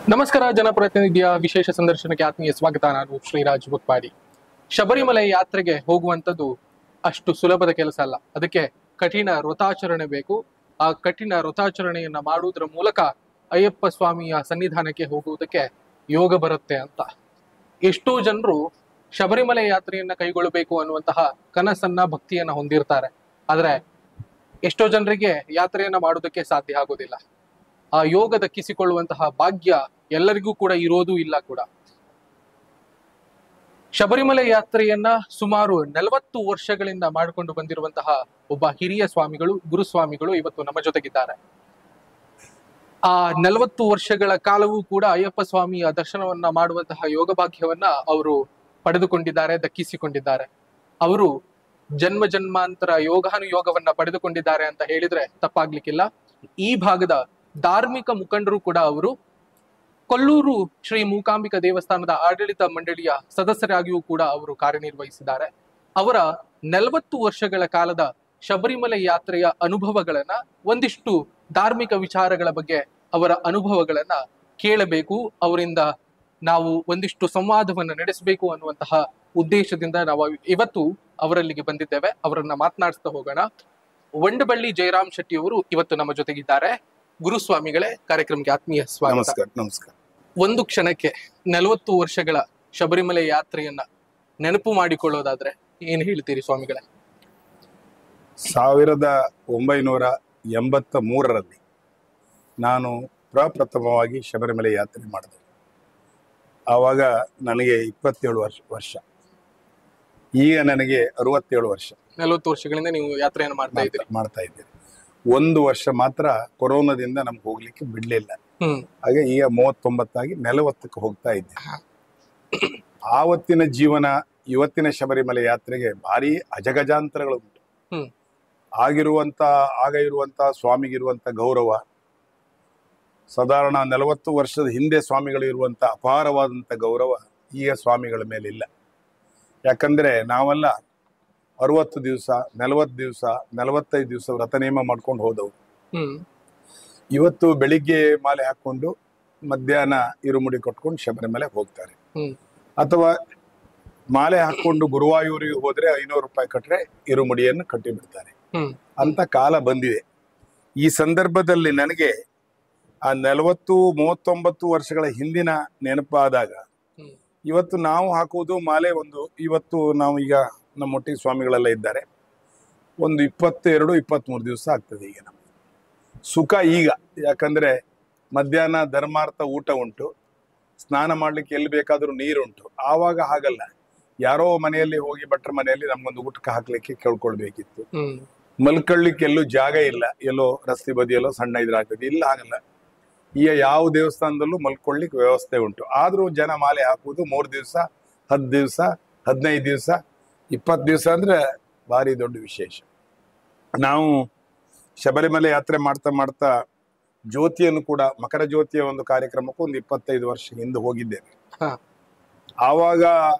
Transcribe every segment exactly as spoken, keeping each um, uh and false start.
ನಮಸ್ಕಾರ. ಜನಪ್ರತಿನಿಧಿಯ ವಿಶೇಷ ಸಂದರ್ಶನಕ್ಕೆ ಆತ್ಮೀಯ ಸ್ವಾಗತ. ನಾನು ಶ್ರೀರಾಜ್ ಬುಕ್ಪಾಡಿ. ಶಬರಿಮಲೆ ಯಾತ್ರೆಗೆ ಹೋಗುವಂಥದ್ದು ಅಷ್ಟು ಸುಲಭದ ಕೆಲಸ ಅಲ್ಲ. ಅದಕ್ಕೆ ಕಠಿಣ ವ್ರತಾಚರಣೆ ಬೇಕು. ಆ ಕಠಿಣ ವ್ರತಾಚರಣೆಯನ್ನ ಮಾಡುವುದರ ಮೂಲಕ ಅಯ್ಯಪ್ಪ ಸ್ವಾಮಿಯ ಸನ್ನಿಧಾನಕ್ಕೆ ಹೋಗುವುದಕ್ಕೆ ಯೋಗ ಬರುತ್ತೆ ಅಂತ ಎಷ್ಟೋ ಜನರು ಶಬರಿಮಲೆ ಯಾತ್ರೆಯನ್ನ ಕೈಗೊಳ್ಳಬೇಕು ಅನ್ನುವಂತಹ ಕನಸನ್ನ ಭಕ್ತಿಯನ್ನ ಹೊಂದಿರ್ತಾರೆ. ಆದ್ರೆ ಎಷ್ಟೋ ಜನರಿಗೆ ಯಾತ್ರೆಯನ್ನ ಮಾಡುವುದಕ್ಕೆ ಸಾಧ್ಯ ಆಗೋದಿಲ್ಲ. ಆ ಯೋಗ ದಕ್ಕಿಸಿಕೊಳ್ಳುವಂತಹ ಭಾಗ್ಯ ಎಲ್ಲರಿಗೂ ಕೂಡ ಇರೋದು ಇಲ್ಲ ಕೂಡ. ಶಬರಿಮಲೆ ಯಾತ್ರೆಯನ್ನ ಸುಮಾರು ನಲವತ್ತು ವರ್ಷಗಳಿಂದ ಮಾಡಿಕೊಂಡು ಬಂದಿರುವಂತಹ ಒಬ್ಬ ಹಿರಿಯ ಸ್ವಾಮಿಗಳು, ಗುರುಸ್ವಾಮಿಗಳು ಇವತ್ತು ನಮ್ಮ ಜೊತೆಗಿದ್ದಾರೆ. ಆ ನಲವತ್ತು ವರ್ಷಗಳ ಕಾಲವೂ ಕೂಡ ಅಯ್ಯಪ್ಪ ಸ್ವಾಮಿಯ ದರ್ಶನವನ್ನ ಮಾಡುವಂತಹ ಯೋಗ ಭಾಗ್ಯವನ್ನ ಅವರು ಪಡೆದುಕೊಂಡಿದ್ದಾರೆ, ದಕ್ಕಿಸಿಕೊಂಡಿದ್ದಾರೆ. ಅವರು ಜನ್ಮ ಜನ್ಮಾಂತರ ಯೋಗಾನುಯೋಗವನ್ನ ಪಡೆದುಕೊಂಡಿದ್ದಾರೆ ಅಂತ ಹೇಳಿದ್ರೆ ತಪ್ಪಾಗ್ಲಿಕ್ಕಿಲ್ಲ. ಈ ಭಾಗದ ಧಾರ್ಮಿಕ ಮುಖಂಡರು ಕೂಡ ಅವರು. ಕೊಲ್ಲೂರು ಶ್ರೀ ಮೂಕಾಂಬಿಕಾ ದೇವಸ್ಥಾನದ ಆಡಳಿತ ಮಂಡಳಿಯ ಸದಸ್ಯರಾಗಿಯೂ ಕೂಡ ಅವರು ಕಾರ್ಯನಿರ್ವಹಿಸಿದ್ದಾರೆ. ಅವರ ನಲವತ್ತು ವರ್ಷಗಳ ಕಾಲದ ಶಬರಿಮಲೆ ಯಾತ್ರೆಯ ಅನುಭವಗಳನ್ನ, ಒಂದಿಷ್ಟು ಧಾರ್ಮಿಕ ವಿಚಾರಗಳ ಬಗ್ಗೆ ಅವರ ಅನುಭವಗಳನ್ನ ಕೇಳಬೇಕು, ಅವರಿಂದ ನಾವು ಒಂದಿಷ್ಟು ಸಂವಾದವನ್ನ ನಡೆಸಬೇಕು ಅನ್ನುವಂತಹ ಉದ್ದೇಶದಿಂದ ನಾವು ಇವತ್ತು ಅವರಲ್ಲಿಗೆ ಬಂದಿದ್ದೇವೆ. ಅವರನ್ನ ಮಾತನಾಡಿಸ್ತಾ ಹೋಗೋಣ. ವಂಡಬಳ್ಳಿ ಜಯರಾಮ್ ಶೆಟ್ಟಿ ಅವರು ಇವತ್ತು ನಮ್ಮ ಜೊತೆಗಿದ್ದಾರೆ. ಗುರುಸ್ವಾಮಿಗಳೇ, ಕಾರ್ಯಕ್ರಮಕ್ಕೆ ಆತ್ಮೀಯ ಸ್ವಾಗತ. ನಮಸ್ಕಾರ. ನಮಸ್ಕಾರ. ಒಂದು ಕ್ಷಣಕ್ಕೆ ನಲವತ್ತು ವರ್ಷಗಳ ಶಬರಿಮಲೆ ಯಾತ್ರೆಯನ್ನ ನೆನಪು ಮಾಡಿಕೊಳ್ಳೋದಾದ್ರೆ ಏನ್ ಹೇಳ್ತೀರಿ ಸ್ವಾಮಿಗಳೇ? ಸಾವಿರದ ಒಂಬೈನೂರ ಎಂಬತ್ತ ಮೂರರಲ್ಲಿ ನಾನು ಪ್ರಪ್ರಥಮವಾಗಿ ಶಬರಿಮಲೆ ಯಾತ್ರೆ ಮಾಡಿದೆ. ಆವಾಗ ನನಗೆ ಇಪ್ಪತ್ತೇಳು ವರ್ಷ ವರ್ಷ ಈಗ ನನಗೆ ಅರವತ್ತೇಳು ವರ್ಷ. ನಲವತ್ತು ವರ್ಷಗಳಿಂದ ನೀವು ಯಾತ್ರೆಯನ್ನು ಮಾಡ್ತಾ ಇದ್ದೀರಿ. ಮಾಡ್ತಾ ಇದ್ದೀರಿ. ಒಂದು ವರ್ಷ ಮಾತ್ರ ಕೊರೋನಾದಿಂದ ನಮ್ಗೆ ಹೋಗ್ಲಿಕ್ಕೆ ಬಿಡ್ಲಿಲ್ಲ. ಹ್ಮ್ ಹಾಗೆ ಈಗ ಮೂವತ್ತೊಂಬತ್ತಾಗಿ ನಲವತ್ತಕ್ಕೆ ಹೋಗ್ತಾ ಇದ್ದೆ. ಆವತ್ತಿನ ಜೀವನ ಇವತ್ತಿನ ಶಬರಿಮಲೆ ಯಾತ್ರೆಗೆ ಭಾರಿ ಅಜಗಜಾಂತರಗಳು ಉಂಟು. ಹ್ಮ್ ಆಗಿರುವಂತ ಆಗ ಇರುವಂತ ಸ್ವಾಮಿಗಿರುವಂತ ಗೌರವ, ಸಾಧಾರಣ ನಲವತ್ತು ವರ್ಷದ ಹಿಂದೆ ಸ್ವಾಮಿಗಳು ಇರುವಂತ ಅಪಾರವಾದಂತ ಗೌರವ ಈಗ ಸ್ವಾಮಿಗಳ ಮೇಲೆ ಇಲ್ಲ. ಯಾಕಂದ್ರೆ ನಾವೆಲ್ಲ ಅರವತ್ತು ದಿವಸ, ನಲವತ್ತು ದಿವಸ, ನಲವತ್ತೈದು ದಿವಸ ವ್ರತ ನೇಮ ಮಾಡ್ಕೊಂಡು ಹೋದವು. ಹ್ಮ್ ಇವತ್ತು ಬೆಳಿಗ್ಗೆ ಮಾಲೆ ಹಾಕೊಂಡು ಮಧ್ಯಾಹ್ನ ಇರುಮುಡಿ ಕೊಟ್ಕೊಂಡು ಶಬರಿಮಲೆ ಹೋಗ್ತಾರೆ. ಹ್ಮ್ ಅಥವಾ ಮಾಲೆ ಹಾಕೊಂಡು ಗುರುವಾಯೂರಿಗೆ ಹೋದ್ರೆ ಐನೂರು ರೂಪಾಯಿ ಕಟ್ರೆ ಇರುಮುಡಿಯನ್ನು ಕಟ್ಟಿ ಬಿಡ್ತಾರೆ. ಹ್ಮ್ ಅಂತ ಕಾಲ ಬಂದಿದೆ. ಈ ಸಂದರ್ಭದಲ್ಲಿ ನನಗೆ ಆ ನಲವತ್ತು ಮೂವತ್ತೊಂಬತ್ತು ವರ್ಷಗಳ ಹಿಂದಿನ ನೆನಪಾದಾಗ ಹ್ಮ್ ಇವತ್ತು ನಾವು ಹಾಕುವುದು ಮಾಲೆ ಒಂದು, ಇವತ್ತು ನಾವು ಈಗ ನಮ್ಮೊಟ್ಟಿಗೆ ಸ್ವಾಮಿಗಳೆಲ್ಲ ಇದ್ದಾರೆ, ಒಂದು ಇಪ್ಪತ್ತೆರಡು ಇಪ್ಪತ್ತ್ಮೂರು ದಿವಸ ಆಗ್ತದೆ ಈಗ ನಮ್ಗೆ ಸುಖ ಈಗ. ಯಾಕಂದ್ರೆ ಮಧ್ಯಾಹ್ನ ಧರ್ಮಾರ್ಥ ಊಟ ಉಂಟು, ಸ್ನಾನ ಮಾಡ್ಲಿಕ್ಕೆ ಎಲ್ಲಿ ಬೇಕಾದ್ರೂ ನೀರುಂಟು. ಆವಾಗ ಹಾಗಲ್ಲ, ಯಾರೋ ಮನೆಯಲ್ಲಿ ಹೋಗಿ ಭಟ್ರ ಮನೆಯಲ್ಲಿ ನಮ್ಗೊಂದು ಊಟಕ್ಕೆ ಹಾಕ್ಲಿಕ್ಕೆ ಕೇಳ್ಕೊಳ್ಬೇಕಿತ್ತು. ಹ್ಮ್ ಮಲ್ಕೊಳ್ಳಿಕ್ಕೆ ಎಲ್ಲೂ ಜಾಗ ಇಲ್ಲ, ಎಲ್ಲೋ ರಸ್ತೆ ಬದಿಯಲ್ಲೋ ಸಣ್ಣ ಇದ್ರಾಗ್ತದೆ. ಇಲ್ಲ, ಹಾಗಲ್ಲ. ಈಗ ಯಾವ ದೇವಸ್ಥಾನದಲ್ಲೂ ಮಲ್ಕೊಳ್ಳಿಕ್ಕೆ ವ್ಯವಸ್ಥೆ ಉಂಟು. ಆದ್ರೂ ಜನ ಮಾಲೆ ಹಾಕುವುದು ಮೂರು ದಿವಸ, ಹತ್ತು ದಿವಸ, ಹದಿನೈದು ದಿವಸ, ಇಪ್ಪತ್ತು ದಿವಸ ಅಂದ್ರೆ ಭಾರಿ ದೊಡ್ಡ ವಿಶೇಷ. ನಾವು ಶಬರಿಮಲೆ ಯಾತ್ರೆ ಮಾಡ್ತಾ ಮಾಡ್ತಾ ಜ್ಯೋತಿಯನ್ನು ಕೂಡ, ಮಕರ ಜ್ಯೋತಿಯ ಒಂದು ಕಾರ್ಯಕ್ರಮಕ್ಕೂ ಒಂದು ಇಪ್ಪತ್ತೈದು ವರ್ಷ ಹಿಂದೆ ಹೋಗಿದ್ದೇನೆ. ಹಾ ಆವಾಗ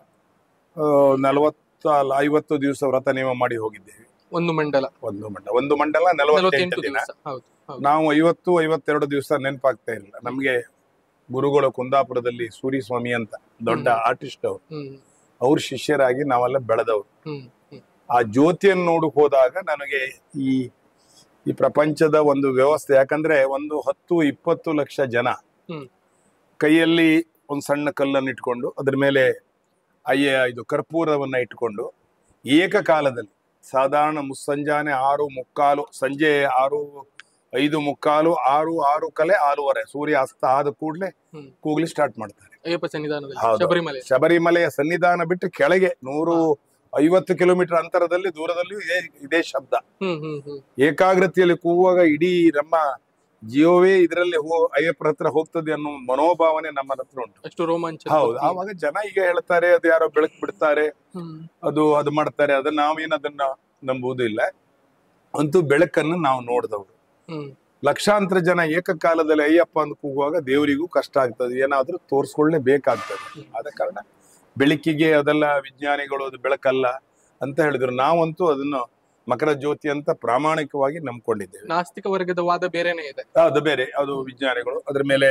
ನಲವತ್ತ ಐವತ್ತು ದಿವಸ ವ್ರತ ನೇಮ ಮಾಡಿ ಹೋಗಿದ್ದೇವೆ. ಒಂದು ಮಂಡಲ ಒಂದು ಮಂಡಲ ಒಂದು ಮಂಡಲ ನಲವತ್ತೆಂಟು ದಿನ. ದಿವಸ. ಹೌದು ಹೌದು. ನಾವು ಐವತ್ತು ಐವತ್ತೆರಡು ದಿವಸ ನೆನಪಾಗ್ತಾ ಇರಲಿಲ್ಲ ನಮ್ಗೆ. ಗುರುಗಳು ಕುಂದಾಪುರದಲ್ಲಿ ಸೂರಿಸ್ವಾಮಿ ಅಂತ ದೊಡ್ಡ ಆರ್ಟಿಸ್ಟ್ ಅವರು, ಹ್ಮ್ ಅವ್ರ ಶಿಷ್ಯರಾಗಿ ನಾವೆಲ್ಲ ಬೆಳೆದವರು. ಹ್ಮ್ ಹ್ಮ್ ಆ ಜ್ಯೋತಿಯನ್ನು ನೋಡಕ್ ಹೋದಾಗ ನನಗೆ ಈ ಈ ಪ್ರಪಂಚದ ಒಂದು ವ್ಯವಸ್ಥೆ, ಯಾಕಂದ್ರೆ ಒಂದು ಹತ್ತು ಇಪ್ಪತ್ತು ಲಕ್ಷ ಜನ ಹ್ಮ್ ಕೈಯಲ್ಲಿ ಒಂದು ಸಣ್ಣ ಕಲ್ಲನ್ನು ಇಟ್ಕೊಂಡು ಅದ್ರ ಮೇಲೆ ಅಯ್ಯ ಇದು ಕರ್ಪೂರವನ್ನ ಇಟ್ಕೊಂಡು ಏಕಕಾಲದಲ್ಲಿ, ಸಾಧಾರಣ ಮುಸ್ಸಂಜಾನೆ ಆರು ಮುಕ್ಕಾಲು, ಸಂಜೆ ಆರು ಐದು ಮುಕ್ಕಾಲು, ಆರು ಆರು ಕಲೆ ಆರೂವರೆ, ಸೂರ್ಯ ಅಸ್ತ ಆದ ಕೂಡಲೇ ಹ್ಮ್ ಕೂಗ್ಲಿ ಸ್ಟಾರ್ಟ್ ಮಾಡ್ತಾರೆ. ಅಯ್ಯಪ್ಪ ಸನ್ನಿಧಾನದಲ್ಲಿ ಹೌದು. ಶಬರಿಮಲೆ ಶಬರಿಮಲೆಯ ಸನ್ನಿಧಾನ ಬಿಟ್ಟು ಕೆಳಗೆ ನೂರು ಐವತ್ತು ಕಿಲೋಮೀಟರ್ ಅಂತರದಲ್ಲಿ ದೂರದಲ್ಲಿಯೂ ಇದೇ ಇದೇ ಶಬ್ದ. ಹ್ಮ್ ಹ್ಮ್ ಹ್ಮ್ ಏಕಾಗ್ರತೆಯಲ್ಲಿ ಕೂಗುವಾಗ ಇಡೀ ನಮ್ಮ ಜೀವವೇ ಇದರಲ್ಲಿ ಹೋ ಅಯ್ಯಪ್ಪರ ಹತ್ರ ಹೋಗ್ತದೆ ಅನ್ನೋ ಮನೋಭಾವನೆ ನಮ್ಮ ಹತ್ರ ಉಂಟು. ಅಷ್ಟು ರೋಮಾಂಚನ. ಹೌದು. ಆವಾಗ ಜನ ಈಗ ಹೇಳ್ತಾರೆ ಅದು ಯಾರೋ ಬೆಳಕು ಬಿಡ್ತಾರೆ, ಹ್ಮ್ ಅದು ಅದು ಮಾಡ್ತಾರೆ, ಅದನ್ನ ನಾವೇನು ಅದನ್ನ ನಂಬುವುದು ಇಲ್ಲ. ಅಂತೂ ಬೆಳಕನ್ನು ನಾವು ನೋಡಿದವರು. ಹ್ಮ್ ಲಕ್ಷಾಂತರ ಜನ ಏಕಕಾಲದಲ್ಲಿ ಅಯ್ಯಪ್ಪ ಅಂತ ಕೂಗುವಾಗ ದೇವರಿಗೂ ಕಷ್ಟ ಆಗ್ತದೆ, ಏನಾದ್ರೂ ತೋರಿಸ್ಕೊಳ್ಳೇ ಬೇಕಾಗ್ತದೆ. ಆದ ಕಾರಣ ಬೆಳಕಿಗೆ ಅದೆಲ್ಲ ವಿಜ್ಞಾನಿಗಳು ಅದು ಬೆಳಕಲ್ಲ ಅಂತ ಹೇಳಿದ್ರು. ನಾವಂತೂ ಅದನ್ನು ಮಕರ ಜ್ಯೋತಿ ಅಂತ ಪ್ರಾಮಾಣಿಕವಾಗಿ ನಂಬ್ಕೊಂಡಿದ್ದೇವೆ. ನಾಸ್ತಿಕ ವರ್ಗದ ವಾದ ಬೇರೆನೇ ಇದೆ. ಅದು ಬೇರೆ, ಅದು ವಿಜ್ಞಾನಿಗಳು ಅದ್ರ ಮೇಲೆ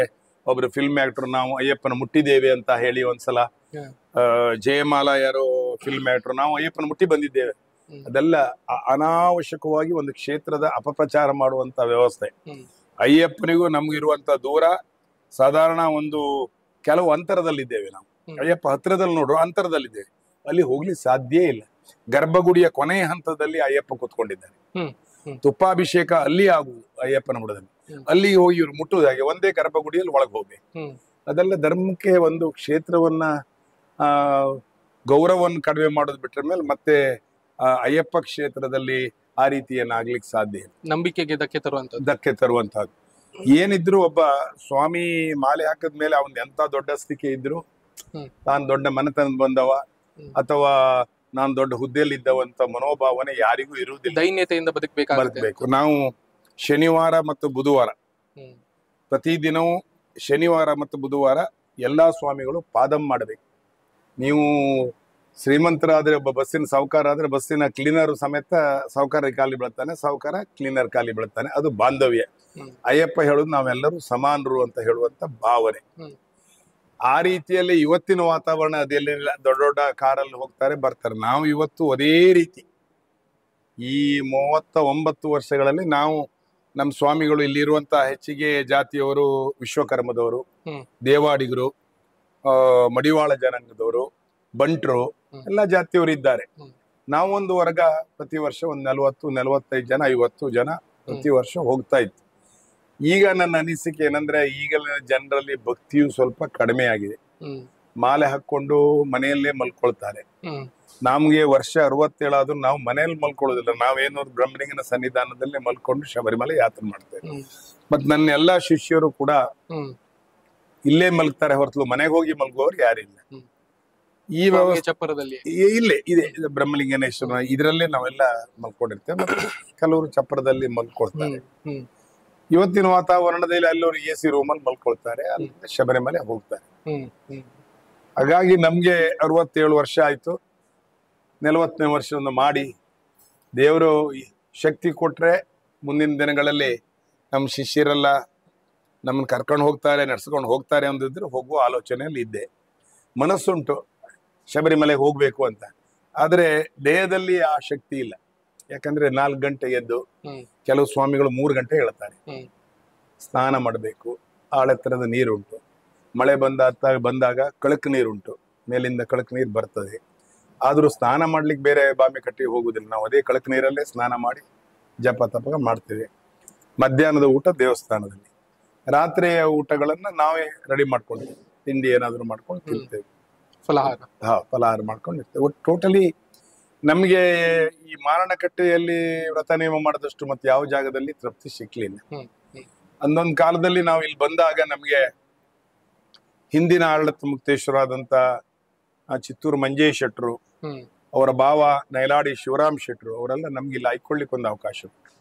ಒಬ್ರು ಫಿಲ್ಮ್ ಆಕ್ಟರ್ ನಾವು ಅಯ್ಯಪ್ಪನ ಮುಟ್ಟಿದ್ದೇವೆ ಅಂತ ಹೇಳಿ ಒಂದ್ಸಲ, ಜಯಮಾಲಾ ಯಾರೋ ಫಿಲ್ಮ್ ಆಕ್ಟರ್ ನಾವು ಅಯ್ಯಪ್ಪನ ಮುಟ್ಟಿ ಬಂದಿದ್ದೇವೆ. ಅದೆಲ್ಲ ಅನಾವಶ್ಯಕವಾಗಿ ಒಂದು ಕ್ಷೇತ್ರದ ಅಪಪ್ರಚಾರ ಮಾಡುವಂತ ವ್ಯವಸ್ಥೆ. ಅಯ್ಯಪ್ಪನಿಗೂ ನಮ್ಗಿರುವಂತ ದೂರ ಸಾಧಾರಣ ಒಂದು ಕೆಲವು ಅಂತರದಲ್ಲಿದ್ದೇವೆ ನಾವು. ಅಯ್ಯಪ್ಪ ಹತ್ರದಲ್ಲಿ ನೋಡ್ರು ಅಂತರದಲ್ಲಿದ್ದೇವೆ, ಅಲ್ಲಿ ಹೋಗ್ಲಿಕ್ಕೆ ಸಾಧ್ಯ ಇಲ್ಲ. ಗರ್ಭಗುಡಿಯ ಕೊನೆಯ ಹಂತದಲ್ಲಿ ಅಯ್ಯಪ್ಪ ಕೂತ್ಕೊಂಡಿದ್ದಾನೆ. ತುಪ್ಪಾಭಿಷೇಕ ಅಲ್ಲಿ ಆಗುವುದು ಅಯ್ಯಪ್ಪನ ಬುಡದಲ್ಲಿ, ಅಲ್ಲಿಗೆ ಹೋಗಿ ಇವ್ರು ಮುಟ್ಟುವುದು ಹಾಗೆ ಒಂದೇ ಗರ್ಭಗುಡಿಯಲ್ಲಿ ಒಳಗೆ ಹೋಗ್ಬೇಕು. ಅದೆಲ್ಲ ಧರ್ಮಕ್ಕೆ ಒಂದು ಕ್ಷೇತ್ರವನ್ನ ಆ ಗೌರವವನ್ನು ಕಡಿಮೆ ಮಾಡೋದು ಬಿಟ್ರ ಮೇಲೆ ಮತ್ತೆ ಆ ಅಯ್ಯಪ್ಪ ಕ್ಷೇತ್ರದಲ್ಲಿ ಆ ರೀತಿಯನ್ನಾಗ್ಲಿಕ್ಕೆ ಸಾಧ್ಯ ಇಲ್ಲ. ನಂಬಿಕೆಗೆ ಧಕ್ಕೆ ತರುವಂತದ್ದು ಧಕ್ಕೆ ತರುವಂತಹದ್ದು ಏನಿದ್ರು ಒಬ್ಬ ಸ್ವಾಮಿ ಮಾಲೆ ಹಾಕದ ಮೇಲೆ ಅವನ್ ಎಂತ ದೊಡ್ಡ ಸ್ಥಿತಿ ಇದ್ರು, ತಾನ್ ದೊಡ್ಡ ಮನೆತನ ಬಂದವ ಅಥವಾ ನಾನ್ ದೊಡ್ಡ ಹುದ್ದೆಯಲ್ಲಿ ಇದ್ದವಂತ ಮನೋಭಾವನೆ ಯಾರಿಗೂ ಇರುವುದಿಲ್ಲ. ದೈನ್ಯತೆಯಿಂದ ಬದುಕಬೇಕು. ನಾವು ಶನಿವಾರ ಮತ್ತು ಬುಧವಾರ ಪ್ರತಿದಿನವೂ ಶನಿವಾರ ಮತ್ತು ಬುಧವಾರ ಎಲ್ಲಾ ಸ್ವಾಮಿಗಳು ಪಾದಂ ಮಾಡಬೇಕು. ನೀವು ಶ್ರೀಮಂತರಾದ್ರೆ ಒಬ್ಬ ಬಸ್ಸಿನ ಸಾಹುಕಾರ ಆದ್ರೆ ಬಸ್ಸಿನ ಕ್ಲೀನರ್ ಸಮೇತ ಸಾಹುಕಾರ ಖಾಲಿ ಬೀಳ್ತಾನೆ, ಸಾಹುಕಾರ ಕ್ಲೀನರ್ ಖಾಲಿ ಬೀಳ್ತಾನೆ. ಅದು ಬಾಂಧವ್ಯ. ಅಯ್ಯಪ್ಪ ಹೇಳುದು ನಾವೆಲ್ಲರೂ ಸಮಾನರು ಅಂತ ಹೇಳುವಂತ ಭಾವನೆ. ಆ ರೀತಿಯಲ್ಲಿ ಇವತ್ತಿನ ವಾತಾವರಣ ಅದೆಲ್ಲ ದೊಡ್ಡ ದೊಡ್ಡ ಕಾರಲ್ಲಿ ಹೋಗ್ತಾರೆ ಬರ್ತಾರೆ. ನಾವು ಇವತ್ತು ಅದೇ ರೀತಿ ಈ ಮೂವತ್ತ ಒಂಬತ್ತು ವರ್ಷಗಳಲ್ಲಿ ನಾವು ನಮ್ಮ ಸ್ವಾಮಿಗಳು ಇಲ್ಲಿರುವಂತಹ ಹೆಚ್ಚಿಗೆ ಜಾತಿಯವರು ವಿಶ್ವಕರ್ಮದವರು, ದೇವಾಡಿಗರು, ಆ ಮಡಿವಾಳ ಜನಾಂಗದವರು, ಬಂಟ್ರು, ಎಲ್ಲ ಜಾತಿಯವರು ಇದ್ದಾರೆ. ನಾವೊಂದು ವರ್ಗ ಪ್ರತಿ ವರ್ಷ ಒಂದ್ ನಲ್ವತ್ತು ನಲ್ವತ್ತೈದು ಜನ ಐವತ್ತು ಜನ ಪ್ರತಿ ವರ್ಷ ಹೋಗ್ತಾ ಇತ್ತು. ಈಗ ನನ್ನ ಅನಿಸಿಕೆ ಏನಂದ್ರೆ ಈಗಲ ಜನರಲ್ಲಿ ಭಕ್ತಿಯು ಸ್ವಲ್ಪ ಕಡಿಮೆ ಆಗಿದೆ. ಮಾಲೆ ಹಾಕೊಂಡು ಮನೆಯಲ್ಲೇ ಮಲ್ಕೊಳ್ತಾರೆ. ನಮ್ಗೆ ವರ್ಷ ಅರವತ್ತೇಳಾದ್ರೂ ನಾವು ಮನೆಯಲ್ಲಿ ಮಲ್ಕೊಳ್ಳೋದಿಲ್ಲ. ನಾವೇನೋ ಬ್ರಹ್ಮಲಿಂಗನ ಸನ್ನಿಧಾನದಲ್ಲೇ ಮಲ್ಕೊಂಡು ಶಬರಿಮಲೆ ಯಾತ್ರೆ ಮಾಡ್ತೇವೆ. ಮತ್ ನನ್ನ ಎಲ್ಲಾ ಶಿಷ್ಯರು ಕೂಡ ಇಲ್ಲೇ ಮಲ್ಗ್ತಾರೆ ಹೊರತು ಮನೆಗೆ ಹೋಗಿ ಮಲ್ಗೋರು ಯಾರಿಲ್ಲ. ಈ ವ್ಯವಸ್ಥೆ ಇಲ್ಲೇ ಇದೆ ಬ್ರಹ್ಮಲಿಂಗನೇಶ್ವರ ಇದರಲ್ಲೇ ನಾವೆಲ್ಲ ಮಲ್ಕೊಂಡಿರ್ತೇವೆ. ಮತ್ತೆ ಕೆಲವರು ಚಪ್ಪರದಲ್ಲಿ ಮಲ್ಕೊಳ್ತಾರೆ. ಇವತ್ತಿನ ವಾತಾವರಣದಲ್ಲಿ ಅಲ್ಲವರು ಎ ಸಿ ರೂಮಲ್ಲಿ ಮಲ್ಕೊಳ್ತಾರೆ, ಅಲ್ಲಿ ಶಬರಿಮಲೆ ಹೋಗ್ತಾರೆ. ಹಾಗಾಗಿ ನಮ್ಗೆ ಅರವತ್ತೇಳು ವರ್ಷ ಆಯ್ತು. ನಲವತ್ತನೇ ವರ್ಷವನ್ನು ಮಾಡಿ ದೇವರು ಶಕ್ತಿ ಕೊಟ್ರೆ ಮುಂದಿನ ದಿನಗಳಲ್ಲಿ ನಮ್ಮ ಶಿಷ್ಯರೆಲ್ಲ ನಮ್ಮನ್ನ ಕರ್ಕೊಂಡು ಹೋಗ್ತಾರೆ, ನಡ್ಸ್ಕೊಂಡು ಹೋಗ್ತಾರೆ ಅಂದಿದ್ರು ಹೋಗುವ ಆಲೋಚನೆಯಲ್ಲಿ ಇದ್ದೆ. ಮನಸ್ಸುಂಟು ಶಬರಿಮಲೆಗೆ ಹೋಗ್ಬೇಕು ಅಂತ, ಆದ್ರೆ ದೇಹದಲ್ಲಿ ಆ ಶಕ್ತಿ ಇಲ್ಲ. ಯಾಕಂದ್ರೆ ನಾಲ್ಕು ಗಂಟೆ ಎದ್ದು ಕೆಲವು ಸ್ವಾಮಿಗಳು ಮೂರು ಗಂಟೆ ಹೇಳ್ತಾರೆ. ಸ್ನಾನ ಮಾಡಬೇಕು, ಆಳೆತ್ತರದ ನೀರುಂಟು, ಮಳೆ ಬಂದ ಬಂದಾಗ ಕಳಕ್ ನೀರುಂಟು, ಮೇಲಿಂದ ಕಳಕ್ ನೀರು ಬರ್ತದೆ. ಆದ್ರೂ ಸ್ನಾನ ಮಾಡ್ಲಿಕ್ಕೆ ಬೇರೆ ಬಾಮೆ ಕಟ್ಟಿ ಹೋಗುದಿಲ್ಲ. ನಾವು ಅದೇ ಕಳಕ್ ನೀರಲ್ಲೇ ಸ್ನಾನ ಮಾಡಿ ಜಪ ತಪ ಮಾಡ್ತೇವೆ. ಮಧ್ಯಾಹ್ನದ ಊಟ ದೇವಸ್ಥಾನದಲ್ಲಿ, ರಾತ್ರಿಯ ಊಟಗಳನ್ನ ನಾವೇ ರೆಡಿ ಮಾಡ್ಕೊಂಡಿದ್ದೇವೆ. ತಿಂಡಿ ಏನಾದ್ರು ಮಾಡ್ಕೊಂಡು ತಿಂತೇವೆ, ಫಲಹಾರ ಹಾ ಫಲಹಾರ ಮಾಡ್ಕೊಂಡಿರ್ತೇವೆ. ಒಟ್ಟು ಟೋಟಲಿ ನಮ್ಗೆ ಈ ಮಾರಣಕಟ್ಟೆಯಲ್ಲಿ ವ್ರತ ನೇಮ ಮಾಡಿದಷ್ಟು ಮತ್ತೆ ಯಾವ ಜಾಗದಲ್ಲಿ ತೃಪ್ತಿ ಸಿಕ್ಲಿಲ್ಲ. ಅಂದೊಂದು ಕಾಲದಲ್ಲಿ ನಾವು ಇಲ್ಲಿ ಬಂದಾಗ ನಮ್ಗೆ ಹಿಂದಿನ ಆಡಳಿತ ಮುಕ್ತೇಶ್ವರಾದಂತ ಚಿತ್ತೂರು ಮಂಜೇಶ್ ಶೆಟ್ರು, ಅವರ ಭಾವ ನೈಲಾಡಿ ಶಿವರಾಮ್ ಶೆಟ್ರು ಅವರೆಲ್ಲ ನಮ್ಗೆ ಇಲ್ಲಿ ಆಯ್ಕೊಳ್ಳಿಕ್ ಒಂದು ಅವಕಾಶ.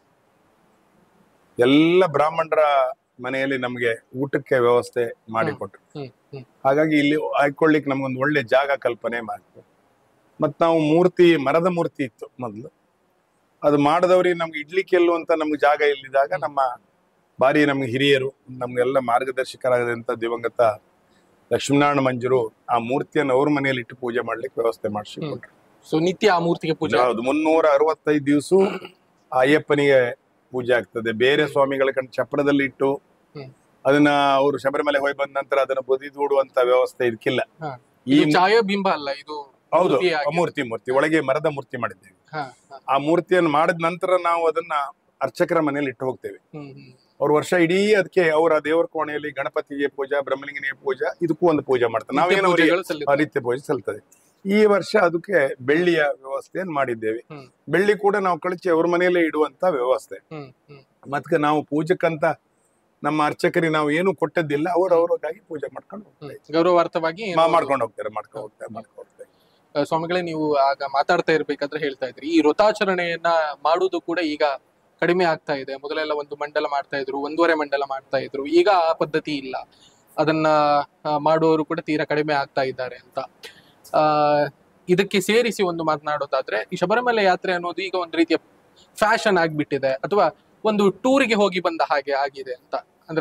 ಎಲ್ಲ ಬ್ರಾಹ್ಮಣರ ಮನೆಯಲ್ಲಿ ನಮ್ಗೆ ಊಟಕ್ಕೆ ವ್ಯವಸ್ಥೆ ಮಾಡಿಕೊಟ್ರು. ಹಾಗಾಗಿ ಇಲ್ಲಿ ಆಯ್ಕೊಳ್ಳಿಕ್ ನಮ್ಗೊಂದು ಒಳ್ಳೆ ಜಾಗ ಕಲ್ಪನೆ ಮಾಡ್ತು. ಮತ್ ನಾವು ಮೂರ್ತಿ ಮರದ ಮೂರ್ತಿ ಇತ್ತು ಮೊದ್ಲು, ಅದು ಮಾಡದವ್ರಿಗೆ ನಮ್ಗೆ ಇಡ್ಲಿಕ್ಕೆ ಎಲ್ಲು ಅಂತ ನಮ್ಗೆ ಜಾಗ ಇಲ್ಲಿದಾಗ ನಮ್ಮ ಬಾರಿ ನಮ್ಗೆ ಹಿರಿಯರು ನಮ್ಗೆಲ್ಲ ಮಾರ್ಗದರ್ಶಕರಾಗದಂತ ದಿವಂಗತ ಲಕ್ಷ್ಮೀನಾರಾಯಣ ಮಂಜರು ಆ ಮೂರ್ತಿಯನ್ನು ಅವ್ರ ಮನೆಯಲ್ಲಿ ಇಟ್ಟು ಪೂಜೆ ಮಾಡ್ಲಿಕ್ಕೆ ವ್ಯವಸ್ಥೆ ಮಾಡಿಸಿಕೊಟ್ರು. ಸೊ ನಿತ್ಯ ಆ ಮೂರ್ತಿಗೆ ಪೂಜೆ? ಹೌದು, ಮುನ್ನೂರ ಅರವತ್ತೈದು ದಿವಸ ಆ ಅಯ್ಯಪ್ಪನಿಗೆ ಪೂಜೆ ಆಗ್ತದೆ. ಬೇರೆ ಸ್ವಾಮಿಗಳ ಕಂಡು ಚಪ್ರದಲ್ಲಿ ಇಟ್ಟು ಅದನ್ನ ಅವರು ಶಬರಿಮಲೆ ಹೋಗಿ ಬಂದ ನಂತರ ಅದನ್ನ ಬದಿದೂಡುವಂತ ವ್ಯವಸ್ಥೆ ಇದಕ್ಕಿಲ್ಲ. ಈ ಛಾಯಾಬಿಂಬ ಅಲ್ಲ ಇದು? ಹೌದು, ಮೂರ್ತಿ ಮೂರ್ತಿ ಒಳಗೆ ಮರದ ಮೂರ್ತಿ ಮಾಡಿದ್ದೇವೆ. ಆ ಮೂರ್ತಿಯನ್ನು ಮಾಡಿದ ನಂತರ ನಾವು ಅದನ್ನ ಅರ್ಚಕರ ಮನೆಯಲ್ಲಿ ಇಟ್ಟು ಹೋಗ್ತೇವೆ. ಅವ್ರ ವರ್ಷ ಇಡೀ ಅದಕ್ಕೆ ಅವರ ದೇವರ ಕೋಣೆಯಲ್ಲಿ ಗಣಪತಿಗೆ ಪೂಜಾ, ಬ್ರಹ್ಮಲಿಂಗನಿಗೆ ಪೂಜಾ, ಇದಕ್ಕೂ ಒಂದು ಪೂಜೆ ಮಾಡ್ತಾರೆ. ನಾವೇನೋ ನಿತ್ಯ ಪೂಜೆ ಸಲ್ತದೆ. ಈ ವರ್ಷ ಅದಕ್ಕೆ ಬೆಳ್ಳಿಯ ವ್ಯವಸ್ಥೆಯನ್ನು ಮಾಡಿದ್ದೇವೆ. ಬೆಳ್ಳಿ ಕೂಡ ನಾವು ಕಳಚಿ ಅವ್ರ ಮನೆಯಲ್ಲೇ ಇಡುವಂತ ವ್ಯವಸ್ಥೆ. ಮತ್ತೆ ನಾವು ಪೂಜಕ್ಕಂತ ನಮ್ಮ ಅರ್ಚಕರಿಗೆ ನಾವು ಏನು ಕೊಟ್ಟದ್ದಿಲ್ಲ, ಅವ್ರ ಅವ್ರಿಗಾಗಿ ಪೂಜೆ ಮಾಡ್ಕೊಂಡು ಹೋಗ್ತಾರೆ, ಗೌರವಾರ್ಥವಾಗಿ ಮಾಡ್ಕೊಂಡು ಹೋಗ್ತಾರೆ ಮಾಡ್ಕೊಂಡು ಹೋಗ್ತಾರೆ ಮಾಡ್ಕೊಂಡು ಹೋಗ್ತಾರೆ. ಸ್ವಾಮಿಗಳೇ, ನೀವು ಆಗ ಮಾತಾಡ್ತಾ ಇರ್ಬೇಕಾದ್ರೆ ಹೇಳ್ತಾ ಇದ್ರಿ ಈ ವ್ರತಾಚರಣೆಯನ್ನ ಮಾಡುವುದು ಕೂಡ ಈಗ ಕಡಿಮೆ ಆಗ್ತಾ ಇದೆ. ಮೊದಲೆಲ್ಲ ಒಂದು ಮಂಡಲ ಮಾಡ್ತಾ ಇದ್ರು, ಒಂದೂವರೆ ಮಂಡಲ ಮಾಡ್ತಾ ಇದ್ರು. ಈಗ ಆ ಪದ್ಧತಿ ಇಲ್ಲ, ಅದನ್ನ ಮಾಡುವವರು ಕೂಡ ತೀರಾ ಕಡಿಮೆ ಆಗ್ತಾ ಇದ್ದಾರೆ ಅಂತ. ಆ ಇದಕ್ಕೆ ಸೇರಿಸಿ ಒಂದು ಮಾತನಾಡೋದಾದ್ರೆ, ಈ ಶಬರಿಮಲೆ ಯಾತ್ರೆ ಅನ್ನೋದು ಈಗ ಒಂದು ರೀತಿಯ ಫ್ಯಾಷನ್ ಆಗ್ಬಿಟ್ಟಿದೆ, ಅಥವಾ ಒಂದು ಟೂರಿಗೆ ಹೋಗಿ ಬಂದ ಹಾಗೆ ಆಗಿದೆ ಅಂತ. ಅಂದ್ರೆ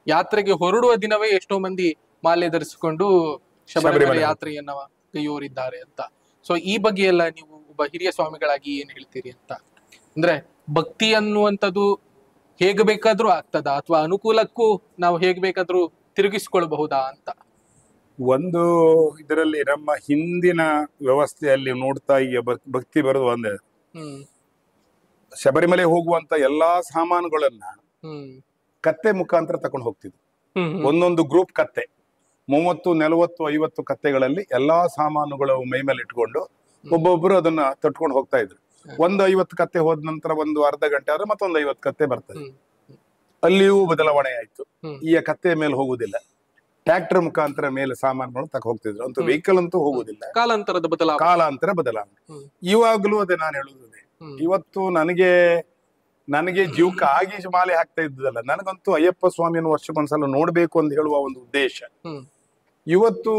ಯಾತ್ರೆಗೆ ಹೊರಡುವ ದಿನವೇ ಎಷ್ಟೋ ಮಂದಿ ಮಾಲೆ ಧರಿಸಿಕೊಂಡು ಶಬರಿಮಲೆ ಶಬರಿಮಲೆ ಯಾತ್ರೆಯನ್ನ ಕೈಯೋರಿದ್ದಾರೆ ಅಂತ. ಸೊ ಈ ಬಗ್ಗೆ ಎಲ್ಲ ನೀವು ಒಬ್ಬ ಹಿರಿಯ ಸ್ವಾಮಿಗಳಾಗಿ ಏನ್ ಹೇಳ್ತೀರಿ ಅಂತ? ಅಂದ್ರೆ ಭಕ್ತಿ ಅನ್ನುವಂಥದ್ದು ಹೇಗೆ ಬೇಕಾದ್ರೂ ಆಗ್ತದ, ಅಥವಾ ಅನುಕೂಲಕ್ಕೂ ನಾವು ಹೇಗ್ ಬೇಕಾದ್ರೂ ತಿರುಗಿಸ್ಕೊಳ್ಬಹುದಾ ಅಂತ? ಒಂದು ಇದರಲ್ಲಿ ನಮ್ಮ ಹಿಂದಿನ ವ್ಯವಸ್ಥೆಯಲ್ಲಿ ನೋಡ್ತಾ ಈಗ ಭಕ್- ಭಕ್ತಿ ಬರೋದು ಒಂದೇ. ಹ್ಮ್ ಶಬರಿಮಲೆ ಹೋಗುವಂತ ಎಲ್ಲಾ ಸಾಮಾನುಗಳನ್ನ ಹ್ಮ್ ಕತ್ತೆ ಮುಖಾಂತರ ತಕೊಂಡು ಹೋಗ್ತಿದ್ವಿ. ಹ್ಮ್ ಹ್ಮ್ ಒಂದೊಂದು ಗ್ರೂಪ್ ಕತ್ತೆ, ಮೂವತ್ತು ನಲವತ್ತು ಐವತ್ತು ಕತ್ತೆಗಳಲ್ಲಿ ಎಲ್ಲಾ ಸಾಮಾನುಗಳು ಮೈ ಮೇಲೆ ಇಟ್ಕೊಂಡು ಒಬ್ಬೊಬ್ರು ಅದನ್ನ ತಟ್ಕೊಂಡು ಹೋಗ್ತಾ ಇದ್ರು. ಒಂದು ಐವತ್ತು ಕತ್ತೆ ಹೋದ ನಂತರ ಒಂದು ಅರ್ಧ ಗಂಟೆ ಆದ್ರೆ ಮತ್ತೊಂದು ಐವತ್ತು ಕತ್ತೆ ಬರ್ತದೆ. ಹ್ಮ್ ಅಲ್ಲಿಯೂ ಬದಲಾವಣೆ ಆಯ್ತು. ಹ್ಮ್. ಈಗ ಕತ್ತೆ ಮೇಲೆ ಹೋಗುದಿಲ್ಲ, ಟ್ರ್ಯಾಕ್ಟರ್ ಮುಖಾಂತರ ಮೇಲೆ ಸಾಮಾನುಗಳು ತಕ ಹೋಗ್ತಿದ್ರು. ಅಂತೂ ವೆಹಿಕಲ್ ಅಂತೂ ಹೋಗುದಿಲ್ಲ, ಕಾಲಾಂತರದ ಬದಲಾವಣೆ. ಕಾಲಾಂತರ ಬದಲಾವಣೆ. ಹ್ಮ್. ಇವಾಗ್ಲೂ ಅದೇ ನಾನು ಹೇಳುವುದೇ, ಹ್ಮ್. ಇವತ್ತು ನನಗೆ ನನಗೆ ಜೀವಕ್ಕೆ ಆಗಿ ಮಾಲೆ ಹಾಕ್ತಾ ಇದ್ದದಲ್ಲ, ನನಗಂತೂ ಅಯ್ಯಪ್ಪ ಸ್ವಾಮಿಯನ್ನು ವರ್ಷಕ್ಕೊಂದ್ಸಲ ನೋಡ್ಬೇಕು ಅಂತ ಹೇಳುವ ಒಂದು ಉದ್ದೇಶ. ಹ್ಮ್ ಇವತ್ತು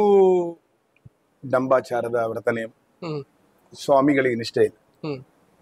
ಡಂಬಾಚಾರದ ವ್ರತನೆ ಹ್ಮ್ ಸ್ವಾಮಿಗಳಿಗೆ ನಿಷ್ಠೆ ಇಲ್ಲ. ಹ್ಮ್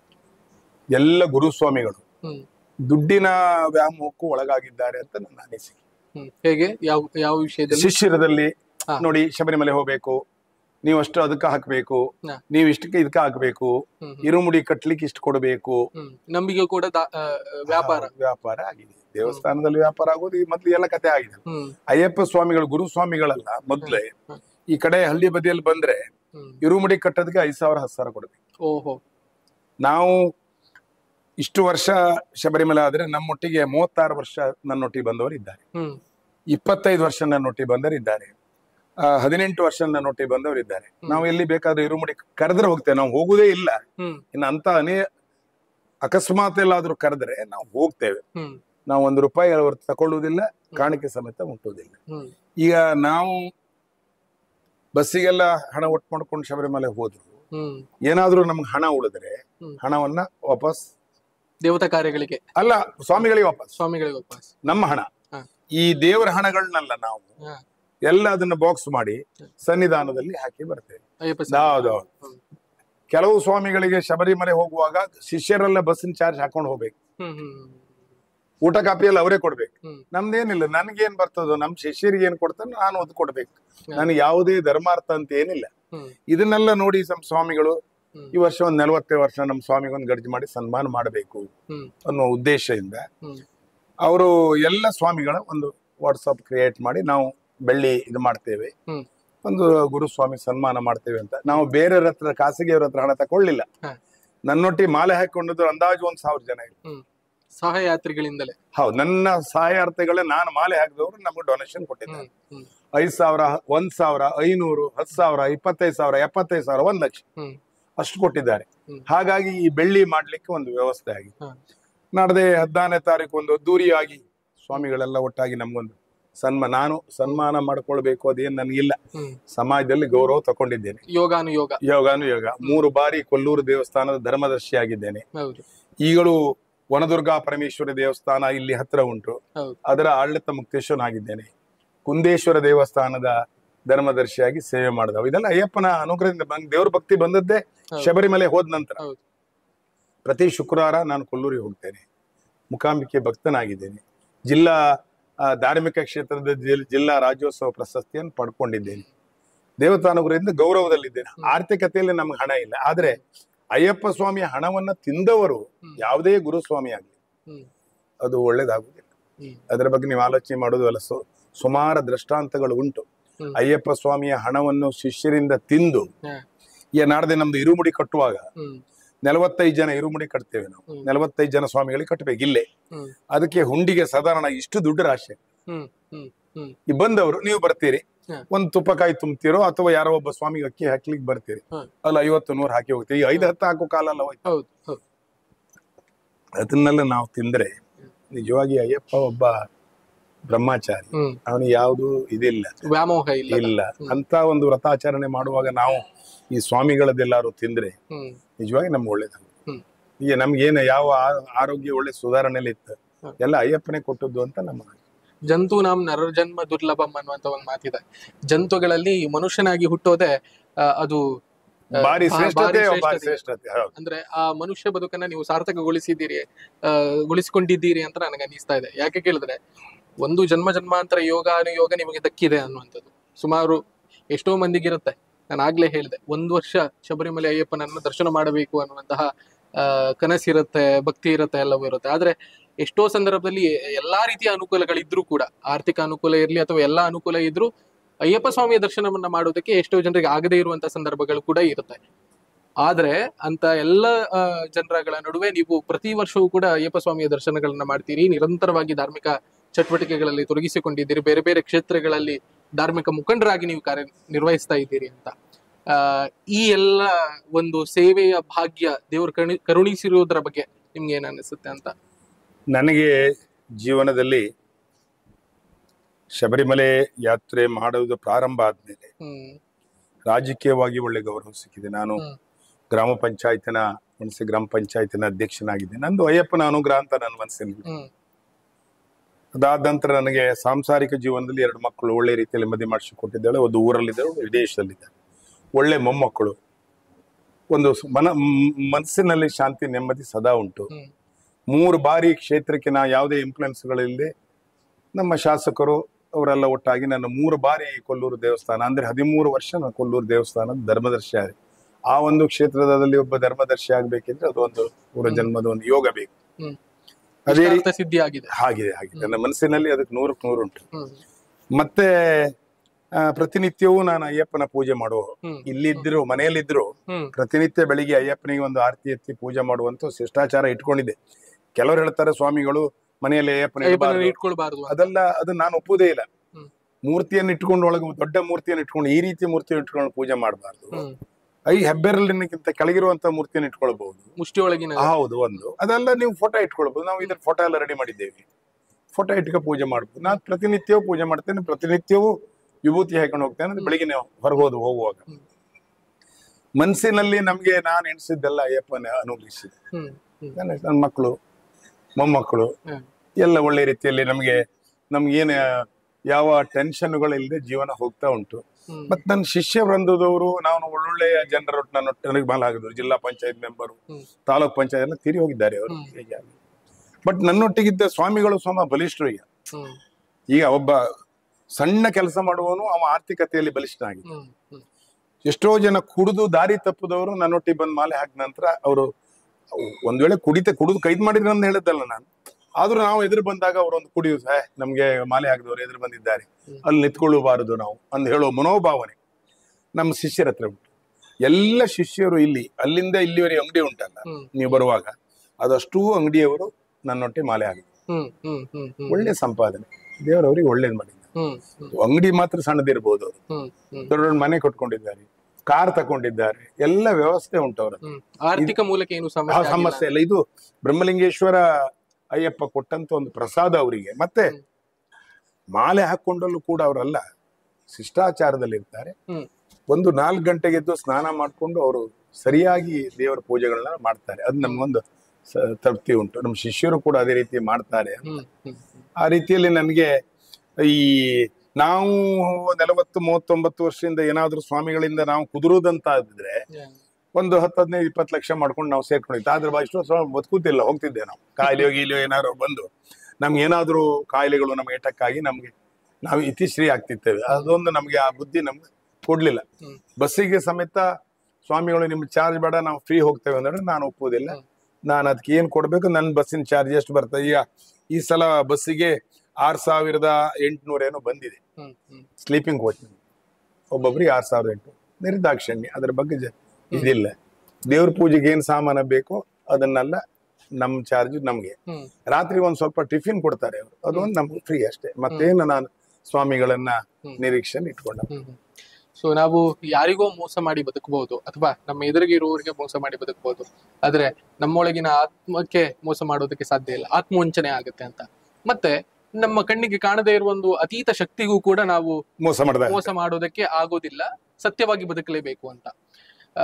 ಎಲ್ಲ ಗುರುಸ್ವಾಮಿಗಳು ಹ್ಮ್ ದುಡ್ಡಿನ ವ್ಯಾಮೋಹಕ್ಕೂ ಒಳಗಾಗಿದ್ದಾರೆ ಅಂತ ನನ್ನ ಅನಿಸಿಕೆ. ಹ್ಮ್ ಹೇಗೆ? ಯಾವ ಯಾವ ವಿಷಯದಲ್ಲಿ? ಶಿಷ್ಯರದಲ್ಲಿ ಹಾ. ನೋಡಿ, ಶಬರಿಮಲೆ ಹೋಗ್ಬೇಕು, ನೀವು ಅಷ್ಟು ಅದಕ್ಕೆ ಹಾಕ್ಬೇಕು, ಹಾ. ನೀವು ಇಷ್ಟಕ್ಕೆ ಇದಕ್ಕೆ ಹಾಕ್ಬೇಕು, ಹ್ಮ್ ಹ್ಮ್. ಇರುಮುಡಿ ಕಟ್ಲಿಕ್ಕೆ ಇಷ್ಟು ಕೊಡಬೇಕು. ಹ್ಮ್ ನಂಬಿಕೆ ಕೂಡ ದಾ- ಆ, ವ್ಯಾಪಾರ. ಹಾ, ವ್ಯಾಪಾರ ಆಗಿದೆ. ದೇವಸ್ಥಾನದಲ್ಲಿ ವ್ಯಾಪಾರ ಆಗೋದು ಈ ಮೊದ್ಲು ಎಲ್ಲ ಕತೆ ಆಗಿದೆ. ಹ್ಮ್ ಅಯ್ಯಪ್ಪ ಸ್ವಾಮಿಗಳು ಗುರುಸ್ವಾಮಿಗಳಲ್ಲ, ಮೊದ್ಲೇ ಹ್ಮ್. ಈ ಕಡೆ ಹಳ್ಳಿ ಬದಿಯಲ್ಲಿ ಬಂದ್ರೆ ಹ್ಮ್ ಇರುಮುಡಿ ಕಟ್ಟೋದಕ್ಕೆ ಐದ್ ಸಾವಿರ ಹತ್ತು ಸಾವಿರ ಕೊಡ್ಬೇಕು. ಓಹೋ. ನಾವು ಇಷ್ಟು ವರ್ಷ ಶಬರಿಮಲೆ ಆದ್ರೆ ನಮ್ಮೊಟ್ಟಿಗೆ ಮೂವತ್ತಾರು ವರ್ಷ ನನ್ನೊಟ್ಟಿಗೆ ಬಂದವರು ಇದ್ದಾರೆ, ಹ್ಮ್ ಇಪ್ಪತ್ತೈದು ವರ್ಷ ನನ್ನೊಟ್ಟಿಗೆ ಬಂದವರು ಇದ್ದಾರೆ, ಆ, ಹದಿನೆಂಟು ವರ್ಷ ನನ್ನೊಟ್ಟಿಗೆ ಬಂದವರು ಇದ್ದಾರೆ. ನಾವು ಎಲ್ಲಿ ಬೇಕಾದ್ರೂ ಇರುಮುಡಿ ಕರೆದ್ರೆ ಹೋಗ್ತೇವೆ, ನಾವು ಹೋಗುದೇ ಇಲ್ಲ. ಹ್ಮ್ ಇನ್ನು ಅಂತ ಅನೇ ಅಕಸ್ಮಾತ್ ಎಲ್ಲಾದ್ರೂ ಕರೆದ್ರೆ ನಾವು ಹೋಗ್ತೇವೆ. ಹ್ಮ್ ನಾವು ಒಂದು ರೂಪಾಯಿ ಅವ್ರು ತಕೊಳ್ಳುವುದಿಲ್ಲ, ಕಾಣಿಕೆ ಸಮೇತ ಮುಟ್ಟುವುದಿಲ್ಲ. ಹ್ಮ್ ಈಗ ನಾವು ಬಸ್ಸಿಗೆಲ್ಲ ಹಣ ಒಟ್ಟು ಮಾಡ್ಕೊಂಡು ಶಬರಿಮಲೆ ಹೋದ್ರು, ಹ್ಮ್ ಏನಾದ್ರೂ ನಮ್ಗೆ ಹಣ ಉಳಿದ್ರೆ ಹ್ಮ್. ಹಣವನ್ನ ವಾಪಸ್ ದೇವತಾ ಕಾರ್ಯಗಳಿಗೆ, ಅಲ್ಲ, ಸ್ವಾಮಿಗಳಿಗೆ ವಾಪಸ್. ಸ್ವಾಮಿಗಳಿಗೆ ವಾಪಸ್. ನಮ್ಮ ಹಣ, ಹಾ. ಈ ದೇವರ ಹಣಗಳನ್ನೆಲ್ಲ ನಾವು ಹಾ. ಎಲ್ಲ ಅದನ್ನ ಬಾಕ್ಸ್ ಮಾಡಿ ಸನ್ನಿಧಾನದಲ್ಲಿ ಹಾಕಿ ಬರ್ತೇವೆ. ಅಯ್ಯಪ್ಪ ಸ್ವಾಮಿ. ಹೌದು. ಹ್ಮ್. ಕೆಲವು ಸ್ವಾಮಿಗಳಿಗೆ ಶಬರಿಮಲೆ ಹೋಗುವಾಗ ಶಿಷ್ಯರೆಲ್ಲ ಬಸ್ಸಿನ ಚಾರ್ಜ್ ಹಾಕೊಂಡು ಹೋಗ್ಬೇಕು, ಹ್ಮ್ ಹ್ಮ್ ಹ್ಮ್. ಊಟ ಕಾಪಿ ಎಲ್ಲ ಅವರೇ ಕೊಡ್ಬೇಕು. ಹ್ಮ್. ನಮ್ದೇನಿಲ್ಲ, ನನ್ಗೇನ್ ಬರ್ತದೋ ನಮ್ ಶಿಷ್ಯರಿಗೆ ಏನ್ ಕೊಡ್ತಾನೆ ನಾನು ಅದು ಕೊಡ್ಬೇಕು. ಹ್ಮ್. ನನಗೆ ಯಾವುದೇ ಧರ್ಮಾರ್ಥ ಅಂತ ಏನಿಲ್ಲ. ಹ್ಮ್. ಇದನ್ನೆಲ್ಲ ನೋಡಿ ನಮ್ಮ ಸ್ವಾಮಿಗಳು ಹ್ಮ್. ಈ ವರ್ಷ ಒಂದ್ ನಲವತ್ತೈದು ವರ್ಷ ನಮ್ಮ ಸ್ವಾಮಿಗೊಂದು ಗಡ್ಜ್ ಮಾಡಿ ಸನ್ಮಾನ ಮಾಡಬೇಕು ಹ್ಮ್. ಅನ್ನೋ ಉದ್ದೇಶದಿಂದ ಹ್ಮ್. ಅವರು ಎಲ್ಲ ಸ್ವಾಮಿಗಳ ಒಂದು ವಾಟ್ಸಪ್ ಕ್ರಿಯೇಟ್ ಮಾಡಿ ನಾವು ಬೆಳ್ಳಿ ಇದು ಮಾಡ್ತೇವೆ, ಹ್ಮ್. ಒಂದು ಗುರುಸ್ವಾಮಿ ಸನ್ಮಾನ ಮಾಡ್ತೇವೆ ಅಂತ. ನಾವು ಬೇರೆಯವ್ರ ಹತ್ರ ಖಾಸಗಿಯವ್ರ ಹತ್ರ ಹಣ ತಕೊಳ್ಳಿಲ್ಲ. ಹಾ. ನನ್ನೊಟ್ಟಿಗೆ ಮಾಲೆ ಹಾಕೊಂಡಿದ್ದು ಅಂದಾಜು ಒಂದ್ ಸಾವಿರ ಜನ ಇದೆ. ಹ್ಮ್. ಸಹಯಾತ್ರಿಗಳಿಂದಲೇ. ಹೌದು, ನನ್ನ ಸಹಾಯಾರ್ಥಿಗಳೇ ನಾನು ಮಾಲೆ ಹಾಕಿದವರು ನಮ್ಗೆ ಡೊನೇಷನ್ ಕೊಟ್ಟಿದ್ದಾರೆ. ಹ್ಮ್. ಹ್ಮ್. ಐದ್ ಸಾವಿರ, ಒಂದ್ ಸಾವಿರ, ಐನೂರು, ಹತ್ತು ಸಾವಿರ, ಇಪ್ಪತ್ತೈದು ಸಾವಿರ, ಎಪ್ಪತ್ತೈದು ಸಾವಿರ, ಒಂದ್ ಲಕ್ಷ ಹ್ಮ್. ಅಷ್ಟು ಕೊಟ್ಟಿದ್ದಾರೆ. ಹ್ಮ್. ಹಾಗಾಗಿ ಈ ಬೆಳ್ಳಿ ಮಾಡ್ಲಿಕ್ಕೆ ಒಂದು ವ್ಯವಸ್ಥೆ ಆಗಿದೆ. ಹಾ. ನಡೆದೇ ಹದಿನಾರನೇ ತಾರೀಕು ಒಂದು ಅದ್ದೂರಿಯಾಗಿ ಸ್ವಾಮಿಗಳೆಲ್ಲ ಒಟ್ಟಾಗಿ ನಮ್ಗೊಂದು ಸನ್ಮಾನ, ನಾನು ಸನ್ಮಾನ ಮಾಡ್ಕೊಳ್ಬೇಕು ಅದೇನ್ ನನಗಿಲ್ಲ, ಹ್ಮ್. ಸಮಾಜದಲ್ಲಿ ಗೌರವ ತಗೊಂಡಿದ್ದೇನೆ. ಯೋಗಾನುಯೋಗ. ಯೋಗಾನು ಯೋಗ. ಮೂರು ಬಾರಿ ಕೊಲ್ಲೂರು ದೇವಸ್ಥಾನದ ಧರ್ಮದರ್ಶಿ ಆಗಿದ್ದೇನೆ. ಹೌದು. ಈಗಲೂ ವನದುರ್ಗಾ ಪರಮೇಶ್ವರಿ ದೇವಸ್ಥಾನ ಇಲ್ಲಿ ಹತ್ರ ಉಂಟು, ಹೌದು. ಅದರ ಆಡಳಿತ ಮುಕ್ತೇಶ್ವರನಾಗಿದ್ದೇನೆ. ಕುಂದೇಶ್ವರ ದೇವಸ್ಥಾನದ ಧರ್ಮದರ್ಶಿಯಾಗಿ ಸೇವೆ ಮಾಡಿದವು. ಇದೆಲ್ಲ ಅಯ್ಯಪ್ಪನ ಅನುಗ್ರಹದಿಂದ ನಂಗೆ ದೇವ್ರ ಭಕ್ತಿ ಬಂದದ್ದೇ ಹೌದು. ಶಬರಿಮಲೆ ಹೋದ ನಂತರ. ಹೌದು. ಪ್ರತಿ ಶುಕ್ರವಾರ ನಾನು ಕೊಲ್ಲೂರಿಗೆ ಹೋಗ್ತೇನೆ, ಮುಖಾಂಬಿಕೆ ಭಕ್ತನಾಗಿದ್ದೇನೆ. ಜಿಲ್ಲಾ ಆ, ಧಾರ್ಮಿಕ ಕ್ಷೇತ್ರದ ಜಿಲ್- ಜಿಲ್ಲಾ ರಾಜ್ಯೋತ್ಸವ ಪ್ರಶಸ್ತಿಯನ್ನು ಪಡ್ಕೊಂಡಿದ್ದೇನೆ. ದೇವತಾನುಗ್ರಹದಿಂದ ಗೌರವದಲ್ಲಿದ್ದೇನೆ. ಆರ್ಥಿಕತೆಯಲ್ಲಿ ನಮ್ಗೆ ಹಣ ಇಲ್ಲ, ಆದ್ರೆ ಅಯ್ಯಪ್ಪ ಸ್ವಾಮಿಯ ಹಣವನ್ನ ತಿಂದವರು ಹ್ಮ್. ಯಾವುದೇ ಗುರುಸ್ವಾಮಿ ಆಗಲಿ ಹ್ಮ್. ಅದು ಒಳ್ಳೇದಾಗುದಿಲ್ಲ. ಹ್ಮ್. ಅದರ ಬಗ್ಗೆ ನೀವು ಆಲೋಚನೆ ಮಾಡೋದು ಅಲ್ಲ. ಸು ಸುಮಾರು ದೃಷ್ಟಾಂತಗಳು ಉಂಟು. ಹ್ಮ್. ಅಯ್ಯಪ್ಪ ಸ್ವಾಮಿಯ ಹಣವನ್ನು ಶಿಷ್ಯರಿಂದ ತಿಂದು, ಹಾ. ಈ ನಾಡ್ದೆ ನಮ್ದು ಇರುಮುಡಿ ಕಟ್ಟುವಾಗ ಹ್ಮ್. ನಲವತ್ತೈದು ಜನ ಇರುಮುಡಿ ಕಟ್ತೇವೆ ನಾವು. ಹ್ಮ್. ನಲವತ್ತೈದು ಜನ ಸ್ವಾಮಿಗಳಿಗೆ ಕಟ್ಟಬೇಕು ಇಲ್ಲೇ. ಹ್ಮ್. ಅದಕ್ಕೆ ಹುಂಡಿಗೆ ಸಾಧಾರಣ ಇಷ್ಟು ದುಡ್ಡು ರಾಶಿ. ಹ್ಮ್. ಹ್ಮ್. ಹ್ಮ್. ಈ ಬಂದವರು ನೀವು ಬರ್ತೀರಿ, ಹಾ. ಒಂದ್ ತುಪ್ಪಕಾಯಿ ತುಂಬ್ತಿರೋ ಅಥವಾ ಯಾರೋ ಒಬ್ಬ ಸ್ವಾಮಿಗೆ ಅಕ್ಕಿ ಹಾಕ್ಲಿಕ್ಕೆ ಬರ್ತೀರಿ, ಹಾ. ಅಲ್ಲ ಐವತ್ತು ನೂರು ಹಾಕಿ ಹೋಗ್ತೀವಿ. ಐದು ಹತ್ತು ಹಾಕೋ ಕಾಲ ಅಲ್ಲ ಹೋಯ್ತು. ಹೌದು. ಹೌದು. ಅದನ್ನೆಲ್ಲ ನಾವು ತಿಂದ್ರೆ ನಿಜವಾಗಿ ಅಯ್ಯಪ್ಪ ಒಬ್ಬ ಬ್ರಹ್ಮಚಾರಿ, ಹ್ಮ್. ಅವನಿಗೆ ಯಾವುದು ಇದಿಲ್ಲ, ವ್ಯಾಮೋಹ ಇಲ್ಲ. ಇಲ್ಲ. ಅಂತ ಒಂದು ವ್ರತಾಚರಣೆ ಮಾಡುವಾಗ ನಾವು ಈ ಸ್ವಾಮಿಗಳದ್ದೆಲ್ಲಾರು ತಿಂದ್ರೆ ಹ್ಮ್. ನಿಜವಾಗಿ ನಮ್ಗೆ ಒಳ್ಳೇದಾಗುತ್ತೆ. ಹ್ಮ್. ಈಗ ನಮ್ಗೇನು ಯಾವ ಆ- ಆರೋಗ್ಯ ಒಳ್ಳೆ ಸುಧಾರಣೆಲಿ ಇತ್ತು, ಹ್ಮ್. ಎಲ್ಲ ಅಯ್ಯಪ್ಪನೇ ಕೊಟ್ಟದ್ದು ಅಂತ ನಮ್ಮ ಜಂತು ನಾಮ್ ನರಜನ್ಮ ದುರ್ಲಭಂ ಅನ್ನುವಂತ ಒಂದು ಮಾತಿದೆ. ಜಂತುಗಳಲ್ಲಿ ಮನುಷ್ಯನಾಗಿ ಹುಟ್ಟೋದೆ ಆ, ಅದು ಆ, ಭಾರಿ ಬಾ- ಶ್ರೇಷ್ಠತೆ, ಭಾರಿ ಭಾರಿ ಶ್ರೇಷ್ಠತೆ. ಶ್ರೇಷ್ಠತೆ. ಹೌದು. ಅಂದ್ರೆ ಆ ಮನುಷ್ಯ ಬದುಕನ್ನ ನೀವು ಸಾರ್ಥಕಗೊಳಿಸಿದ್ದೀರಿ, ಆ, ಗೊಳಿಸಿಕೊಂಡಿದ್ದೀರಿ ಅಂತ ನನಗೆ ಅನಿಸ್ತಾ ಇದೆ. ಯಾಕೆ ಕೇಳಿದ್ರೆ ಒಂದು ಜನ್ಮ ಜನ್ಮಾಂತರ ಯೋಗ ಅನುಯೋಗ ನಿಮಗೆ ದಕ್ಕಿದೆ ಅನ್ನುವಂಥದ್ದು ಸುಮಾರು ಎಷ್ಟೋ ಮಂದಿಗಿರುತ್ತೆ. ನಾನು ಆಗ್ಲೇ ಹೇಳಿದೆ, ಒಂದು ವರ್ಷ ಶಬರಿಮಲೆ ಅಯ್ಯಪ್ಪನನ್ನು ದರ್ಶನ ಮಾಡಬೇಕು ಅನ್ನುವಂತಹ ಆ ಕನಸಿರುತ್ತೆ, ಭಕ್ತಿ ಇರುತ್ತೆ, ಎಲ್ಲವೂ ಇರುತ್ತೆ. ಆದ್ರೆ ಎಷ್ಟೋ ಸಂದರ್ಭದಲ್ಲಿ ಎಲ್ಲಾ ರೀತಿಯ ಅನುಕೂಲಗಳಿದ್ರು ಕೂಡ, ಆರ್ಥಿಕ ಅನುಕೂಲ ಇರ್ಲಿ ಅಥವಾ ಎಲ್ಲಾ ಅನುಕೂಲ ಇದ್ರು, ಅಯ್ಯಪ್ಪ ಸ್ವಾಮಿಯ ದರ್ಶನವನ್ನ ಮಾಡೋದಕ್ಕೆ ಎಷ್ಟೋ ಜನರಿಗೆ ಆಗದೇ ಇರುವಂತಹ ಸಂದರ್ಭಗಳು ಕೂಡ ಇರುತ್ತೆ. ಆದ್ರೆ ಅಂತ ಎಲ್ಲ ಜನರಗಳ ನಡುವೆ ನೀವು ಪ್ರತಿ ವರ್ಷವೂ ಕೂಡ ಅಯ್ಯಪ್ಪ ಸ್ವಾಮಿಯ ದರ್ಶನಗಳನ್ನ ಮಾಡ್ತೀರಿ, ನಿರಂತರವಾಗಿ ಧಾರ್ಮಿಕ ಚಟುವಟಿಕೆಗಳಲ್ಲಿ ತೊಡಗಿಸಿಕೊಂಡಿದ್ದೀರಿ, ಬೇರೆ ಬೇರೆ ಕ್ಷೇತ್ರಗಳಲ್ಲಿ ಧಾರ್ಮಿಕ ಮುಖಂಡರಾಗಿ ನೀವು ಕಾರ್ಯ ನಿರ್ವಹಿಸ್ತಾ ಇದ್ದೀರಿ ಅಂತ. ಆ ಈ ಎಲ್ಲ ಒಂದು ಸೇವೆಯ ಭಾಗ್ಯ ದೇವರು ಕರುಣಿ ಕರುಣಿಸಿರುವುದರ ಬಗ್ಗೆ ನಿಮ್ಗೆ ಏನ್ ಅನಿಸುತ್ತೆ ಅಂತ? ನನಗೆ ಜೀವನದಲ್ಲಿ ಶಬರಿಮಲೆ ಯಾತ್ರೆ ಮಾಡುವುದು ಪ್ರಾರಂಭ ಆದ್ಮೇಲೆ ರಾಜಕೀಯವಾಗಿ ಒಳ್ಳೆ ಗೌರವ ಸಿಕ್ಕಿದೆ. ನಾನು ಗ್ರಾಮ ಪಂಚಾಯತಿನ ಮನಸ್ಸಿ ಗ್ರಾಮ ಪಂಚಾಯತಿನ ಅಧ್ಯಕ್ಷನಾಗಿದ್ದೆ. ನಂದು ಅಯ್ಯಪ್ಪನ ಅನುಗ್ರಹ ಅಂತ ನನ್ನ ಮನಸ್ಸಿನಲ್ಲಿ. ಅದಾದ ನಂತರ ನನಗೆ ಸಾಂಸಾರಿಕ ಜೀವನದಲ್ಲಿ ಎರಡು ಮಕ್ಕಳು ಒಳ್ಳೆ ರೀತಿಯಲ್ಲಿ ಮದುವೆ ಮಾಡಿಸಿಕೊಟ್ಟಿದ್ದಾಳೆ. ಒಂದು ಊರಲ್ಲಿದ್ದರು, ವಿದೇಶದಲ್ಲಿದ್ದಾರೆ, ಒಳ್ಳೆ ಮೊಮ್ಮಕ್ಕಳು. ಒಂದು ಮನ ಮನಸ್ಸಿನಲ್ಲಿ ಶಾಂತಿ ನೆಮ್ಮದಿ ಸದಾ ಉಂಟು. ಮೂರು ಬಾರಿ ಕ್ಷೇತ್ರಕ್ಕೆ ನಾ ಯಾವುದೇ ಇನ್ಫ್ಲುಯೆನ್ಸ್ಗಳಿಲ್ಲದೆ ನಮ್ಮ ಶಾಸಕರು ಅವರೆಲ್ಲ ಒಟ್ಟಾಗಿ ನನ್ನ ಮೂರು ಬಾರಿ ಕೊಲ್ಲೂರು ದೇವಸ್ಥಾನ ಅಂದ್ರೆ ಹದಿಮೂರು ವರ್ಷ ನಾನು ಕೊಲ್ಲೂರು ದೇವಸ್ಥಾನದ ಧರ್ಮದರ್ಶಿ ಆದೆ. ಆ ಒಂದು ಕ್ಷೇತ್ರದಲ್ಲಿ ಒಬ್ಬ ಧರ್ಮದರ್ಶಿ ಆಗ್ಬೇಕಿದ್ರೆ ಅದು ಒಂದು ಪೂರ್ವ ಜನ್ಮದ ಒಂದು ಯೋಗ ಬೇಕು. ಅದೇ ರೀತಿ ಸಿದ್ಧಿ ಆಗಿದೆ ಆಗಿದೆ ಆಗಿದೆ ನನ್ನ ಮನಸ್ಸಿನಲ್ಲಿ ಅದಕ್ಕೆ ನೂರಕ್ಕೆ ನೂರು ಉಂಟು. ಮತ್ತೆ ಪ್ರತಿನಿತ್ಯವೂ ನಾನು ಅಯ್ಯಪ್ಪನ ಪೂಜೆ ಮಾಡುವ, ಇಲ್ಲಿದ್ರು ಮನೆಯಲ್ಲಿದ್ರು ಪ್ರತಿನಿತ್ಯ ಬೆಳಿಗ್ಗೆ ಅಯ್ಯಪ್ಪನಿಗೆ ಒಂದು ಆರತಿ ಎತ್ತಿ ಪೂಜೆ ಮಾಡುವಂತ ಶಿಷ್ಟಾಚಾರ ಇಟ್ಕೊಂಡಿದ್ದೆ. ಕೆಲವರು ಹೇಳ್ತಾರೆ ಸ್ವಾಮಿಗಳು ಮನೆಯಲ್ಲಿ ಅಯ್ಯಪ್ಪನ ಇಟ್ಕೊಳ್ಬಾರ್ದು, ಅದೆಲ್ಲ ಅದನ್ನ ನಾನು ಒಪ್ಪುವುದೇ ಇಲ್ಲ. ಮೂರ್ತಿಯನ್ನು ಇಟ್ಕೊಂಡು ಒಳಗೆ ದೊಡ್ಡ ಮೂರ್ತಿಯನ್ನು ಇಟ್ಕೊಂಡು ಈ ರೀತಿ ಮೂರ್ತಿಯನ್ನು ಇಟ್ಕೊಂಡು ಪೂಜೆ ಮಾಡಬಾರ್ದು. ಐ ಹೆಬ್ಬೆರಳಿನಕ್ಕಿಂತ ಕೆಳಗಿರುವಂತ ಮೂರ್ತಿಯನ್ನು ಇಟ್ಕೊಳ್ಬಹುದು, ಮುಷ್ಟಿ ಒಳಗಿನ. ಹೌದು, ಒಂದು ಅದೆಲ್ಲ ನೀವು ಫೋಟೋ ಇಟ್ಕೊಳ್ಬಹುದು. ನಾವು ಇದ್ರ ಫೋಟೋ ಎಲ್ಲ ರೆಡಿ ಮಾಡಿದ್ದೇವೆ, ಫೋಟೋ ಇಟ್ಕೊ ಪೂಜೆ ಮಾಡ್ಬೋದು. ನಾನು ಪ್ರತಿನಿತ್ಯವೂ ಪೂಜೆ ಮಾಡ್ತೇನೆ, ಪ್ರತಿನಿತ್ಯವೂ ವಿಭೂತಿ ಹಾಕೊಂಡು ಹೋಗ್ತೇನೆ ಬೆಳಿಗ್ಗೆ ಹೊರಗೋದು ಹೋಗುವಾಗ. ಮನಸ್ಸಿನಲ್ಲಿ ನಮ್ಗೆ ನಾನು ಎಣಿಸಿದ್ದೆಲ್ಲ ಅಯ್ಯಪ್ಪನ ಅನುಗ್ರಹಿಸಿದೆ. ನನ್ನ ಮಕ್ಕಳು ಮೊಮ್ಮಕ್ಕಳು ಎಲ್ಲ ಒಳ್ಳೆ ರೀತಿಯಲ್ಲಿ ನಮ್ಗೆ ನಮ್ಗೇನು ಯಾವ ಟೆನ್ಷನ್ಗಳಿಲ್ಲದೆ ಜೀವನ ಹೋಗ್ತಾ ಉಂಟು. ಮತ್ ನನ್ನ ಶಿಷ್ಯ ವೃಂದದವರು ನಾವು ಒಳ್ಳೊಳ್ಳೆಯ ಜನರ ನನ್ನ ನನಗೆ ಬಾಲ ಆಗಿದ್ರು. ಜಿಲ್ಲಾ ಪಂಚಾಯತ್ ಮೆಂಬರು, ತಾಲೂಕ್ ಪಂಚಾಯತ್ ಎಲ್ಲ ತೀರಿ ಹೋಗಿದ್ದಾರೆ ಅವರು. ಬಟ್ ನನ್ನೊಟ್ಟಿಗಿದ್ದ ಸ್ವಾಮಿಗಳು ಸಮ ಬಲಿಷ್ಠರು. ಈಗ ಈಗ ಒಬ್ಬ ಸಣ್ಣ ಕೆಲಸ ಮಾಡುವವನು ಅವ ಆರ್ಥಿಕತೆಯಲ್ಲಿ ಬಲಿಷ್ಠನಾಗಿದ್ದ. ಎಷ್ಟೋ ಜನ ಕುಡಿದು ದಾರಿ ತಪ್ಪದವರು ನನ್ನೊಟ್ಟಿಗೆ ಬಂದ್ ಮಾಲೆ ಹಾಕಿದ ನಂತರ ಅವರು ಒಂದ್ ವೇಳೆ ಕುಡಿತ ಕುಡಿದು ಕೈದ್ ಮಾಡಿದ್ರು ಅಂತ ಹೇಳಿದ್ದಲ್ಲ ನಾನು. ಆದ್ರೂ ನಾವು ಎದುರು ಬಂದಾಗ ಅವರೊಂದು ಕುಡಿಯು ಸಹ ನಮ್ಗೆ ಮಾಲೆ ಹಾಕಿದವರು ಎದುರು ಬಂದಿದ್ದಾರೆ, ಅಲ್ಲಿ ನಿಂತ್ಕೊಳ್ಳಬಾರದು ನಾವು ಅಂದ್ ಹೇಳೋ ಮನೋಭಾವನೆ ನಮ್ಮ ಶಿಷ್ಯರ ಹತ್ರ ಉಂಟು. ಎಲ್ಲ ಶಿಷ್ಯರು ಇಲ್ಲಿ ಅಲ್ಲಿಂದ ಇಲ್ಲಿವರೆಗೆ ಅಂಗಡಿ ಉಂಟಲ್ಲ ನೀವು ಬರುವಾಗ, ಅದಷ್ಟೂ ಅಂಗಡಿಯವರು ನನ್ನೊಟ್ಟಿಗೆ ಮಾಲೆ ಹಾಕಿದ್ರು. ಒಳ್ಳೆ ಸಂಪಾದನೆ ದೇವರವ್ರಿಗೆ ಒಳ್ಳೇದ್ ಮಾಡಿದ್ದಾರೆ. ಅಂಗಡಿ ಮಾತ್ರ ಸಣ್ಣದಿರ್ಬೋದು, ಅವರು ದೊಡ್ಡ ದೊಡ್ಡ ಮನೆ ಕೊಟ್ಕೊಂಡಿದ್ದಾರೆ, ಕಾರ್ ತಕೊಂಡಿದ್ದಾರೆ, ಎಲ್ಲ ವ್ಯವಸ್ಥೆ ಉಂಟು ಅವರ. ಆರ್ಥಿಕ ಮೂಲಕ ಏನು ಸಮಸ್ಯೆ ಇಲ್ಲ. ಇದು ಬ್ರಹ್ಮಲಿಂಗೇಶ್ವರ ಅಯ್ಯಪ್ಪ ಕೊಟ್ಟಂತ ಒಂದು ಪ್ರಸಾದ ಅವರಿಗೆ. ಮತ್ತೆ ಮಾಲೆ ಹಾಕೊಂಡಲ್ಲೂ ಕೂಡ ಅವರೆಲ್ಲ ಶಿಷ್ಟಾಚಾರದಲ್ಲಿ ಇರ್ತಾರೆ. ಒಂದು ನಾಲ್ಕು ಗಂಟೆಗೆ ಎದ್ದು ಸ್ನಾನ ಮಾಡ್ಕೊಂಡು ಅವರು ಸರಿಯಾಗಿ ದೇವರ ಪೂಜೆಗಳನ್ನ ಮಾಡ್ತಾರೆ. ಅದು ನಮ್ಗೊಂದು ತೃಪ್ತಿ ಉಂಟು. ನಮ್ಮ ಶಿಷ್ಯರು ಕೂಡ ಅದೇ ರೀತಿ ಮಾಡ್ತಾರೆ. ಆ ರೀತಿಯಲ್ಲಿ ನನಗೆ ಈ ನಾವು ನಲವತ್ತು ಮೂವತ್ತೊಂಬತ್ತು ವರ್ಷದಿಂದ ಏನಾದ್ರೂ ಸ್ವಾಮಿಗಳಿಂದ ನಾವು ಕುದುರುದಂತ ಇದ್ರೆ ಒಂದು ಹತ್ತು ಹದಿನೈದು ಇಪ್ಪತ್ತು ಲಕ್ಷ ಮಾಡ್ಕೊಂಡು ನಾವು ಸೇರ್ಕೊಂಡಿದ್ದೆ. ಆದ್ರೆ ಇಷ್ಟು ಬದುಕುತ್ತಿಲ್ಲ, ಹೋಗ್ತಿದ್ದೆ ನಾವು. ಕಾಯಿಲೆ ಗೀಲೆ ಏನಾದ್ರು ಬಂದು ನಮ್ಗೆ ಏನಾದ್ರು ಕಾಯಿಲೆಗಳು ನಮ್ಗೆ ಏಟಕ್ಕಾಗಿ ನಮ್ಗೆ ನಾವು ಇತಿಶ್ರೀ ಆಗ್ತಿರ್ತೇವೆ. ಅದೊಂದು ನಮ್ಗೆ ಆ ಬುದ್ಧಿ ನಮ್ಗೆ ಕೊಡ್ಲಿಲ್ಲ. ಬಸ್ಸಿಗೆ ಸಮೇತ ಸ್ವಾಮಿಗಳು ನಿಮ್ಗೆ ಚಾರ್ಜ್ ಬೇಡ, ನಾವು ಫ್ರೀ ಹೋಗ್ತೇವೆ ಅಂದ್ರೆ ನಾನು ಒಪ್ಪುವುದಿಲ್ಲ. ನಾನು ಅದಕ್ಕೆ ಏನ್ ಕೊಡ್ಬೇಕು, ನನ್ನ ಬಸ್ಸಿನ ಚಾರ್ಜ್ ಎಷ್ಟು ಬರ್ತದೆ. ಈಗ ಈ ಸಲ ಬಸ್ಸಿಗೆ ಆರ್ ಸಾವಿರದ ಎಂಟುನೂರ ಏನೋ ಬಂದಿದೆ ಸ್ಲೀಪಿಂಗ್ ಕೋಚ್. ಒಬ್ಬೊಬ್ರಿಗೆ ಆರ್ ಸಾವಿರದ ಎಂಟು ನಿರ್ದಾಕ್ಷಣ್ಯ. ಅದ್ರ ಬಗ್ಗೆ ಇದಿಲ್ಲ. ದೇವ್ರ ಪೂಜೆಗೆ ಏನ್ ಸಾಮಾನ ಬೇಕೋ ಅದನ್ನೆಲ್ಲ ನಮ್ ಚಾರ್ಜ್ ನಮ್ಗೆ. ರಾತ್ರಿ ಒಂದ್ ಸ್ವಲ್ಪ ಟಿಫಿನ್ ಕೊಡ್ತಾರೆ ಅವರು, ಅದೊಂದು ನಮ್ಗೆ ಫ್ರೀ ಅಷ್ಟೇ. ಮತ್ತೇನು ನಾನು ಸ್ವಾಮಿಗಳನ್ನ ನಿರೀಕ್ಷೆ ಇಟ್ಕೊಂಡ. ಸೊ ನಾವು ಯಾರಿಗೋ ಮೋಸ ಮಾಡಿ ಬದುಕಬಹುದು, ಅಥವಾ ನಮ್ಮ ಎದುರಿಗೆ ಇರುವವರಿಗೆ ಮೋಸ ಮಾಡಿ ಬದುಕಬಹುದು, ಆದ್ರೆ ನಮ್ಮೊಳಗಿನ ಆತ್ಮಕ್ಕೆ ಮೋಸ ಮಾಡೋದಕ್ಕೆ ಸಾಧ್ಯ ಇಲ್ಲ. ಆತ್ಮವಂಚನೆ ಆಗುತ್ತೆ ಅಂತ. ಮತ್ತೆ ನಮ್ಮ ಕಣ್ಣಿಗೆ ಕಾಣದೇ ಇರುವ ಒಂದು ಅತೀತ ಶಕ್ತಿಗೂ ಕೂಡ ನಾವು ಮೋಸ ಮಾಡ ಮೋಸ ಮಾಡೋದಕ್ಕೆ ಆಗೋದಿಲ್ಲ. ಸತ್ಯವಾಗಿ ಬದುಕಲೇಬೇಕು ಅಂತ ಆ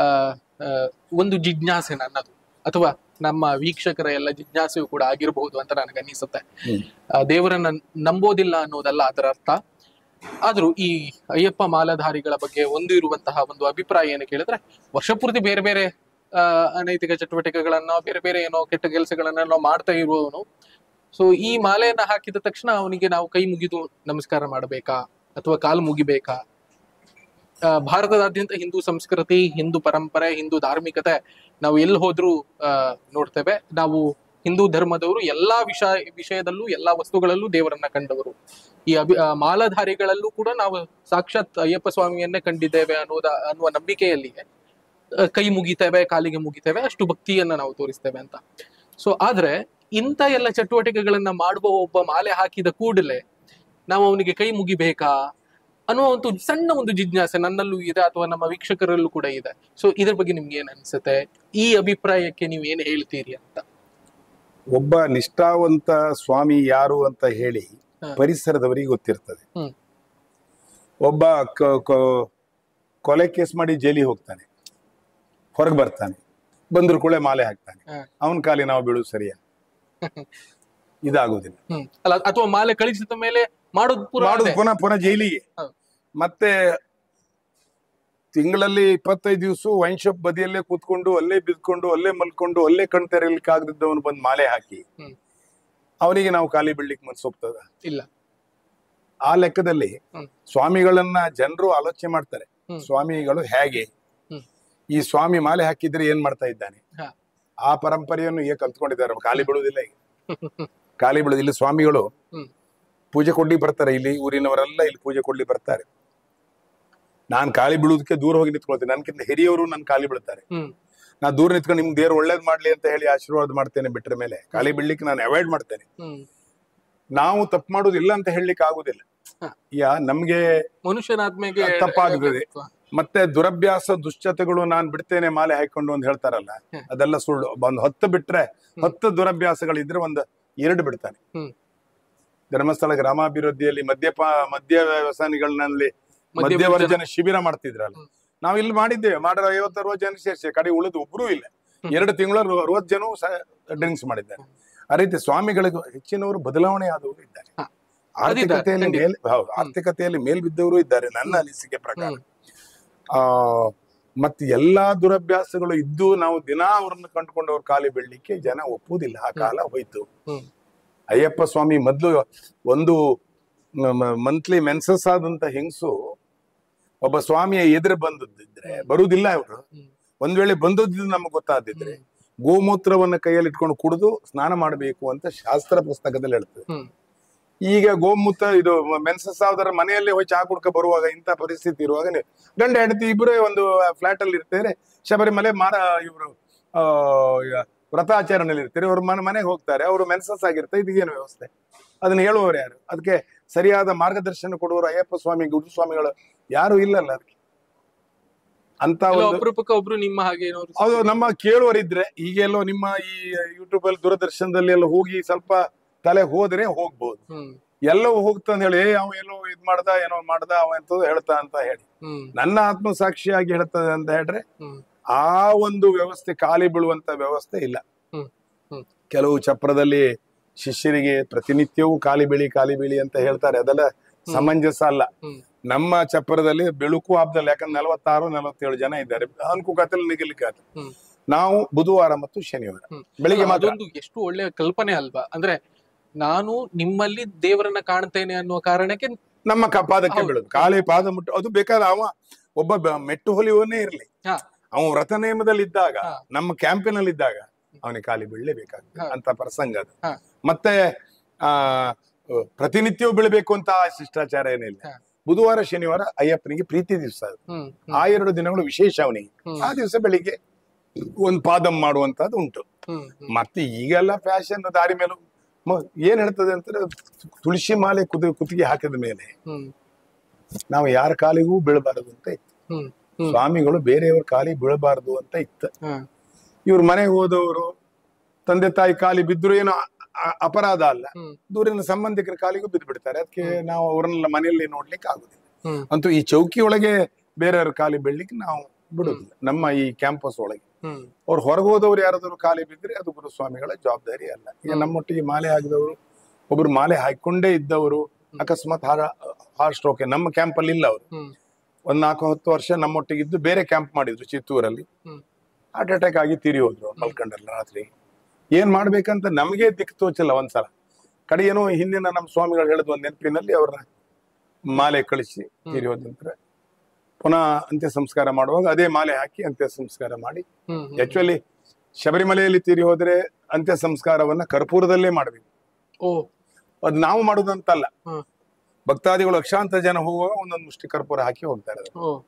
ಒಂದು ಜಿಜ್ಞಾಸೆ ನನ್ನದು, ಅಥವಾ ನಮ್ಮ ವೀಕ್ಷಕರ ಎಲ್ಲ ಜಿಜ್ಞಾಸೆಯು ಕೂಡ ಆಗಿರಬಹುದು ಅಂತ ನನಗೆ ಅನಿಸುತ್ತೆ. ದೇವರನ್ನ ನಂಬೋದಿಲ್ಲ ಅನ್ನೋದಲ್ಲ ಅದರ ಅರ್ಥ. ಆದ್ರೂ ಈ ಅಯ್ಯಪ್ಪ ಮಾಲಾಧಾರಿಗಳ ಬಗ್ಗೆ ಒಂದು ಇರುವಂತಹ ಒಂದು ಅಭಿಪ್ರಾಯ ಏನು ಕೇಳಿದ್ರೆ, ವರ್ಷಪೂರ್ತಿ ಬೇರೆ ಬೇರೆ ಅಹ್ ಅನೈತಿಕ ಚಟುವಟಿಕೆಗಳನ್ನ, ಬೇರೆ ಬೇರೆ ಏನೋ ಕೆಟ್ಟ ಕೆಲಸಗಳನ್ನ ನಾವು ಮಾಡ್ತಾ ಇರುವವನು ಸೊ ಈ ಮಾಲೆಯನ್ನ ಹಾಕಿದ ತಕ್ಷಣ ಅವನಿಗೆ ನಾವು ಕೈ ಮುಗಿದು ನಮಸ್ಕಾರ ಮಾಡಬೇಕಾ ಅಥವಾ ಕಾಲು ಮುಗಿಬೇಕಾ? ಆ, ಭಾರತದಾದ್ಯಂತ ಹಿಂದೂ ಸಂಸ್ಕೃತಿ, ಹಿಂದೂ ಪರಂಪರೆ, ಹಿಂದೂ ಧಾರ್ಮಿಕತೆ ನಾವು ಎಲ್ಲಿ ಹೋದ್ರೂ ಆ ನೋಡ್ತೇವೆ. ನಾವು ಹಿಂದೂ ಧರ್ಮದವರು ಎಲ್ಲಾ ವಿಷಯ ವಿಷಯದಲ್ಲೂ ಎಲ್ಲಾ ವಸ್ತುಗಳಲ್ಲೂ ದೇವರನ್ನ ಕಂಡವರು. ಈ ಅಭಿ ಆ, ಮಾಲಾಧಾರಿಗಳಲ್ಲೂ ಕೂಡ ನಾವು ಸಾಕ್ಷಾತ್ ಅಯ್ಯಪ್ಪ ಸ್ವಾಮಿಯನ್ನೇ ಕಂಡಿದ್ದೇವೆ ಅನ್ನೋದ ಅನ್ನುವ ನಂಬಿಕೆಯಲ್ಲಿ ಆ, ಕೈ ಮುಗಿತೇವೆ, ಕಾಲಿಗೆ ಮುಗಿತೇವೆ, ಅಷ್ಟು ಭಕ್ತಿಯನ್ನ ನಾವು ತೋರಿಸ್ತೇವೆ ಅಂತ. ಸೊ ಆದ್ರೆ ಇಂಥ ಎಲ್ಲ ಚಟುವಟಿಕೆಗಳನ್ನ ಮಾಡುವ ಒಬ್ಬ ಮಾಲೆ ಹಾಕಿದ ಕೂಡಲೇ ನಾವು ಅವನಿಗೆ ಕೈ ಮುಗಿಬೇಕಾ ಅನ್ನುವ ಒಂದು ಸಣ್ಣ ಒಂದು ಜಿಜ್ಞಾಸೆ ನನ್ನಲ್ಲೂ ಇದೆ, ಅಥವಾ ನಮ್ಮ ವೀಕ್ಷಕರಲ್ಲೂ ಕೂಡ ಇದೆ. ಸೊ ಇದ್ರ ಬಗ್ಗೆ ನಿಮ್ಗೆ ಏನ್ ಅನ್ಸುತ್ತೆ? ಈ ಅಭಿಪ್ರಾಯಕ್ಕೆ ನೀವು ಏನ್ ಹೇಳ್ತೀರಿ ಅಂತ? ಒಬ್ಬ ನಿಷ್ಠಾವಂತ ಸ್ವಾಮಿ ಯಾರು ಅಂತ ಹೇಳಿ ಪರಿಸರದವರಿಗೆ ಗೊತ್ತಿರ್ತದೆ. ಹ್ಮ್ ಒಬ್ಬ ಕ- ಕ- ಕೊಲೆ ಕೇಸ್ ಮಾಡಿ ಜೈಲಿಗೆ ಹೋಗ್ತಾನೆ, ಹೊರಗೆ ಬರ್ತಾನೆ, ಬಂದ್ರು ಕೂಡಲೇ ಮಾಲೆ ಹಾಕ್ತಾನೆ, ಅವನ ಕಾಲಿ ನಾವು ಬೀಳುದು ಸರಿಯಾ? ಇದಾಗುದಿಲ್ಲ. ಹ್ಮ್ ಅಲ್ಲ, ಅಥವಾ ಮಾಲೆ ಕಳಿಸಿದ ಮೇಲೆ ಮಾಡೋದು ಪುನಃ ಮಾಡುದು ಅದೇ. ಪುನಃ ಪುನಃ ಜೈಲಿಗೆ. ಹೌದು. ಮತ್ತೆ ತಿಂಗಳಲ್ಲಿ ಇಪ್ಪತ್ತೈದು ದಿವಸ ವೈನ್ ಶಾಪ್ ಬದಿಯಲ್ಲೇ ಕೂತ್ಕೊಂಡು ಅಲ್ಲೇ ಬಿದ್ಕೊಂಡು ಅಲ್ಲೇ ಮಲ್ಕೊಂಡು ಅಲ್ಲೇ ಕಣ್ ತೆರೆಯಲಿಕ್ಕೆ ಆಗದಿದ್ದವನು ಬಂದ್ ಮಾಲೆ ಹಾಕಿ ಹ್ಮ್ ಅವನಿಗೆ ನಾವು ಖಾಲಿ ಬೀಳ್ಲಿಕ್ಕೆ ಮನ್ಸೋಗ್ತದ? ಇಲ್ಲ. ಆ ಲೆಕ್ಕದಲ್ಲಿ ಹ್ಮ್ ಸ್ವಾಮಿಗಳನ್ನ ಜನರು ಆಲೋಚನೆ ಮಾಡ್ತಾರೆ, ಹ್ಮ್. ಸ್ವಾಮಿಗಳು ಹೇಗೆ, ಹ್ಮ್ ಈ ಸ್ವಾಮಿ ಮಾಲೆ ಹಾಕಿದ್ರೆ ಏನ್ ಮಾಡ್ತಾ ಇದ್ದಾನೆ, ಹಾ. ಆ ಪರಂಪರೆಯನ್ನು ಈಗ ಕಲ್ತ್ಕೊಂಡಿದ್ದಾರೆ. ಖಾಲಿ ಬಿಡುವುದಿಲ್ಲ ಈಗ, ಖಾಲಿ ಬಿಡುದು. ಇಲ್ಲಿ ಸ್ವಾಮಿಗಳು ಹ್ಮ್ ಪೂಜೆ ಕೊಡ್ಲಿ ಬರ್ತಾರೆ, ಇಲ್ಲಿ ಊರಿನವರೆಲ್ಲ ಇಲ್ಲಿ ಪೂಜೆ ಕೊಡ್ಲಿ ಬರ್ತಾರೆ. ನಾನ್ ಖಾಲಿ ಬಿಡುವುದಕ್ಕೆ ದೂರ ಹೋಗಿ ನಿಂತ್ಕೊಳ್ತೀನಿ, ನನ್ಕಿಂತ ಹಿರಿಯವರು ನನ್ ಖಾಲಿ ಬಿಡ್ತಾರೆ. ಹ್ಮ್ ನಾ ದೂರ ನಿಂತ್ಕೊಂಡು ನಿಮ್ ದೇವ್ರು ಒಳ್ಳೇದ್ ಮಾಡ್ಲಿ ಅಂತ ಹೇಳಿ ಆಶೀರ್ವಾದ ಮಾಡ್ತೇನೆ, ಬಿಟ್ರ ಮೇಲೆ ಖಾಲಿ ಬಿಡ್ಲಿಕ್ಕೆ ನಾನು ಅವಾಯ್ಡ್ ಮಾಡ್ತೇನೆ. ಹ್ಮ್ ನಾವು ತಪ್ಪು ಮಾಡೋದಿಲ್ಲ ಅಂತ ಹೇಳಲಿಕ್ಕೆ ಆಗುದಿಲ್ಲ. ಹ. ಯಾ ನಮ್ಗೆ ಮನುಷ್ಯನಾದ್ಮೇಲೆ ತಪ್ಪಾಗುತ್ತದೆ. ಮತ್ತೆ ದುರಭ್ಯಾಸ ದುಶ್ಚತೆಗಳು ನಾನ್ ಬಿಡ್ತೇನೆ ಮಾಲೆ ಹಾಕೊಂಡು ಅಂತ ಹೇಳ್ತಾರಲ್ಲ, ಅದೆಲ್ಲ ಸುಳ್ಳು. ಒಂದ್ ಹತ್ತು ಬಿಟ್ರೆ ಹತ್ತು ದುರಭ್ಯಾಸಗಳಿದ್ರೆ ಒಂದ್ ಎರಡು ಬಿಡ್ತಾನೆ. ಹ್ಮ್ ಧರ್ಮಸ್ಥಳ ಗ್ರಾಮಾಭಿವೃದ್ಧಿಯಲ್ಲಿ ಮದ್ಯಪ ಮದ್ಯ ವ್ಯಸನಿಗಳಲ್ಲಿ ಮದ್ಯವರ್ಜನ ಶಿಬಿರ ಮಾಡ್ತಿದ್ರಲ್ಲ, ನಾವ್ ಇಲ್ಲಿ ಮಾಡಿದ್ದೇವೆ. ಮಾಡಿರೋ ಐವತ್ತು ಅರವತ್ತು ಜನ ಸೇರಿಸಿ ಕಡೆ ಉಳಿದು ಒಬ್ರು ಇಲ್ಲ. ಎರಡು ತಿಂಗಳ ಅರವತ್ತು ಜನ ಡ್ರಿಂಕ್ಸ್ ಮಾಡಿದ್ದಾರೆ. ಆ ರೀತಿ ಸ್ವಾಮಿಗಳಿಗೂ ಹೆಚ್ಚಿನವರು ಬದಲಾವಣೆ ಆದವರು ಇದ್ದಾರೆ. ಆರ್ಥಿಕತೆಯಲ್ಲಿ ಮೇಲ್ ಹೌದು ಆರ್ಥಿಕತೆಯಲ್ಲಿ ಮೇಲ್ ಬಿದ್ದವರು ಇದ್ದಾರೆ ನನ್ನ ಅನಿಸಿಕೆ ಪ್ರಕಾರ. ಆ ಮತ್ತೆ ಎಲ್ಲಾ ದುರಭ್ಯಾಸಗಳು ಇದ್ದು ನಾವು ದಿನಾ ಅವ್ರನ್ನ ಕಂಡುಕೊಂಡವ್ರ ಖಾಲಿ ಬೀಳ್ಲಿಕ್ಕೆ ಜನ ಒಪ್ಪುವುದಿಲ್ಲ. ಆ ಕಾಲ ಹೋಯ್ತು. ಅಯ್ಯಪ್ಪ ಸ್ವಾಮಿ ಮೊದ್ಲು ಒಂದು ಮಂತ್ಲಿ ಮೆನ್ಸಸ್ ಆದಂತ ಹೆಂಗಸು ಒಬ್ಬ ಸ್ವಾಮಿಯ ಎದುರು ಬಂದದ್ದಿದ್ರೆ ಬರುವುದಿಲ್ಲ. ಅವರು ಒಂದ್ ವೇಳೆ ಬಂದದ್ದು ನಮ್ಗೆ ಗೊತ್ತಾದಿದ್ರೆ ಗೋಮೂತ್ರವನ್ನ ಕೈಯಲ್ಲಿ ಇಟ್ಕೊಂಡು ಕುಡಿದು ಸ್ನಾನ ಮಾಡಬೇಕು ಅಂತ ಶಾಸ್ತ್ರ ಪುಸ್ತಕದಲ್ಲಿ ಹೇಳ್ತದೆ. ಈಗ ಗೋಮೂತ್ರ ಇದು ಮೆನ್ಸಸ್ ಆದರ ಮನೆಯಲ್ಲೇ ಹೋಗಿ ಚಾ ಕುಡ್ಕ ಬರುವಾಗ ಇಂಥ ಪರಿಸ್ಥಿತಿ ಇರುವಾಗ ಗಂಡ ಹೆಂಡತಿ ಇಬ್ಬರೇ ಒಂದು ಫ್ಲಾಟ್ ಅಲ್ಲಿ ಇರ್ತಾರೆ, ಶಬರಿಮಲೆ ಮಾರ ಇವರು ಆ ವ್ರತಾಚರಣೆಯಲ್ಲಿ ಇರ್ತಾರೆ, ಅವ್ರ ಮನೆ ಮನೆಗೆ ಹೋಗ್ತಾರೆ, ಅವರು ಮೆನ್ಸಸ್ ಆಗಿರ್ತಾರೆ. ಇದಕ್ಕೇನು ವ್ಯವಸ್ಥೆ? ಅದನ್ನ ಹೇಳುವವರು ಯಾರು? ಅದಕ್ಕೆ ಸರಿಯಾದ ಮಾರ್ಗದರ್ಶನ ಕೊಡುವವರು ಅಯ್ಯಪ್ಪ ಸ್ವಾಮಿ ಗುರು ಸ್ವಾಮಿಗಳು ಯಾರು ಇಲ್ಲಲ್ಲ. ಅದಕ್ಕೆ ಅಂತ ಒಬ್ರು ನಿಮ್ಮ ಹಾಗೆ ಅದು ನಮ್ಮ ಕೇಳುವರಿದ್ರೆ ಈಗೆಲ್ಲೋ ನಿಮ್ಮ ಈ ಯೂಟ್ಯೂಬ್ ಅಲ್ಲಿ ದೂರದರ್ಶನದಲ್ಲಿ ಎಲ್ಲ ಹೋಗಿ ಸ್ವಲ್ಪ ತಲೆ ಹೋದ್ರೆ ಹೋಗ್ಬೋದು. ಎಲ್ಲವೂ ಹೋಗ್ತಾನೆ ಹೇಳಿ ಅವ ಎಲ್ಲೋ ಇದ್ ಮಾಡ್ದ ಏನೋ ಮಾಡ್ದ ಅವ ಎಂತ ಹೇಳ್ತಾ ಅಂತ ಹೇಳಿ ನನ್ನ ಆತ್ಮಸಾಕ್ಷಿಯಾಗಿ ಹೇಳ್ತದೆ ಅಂತ ಹೇಳ್ರೆ ಆ ಒಂದು ವ್ಯವಸ್ಥೆ ಖಾಲಿ ಬೀಳುವಂತ ವ್ಯವಸ್ಥೆ ಇಲ್ಲ. ಕೆಲವು ಚಪ್ರದಲ್ಲಿ ಶಿಷ್ಯರಿಗೆ ಪ್ರತಿನಿತ್ಯವೂ ಖಾಲಿ ಬೀಳಿ ಖಾಲಿ ಬೀಳಿ ಅಂತ ಹೇಳ್ತಾರೆ, ಅದೆಲ್ಲ ಸಮಂಜಸ ಅಲ್ಲ. ನಮ್ಮ ಚಪ್ರದಲ್ಲಿ ಬೆಳಕು ಹಬ್ಬದಲ್ಲಿ ಯಾಕಂದ್ರೆ ನಲವತ್ತಾರು ನಲವತ್ತೇಳು ಜನ ಇದ್ದಾರೆ, ಅನುಕೂಲದಲ್ಲಿ ನಿಗಲಿಕ್ಕೆ ಆತ. ನಾವು ಬುಧವಾರ ಮತ್ತು ಶನಿವಾರ ಬೆಳಿಗ್ಗೆ ಮಾತ್ರ. ಎಷ್ಟು ಒಳ್ಳೆಯ ಕಲ್ಪನೆ ಅಲ್ವಾ? ಅಂದ್ರೆ ನಾನು ನಿಮ್ಮಲ್ಲಿ ದೇವರನ್ನ ಕಾಣ್ತೇನೆ ಅನ್ನುವ ಕಾರಣಕ್ಕೆ ನಮ್ಮ ಪಾದಕ್ಕೆ ಬೀಳುದು, ಖಾಲಿ ಪಾದ ಮುಟ್ಟು. ಅದು ಬೇಕಾದ್ರೆ ಅವ ಒಬ್ಬ ಮೆಟ್ಟು ಹೊಲಿಯವನ್ನೇ ಇರ್ಲಿ, ಅವ ವ್ರತ ನೇಮದಲ್ಲಿ ಇದ್ದಾಗ ನಮ್ಮ ಕ್ಯಾಂಪಿನಲ್ಲಿ ಇದ್ದಾಗ ಅವನಿಗೆ ಖಾಲಿ ಬೀಳಲೇಬೇಕಾಗ್ತದೆ ಅಂತ ಪ್ರಸಂಗ ಅದು. ಮತ್ತೆ ಆ ಪ್ರತಿನಿತ್ಯವೂ ಬೀಳ್ಬೇಕು ಅಂತ ಶಿಷ್ಟಾಚಾರ ಏನಿಲ್ಲ. ಬುಧವಾರ ಶನಿವಾರ ಅಯ್ಯಪ್ಪನಿಗೆ ಪ್ರೀತಿ ದಿವಸ ಅದು. ಆ ಎರಡು ದಿನಗಳು ವಿಶೇಷ ಅವನಿಗೆ. ಆ ದಿವಸ ಬೆಳಿಗ್ಗೆ ಒಂದ್ ಪಾದಂ ಮಾಡುವಂತದ್ದು ಉಂಟು. ಮತ್ತೆ ಈಗೆಲ್ಲ ಫ್ಯಾಷನ್ ದಾರಿ ಮೇಲೂ ಏನ್ ಹೇಳ್ತದೆ ಅಂತಂದ್ರೆ ತುಳಸಿ ಮಾಲೆ ಕುದ ಕುತ್ತಿಗೆ ಹಾಕಿದ ಮೇಲೆ ನಾವು ಯಾರ ಕಾಲಿಗೂ ಬೀಳಬಾರದು ಅಂತ ಇತ್ತು. ಸ್ವಾಮಿಗಳು ಬೇರೆಯವ್ರ ಕಾಲಿ ಬೀಳಬಾರದು ಅಂತ ಇತ್ತು. ಇವ್ರ ಮನೆಗೆ ಹೋದವರು ತಂದೆ ತಾಯಿ ಕಾಲಿ ಬಿದ್ರು ಏನೋ ಅಪರಾಧ ಅಲ್ಲ, ದೂರಿನ ಸಂಬಂಧಿಕರ ಕಾಲಿಗೂ ಬಿದ್ದು ಬಿಡ್ತಾರೆ. ಅದಕ್ಕೆ ನಾವು ಅವ್ರನ್ನೆಲ್ಲ ಮನೆಯಲ್ಲಿ ನೋಡ್ಲಿಕ್ಕೆ ಆಗುದಿಲ್ಲ. ಅಂತೂ ಈ ಚೌಕಿ ಒಳಗೆ ಬೇರೆಯವ್ರ ಕಾಲಿ ಬೀಳ್ಲಿಕ್ಕೆ ನಾವು ಬಿಡುದಿಲ್ಲ. ನಮ್ಮ ಈ ಕ್ಯಾಂಪಸ್ ಒಳಗೆ ಅವ್ರು ಹೊರಗೆ ಹೋದವ್ರು ಯಾರಾದ್ರು ಖಾಲಿ ಬಿದ್ರೆ ಅದು ಗುರುಸ್ವಾಮಿಗಳ ಜವಾಬ್ದಾರಿ ಅಲ್ಲ. ಈಗ ನಮ್ಮೊಟ್ಟಿಗೆ ಮಾಲೆ ಹಾಕಿದವರು ಒಬ್ರು ಮಾಲೆ ಹಾಕೊಂಡೇ ಇದ್ದವರು ಅಕಸ್ಮಾತ್ ಹಾರ ಹಾರ್ಟ್ ಸ್ಟ್ರೋಕ್ ನಮ್ಮ ಕ್ಯಾಂಪ್ ಅಲ್ಲಿ ಇಲ್ಲ. ಅವರು ಒಂದ್ ನಾಲ್ಕು ಹತ್ತು ವರ್ಷ ನಮ್ಮೊಟ್ಟಿಗೆ ಇದ್ದು ಬೇರೆ ಕ್ಯಾಂಪ್ ಮಾಡಿದ್ರು ಚಿತ್ತೂರಲ್ಲಿ, ಹಾರ್ಟ್ ಅಟ್ಯಾಕ್ ಆಗಿ ತೀರಿ ಹೋದ್ರು ಮಲ್ಕೊಂಡಲ್ಲ ರಾತ್ರಿ. ಏನ್ ಮಾಡ್ಬೇಕಂತ ನಮ್ಗೆ ದಿಕ್ಕು ತೋಚಲ್ಲ ಒಂದ್ಸಲ. ಕಡೆಯೇನೋ ಹಿಂದಿನ ನಮ್ಮ ಸ್ವಾಮಿಗಳು ಹೇಳಿದ ಒಂದು ನೆನಪಿನಲ್ಲಿ ಅವ್ರನ್ನ ಮಾಲೆ ಕಳಿಸಿ ತೀರಿ ಹೋದ ನಂತರ ಪುನಃ ಅಂತ್ಯ ಸಂಸ್ಕಾರ ಮಾಡುವಾಗ ಅದೇ ಮಾಲೆ ಹಾಕಿ ಅಂತ್ಯ ಸಂಸ್ಕಾರ ಮಾಡಿ. ಆಕ್ಚುಲಿ ಶಬರಿಮಲೆಯಲ್ಲಿ ತೀರಿ ಹೋದ್ರೆ ಅಂತ್ಯ ಸಂಸ್ಕಾರವನ್ನ ಕರ್ಪೂರದಲ್ಲೇ ಮಾಡಬೇಕು. ಓ ಅದು ನಾವು ಮಾಡುದಂತಲ್ಲ, ಭಕ್ತಾದಿಗಳು ಲಕ್ಷಾಂತರ ಜನ ಹೋಗುವಾಗ ಒಂದೊಂದು ಮುಷ್ಟಿ ಕರ್ಪೂರ ಹಾಕಿ ಹೋಗ್ತಾರೆ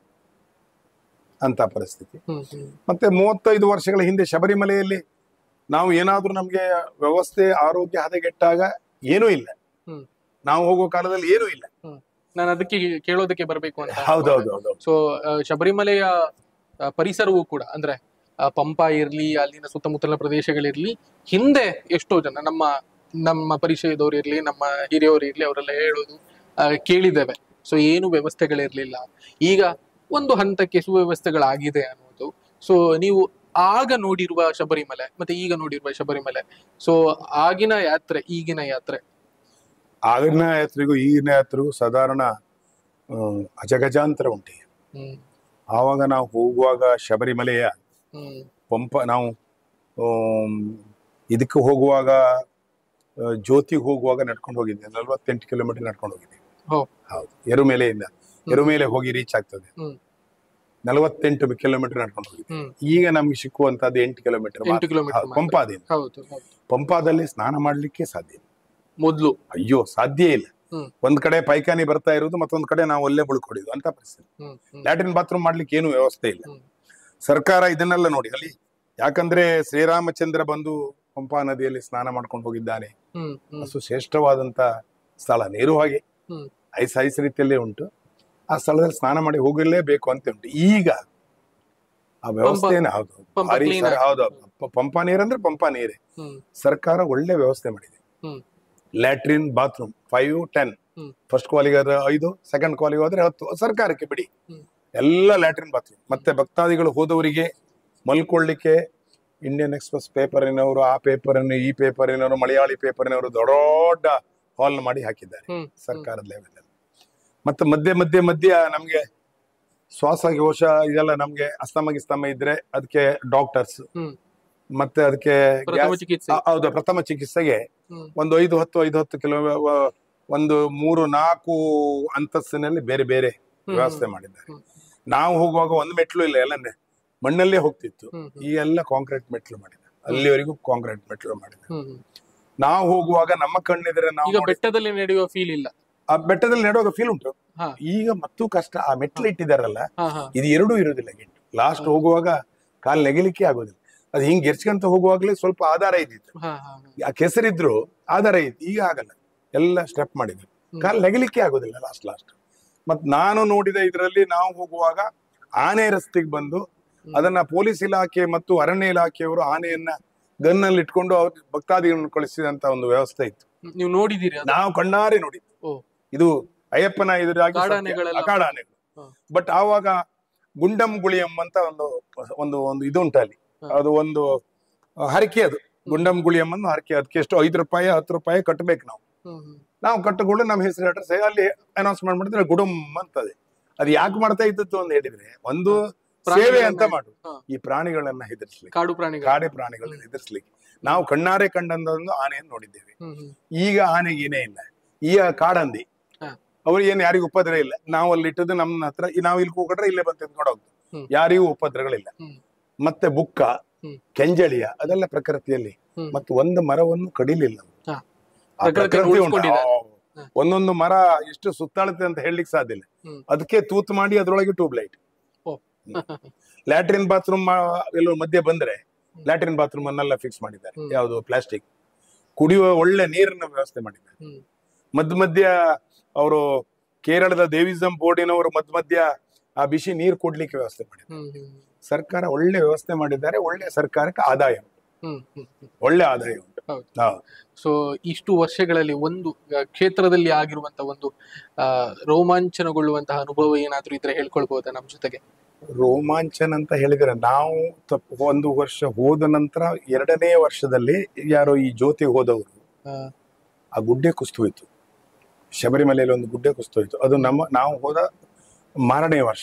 ಅಂತ ಪರಿಸ್ಥಿತಿ. ಮತ್ತೆ ಮೂವತ್ತೈದು ವರ್ಷಗಳ ಹಿಂದೆ ಶಬರಿಮಲೆಯಲ್ಲಿ ನಾವು ಏನಾದ್ರೂ ನಮ್ಗೆ ವ್ಯವಸ್ಥೆ ಆರೋಗ್ಯ ಹದಗೆಟ್ಟಾಗ ಏನೂ ಇಲ್ಲ, ನಾವು ಹೋಗೋ ಕಾಲದಲ್ಲಿ ಏನೂ ಇಲ್ಲ. ನಾನು ಅದಕ್ಕೆ ಕೇಳೋದಕ್ಕೆ ಬರಬೇಕು ಅಂತ. ಹೌದೌದು. ಸೊ ಶಬರಿಮಲೆಯ ಪರಿಸರವೂ ಕೂಡ ಅಂದ್ರೆ ಪಂಪಾ ಇರ್ಲಿ, ಅಲ್ಲಿನ ಸುತ್ತಮುತ್ತಲಿನ ಪ್ರದೇಶಗಳಿರ್ಲಿ, ಹಿಂದೆ ಎಷ್ಟೋ ಜನ ನಮ್ಮ ನಮ್ಮ ಪರಿಚಯದವ್ರು ಇರ್ಲಿ, ನಮ್ಮ ಹಿರಿಯವರು ಇರ್ಲಿ, ಅವರೆಲ್ಲ ಹೇಳೋದು ಕೇಳಿದ್ದೇವೆ. ಸೊ ಏನು ವ್ಯವಸ್ಥೆಗಳಿರ್ಲಿಲ್ಲ, ಈಗ ಒಂದು ಹಂತಕ್ಕೆ ಸುವ್ಯವಸ್ಥೆಗಳಾಗಿದೆ ಅನ್ನೋದು. ಸೊ ನೀವು ಆಗ ನೋಡಿರುವ ಶಬರಿಮಲೆ ಮತ್ತೆ ಈಗ ನೋಡಿರುವ ಶಬರಿಮಲೆ, ಸೊ ಆಗಿನ ಯಾತ್ರೆ ಈಗಿನ ಯಾತ್ರೆ, ಆಗಿನ ಯಾತ್ರೆಗೂ ಈಗಿನ ಯಾತ್ರೆಗೂ ಸಾಧಾರಣ ಅಜಗಜಾಂತರ ಉಂಟು. ಆವಾಗ ನಾವು ಹೋಗುವಾಗ ಶಬರಿಮಲೆಯ ಪಂಪ ನಾವು ಇದಕ್ಕೆ ಹೋಗುವಾಗ ಜ್ಯೋತಿಗೆ ಹೋಗುವಾಗ ನಡ್ಕೊಂಡು ಹೋಗಿದ್ದೆ, ನಲ್ವತ್ತೆಂಟು ಕಿಲೋಮೀಟರ್ ನಡ್ಕೊಂಡು ಹೋಗಿದ್ದೆ. ಹೌದು, ಎರುಮೇಲೆಯಿಂದ ಎರುಮೇಲೆ ಹೋಗಿ ರೀಚ್ ಆಗ್ತದೆ, ನಲವತ್ತೆಂಟು ಕಿಲೋಮೀಟರ್ ನಡ್ಕೊಂಡು ಹೋಗಿದ್ದೆ. ಈಗ ನಮ್ಗೆ ಸಿಕ್ಕುವಂತದ್ದು ಎಂಟು ಕಿಲೋಮೀಟರ್ ಪಂಪಾದಿಂದ. ಪಂಪಾದಲ್ಲಿ ಸ್ನಾನ ಮಾಡ್ಲಿಕ್ಕೆ ಸಾಧ್ಯ ಇಲ್ಲ ಮೊದ್ಲು, ಅಯ್ಯೋ ಸಾಧ್ಯ ಇಲ್ಲ. ಒಂದ್ ಕಡೆ ಪೈಖಾನಿ ಬರ್ತಾ ಇರೋದು, ಮತ್ತೊಂದ್ ಕಡೆ ನಾವು ಅಲ್ಲೇ ಬುಳ್ಕೊಡಿದ್ವು ಅಂತ ಪರಿಸ್ಥಿತಿ. ಲ್ಯಾಟ್ರಿನ್ ಬಾತ್ರೂಮ್ ಮಾಡ್ಲಿಕ್ಕೆ ಏನು ವ್ಯವಸ್ಥೆ ಇಲ್ಲ. ಸರ್ಕಾರ ಇದನ್ನೆಲ್ಲ ನೋಡಿ ಅಲ್ಲಿ, ಯಾಕಂದ್ರೆ ಶ್ರೀರಾಮಚಂದ್ರ ಬಂದು ಪಂಪಾ ನದಿಯಲ್ಲಿ ಸ್ನಾನ ಮಾಡ್ಕೊಂಡು ಹೋಗಿದ್ದಾನೆ, ಅಷ್ಟು ಶ್ರೇಷ್ಠವಾದಂತ ಸ್ಥಳ. ನೀರು ಹಾಗೆ ಐಸ್ ಐಸ್ ರೀತಿಯಲ್ಲೇ ಉಂಟು, ಆ ಸ್ಥಳದಲ್ಲಿ ಸ್ನಾನ ಮಾಡಿ ಹೋಗಲೇಬೇಕು ಅಂತ ಉಂಟು. ಈಗ ಆ ವ್ಯವಸ್ಥೆನೇ ಹೌದು ಹೌದು ಪಂಪಾ ನೀರಂದ್ರೆ ಪಂಪಾ ನೀರೇ. ಸರ್ಕಾರ ಒಳ್ಳೆ ವ್ಯವಸ್ಥೆ ಮಾಡಿದೆ. Latrine bathroom five ten, first ಕ್ವಾಲಿಗೆ ಆದ್ರೆ ಐದು, ಸೆಕೆಂಡ್ ಕ್ವಾಲಿಗೆ ಹೋದ್ರೆ ಹತ್ತು, ಸರ್ಕಾರಕ್ಕೆ ಬಿಡಿ ಎಲ್ಲ ಲ್ಯಾಟ್ರಿನ್ ಬಾತ್ರೂಮ್. ಮತ್ತೆ ಭಕ್ತಾದಿಗಳು ಹೋದವರಿಗೆ ಮಲ್ಕೊಳ್ಳಿಕ್ಕೆ ಇಂಡಿಯನ್ ಎಕ್ಸ್ಪ್ರೆಸ್ ಪೇಪರಿನವರು, ಆ ಪೇಪರಿನ ಈ ಪೇಪರಿನವರು, ಮಲಯಾಳಿ ಪೇಪರಿನವರು ದೊಡ್ಡ ದೊಡ್ಡ ಹಾಲ್ ಮಾಡಿ ಹಾಕಿದ್ದಾರೆ ಸರ್ಕಾರದ ಲೆವೆಲ್ ಅಲ್ಲಿ. ಮತ್ತೆ ಮಧ್ಯೆ ಮಧ್ಯೆ ಮಧ್ಯ ನಮ್ಗೆ ಶ್ವಾಸಕೋಶ ಇದೆಲ್ಲ ನಮ್ಗೆ ಅಸ್ತಮ ಗಿಸ್ತಮ ಇದ್ರೆ ಅದಕ್ಕೆ ಡಾಕ್ಟರ್ಸ್, ಮತ್ತೆ ಅದಕ್ಕೆ ಹೌದು ಪ್ರಥಮ ಚಿಕಿತ್ಸೆಗೆ ಒಂದು ಐದು ಹತ್ತು ಐದು ಹತ್ತು ಕಿಲೋ ಒಂದು ಮೂರು ನಾಲ್ಕು ಅಂತಸ್ತಿನಲ್ಲಿ ಬೇರೆ ಬೇರೆ ವ್ಯವಸ್ಥೆ ಮಾಡಿದ್ದಾರೆ. ನಾವು ಹೋಗುವಾಗ ಒಂದು ಮೆಟ್ಲು ಇಲ್ಲ, ಎಲ್ಲ ಮಣ್ಣಲ್ಲೇ ಹೋಗ್ತಿತ್ತು. ಈ ಎಲ್ಲ ಕಾಂಕ್ರೀಟ್ ಮೆಟ್ಲು ಮಾಡಿದ್ದಾರೆ, ಅಲ್ಲಿವರೆಗೂ ಕಾಂಕ್ರೀಟ್ ಮೆಟ್ಲು ಮಾಡಿದ್ದಾರೆ. ನಾವು ಹೋಗುವಾಗ ನಮ್ಮ ಕಣ್ಣಿದ್ರೆ ನಾವು ಬೆಟ್ಟದಲ್ಲಿ ನಡೆಯುವ ಫೀಲ್ ಇಲ್ಲ, ಆ ಬೆಟ್ಟದಲ್ಲಿ ನಡೆಯುವಾಗ ಫೀಲ್ ಉಂಟು. ಈಗ ಮತ್ತೂ ಕಷ್ಟ, ಆ ಮೆಟ್ಲು ಇಟ್ಟಿದಾರಲ್ಲ ಇದು ಎರಡೂ ಇರುವುದಿಲ್ಲ. ಗೆಟ್ಟು ಲಾಸ್ಟ್ ಹೋಗುವಾಗ ಕಾಲ್ ನೆಗಲಿಕ್ಕೆ ಆಗೋದಿಲ್ಲ. ಅದು ಹಿಂಗ್ ಗೆರ್ಚ್ಕೊಂತ ಹೋಗುವಾಗ್ಲೇ ಸ್ವಲ್ಪ ಆಧಾರ ಇದ್ದಿತ್ತು, ಆ ಕೆಸರಿದ್ರು ಆಧಾರ ಇತ್ತು. ಈಗ ಆಗಲ್ಲ, ಎಲ್ಲ ಸ್ಟೆಪ್ ಮಾಡಿದ್ರು, ಕಾಲ್ ನೆಗಲಿಕ್ಕೆ ಆಗೋದಿಲ್ಲ ಲಾಸ್ಟ್ ಲಾಸ್ಟ್. ಮತ್ ನಾನು ನೋಡಿದ ಇದ್ರಲ್ಲಿ ನಾವು ಹೋಗುವಾಗ ಆನೆ ರಸ್ತೆಗೆ ಬಂದು ಅದನ್ನ ಪೊಲೀಸ್ ಇಲಾಖೆ ಮತ್ತು ಅರಣ್ಯ ಇಲಾಖೆಯವರು ಆನೆಯನ್ನ ಗನ್ನಲ್ಲಿ ಇಟ್ಕೊಂಡು ಅವ್ರ ಭಕ್ತಾದಿಗಳನ್ನು ಕಳಿಸಿದಂತ ಒಂದು ವ್ಯವಸ್ಥೆ ಇತ್ತು. ನೀವು ನೋಡಿದೀರಿ? ನಾವು ಕಣ್ಣಾರೆ ನೋಡಿದ್ವಿ. ಇದು ಅಯ್ಯಪ್ಪನ ಎದುರಾಗಿ ಅಕಾಡಾನೆಗಳು. ಬಟ್ ಆವಾಗ ಗುಂಡಂ ಗುಳಿಯಂ ಅಂತ ಒಂದು ಒಂದು ಒಂದು ಇದು ಉಂಟು ಅಲ್ಲಿ, ಅದು ಒಂದು ಹರಕೆ. ಅದು ಗುಂಡಂ ಗುಳಿಯಂ ಅನ್ನು ಹರಕೆ. ಅದಕ್ಕೆ ಎಷ್ಟು ಐದು ರೂಪಾಯಿ ಹತ್ತು ರೂಪಾಯಿ ಕಟ್ಟಬೇಕು ನಾವು. ನಾವು ಕಟ್ಟುಕೊಂಡು ನಮ್ಮ ಹೆಸರು ಅಡ್ರೆಸ್ ಅಲ್ಲಿ ಅನೌನ್ಸ್ಮೆಂಟ್ ಮಾಡಿದ್ರೆ ಗುಡುಂ ಅಂತದೆ. ಅದು ಯಾಕೆ ಮಾಡ್ತಾ ಇದ್ದದ್ದು ಅಂತ ಹೇಳಿದ್ರೆ, ಒಂದು ಸೇವೆ ಅಂತ ಮಾಡು, ಈ ಪ್ರಾಣಿಗಳನ್ನ ಹೆದರ್ಸ್ಲಿಕ್ಕೆ, ಕಾಡು ಪ್ರಾಣಿ ಕಾಡೆ ಪ್ರಾಣಿಗಳನ್ನ ಹೆದರ್ಸ್ಲಿಕ್ಕೆ. ನಾವು ಕಣ್ಣಾರೆ ಕಂಡಂದೊಂದು ಆನೆಯನ್ನು ನೋಡಿದ್ದೇವೆ. ಈಗ ಆನೆಗೆ ಏನೇ ಇಲ್ಲ. ಈಗ ಕಾಡಂದಿ ಅವ್ರು ಏನ್ ಯಾರಿಗೂ ಉಪದ್ರ ಇಲ್ಲ. ನಾವು ಅಲ್ಲಿ ಇಟ್ಟದ್ದು ನಮ್ಮ ಹತ್ರ, ನಾವು ಇಲ್ಲಿ ಕೂಕೊಂಡ್ರೆ ಇಲ್ಲೇ ಬಂದು ತೆಗೆದುಕೊಂಡು ಹೋಗ್ತೀವಿ, ಯಾರಿಗೂ ಉಪದ್ರಗಳಿಲ್ಲ. ಮತ್ತೆ ಬುಕ್ಕ, ಕೆಂಜಳಿಯ ಅದೆಲ್ಲ ಪ್ರಕೃತಿಯಲ್ಲಿ. ಮತ್ತು ಒಂದು ಮರವನ್ನು ಕಡಿಲಿಲ್ಲ. ಪ್ರಕೃತಿ ಉಂಟು, ಒಂದೊಂದು ಮರ ಎಷ್ಟು ಸುತ್ತಾಳುತ್ತೆ ಅಂತ ಹೇಳಲಿಕ್ಕೆ ಸಾಧ್ಯ ಇಲ್ಲ. ಅದಕ್ಕೆ ತೂತು ಮಾಡಿ ಅದ್ರೊಳಗೆ ಟ್ಯೂಬ್ ಲೈಟ್. ಲ್ಯಾಟ್ರಿನ್ ಬಾತ್ರೂಮ್ ಎಲ್ಲೋ ಮಧ್ಯೆ ಬಂದ್ರೆ ಲ್ಯಾಟ್ರಿನ್ ಬಾತ್ರೂಮ್ ಅನ್ನೆಲ್ಲ ಫಿಕ್ಸ್ ಮಾಡಿದ್ದಾರೆ. ಯಾವುದು ಪ್ಲಾಸ್ಟಿಕ್. ಕುಡಿಯುವ ಒಳ್ಳೆ ನೀರಿನ ವ್ಯವಸ್ಥೆ ಮಾಡಿದ್ದಾರೆ. ಮಧ್ಯ ಮಧ್ಯ ಅವರು ಕೇರಳದ ದೇವಿಸಂ ಬೋರ್ಡಿನವರು ಮಧ್ಯ ಮಧ್ಯ ಆ ಬಿಸಿ ನೀರು ಕೊಡ್ಲಿಕ್ಕೆ ವ್ಯವಸ್ಥೆ ಮಾಡಿದ್ದಾರೆ. ಸರ್ಕಾರ ಒಳ್ಳೆ ವ್ಯವಸ್ಥೆ ಮಾಡಿದ್ದಾರೆ. ಒಳ್ಳೆ ಸರ್ಕಾರಕ್ಕೆ ಆದಾಯ ಉಂಟು, ಒಳ್ಳೆ ಆದಾಯ ಉಂಟು. ಸೊ ಇಷ್ಟು ವರ್ಷಗಳಲ್ಲಿ ಒಂದು ಕ್ಷೇತ್ರದಲ್ಲಿ ಆಗಿರುವಂತಹ ಒಂದು ಆ ರೋಮಾಂಚನಗೊಳ್ಳುವಂತಹ ಅನುಭವ ಏನಾದ್ರೂ ಇದ್ರೆ ಹೇಳ್ಕೊಳ್ಬಹುದಾ ನಮ್ಮ ಜೊತೆಗೆ? ರೋಮಾಂಚನ ಅಂತ ಹೇಳಿದ್ರೆ, ನಾವು ತಪ್ಪು ಒಂದು ವರ್ಷ ಹೋದ ನಂತರ ಎರಡನೇ ವರ್ಷದಲ್ಲಿ ಯಾರೋ ಈ ಜ್ಯೋತಿ ಹೋದವರು ಆ ಗುಡ್ಡೆ ಕುಸ್ತೋಯ್ತು. ಶಬರಿಮಲೆಯಲ್ಲಿ ಒಂದು ಗುಡ್ಡೆ ಕುಸ್ತೋಯ್ತು. ಅದು ನಮ್ಮ ನಾವು ಹೋದ ಮಾರನೇ ವರ್ಷ.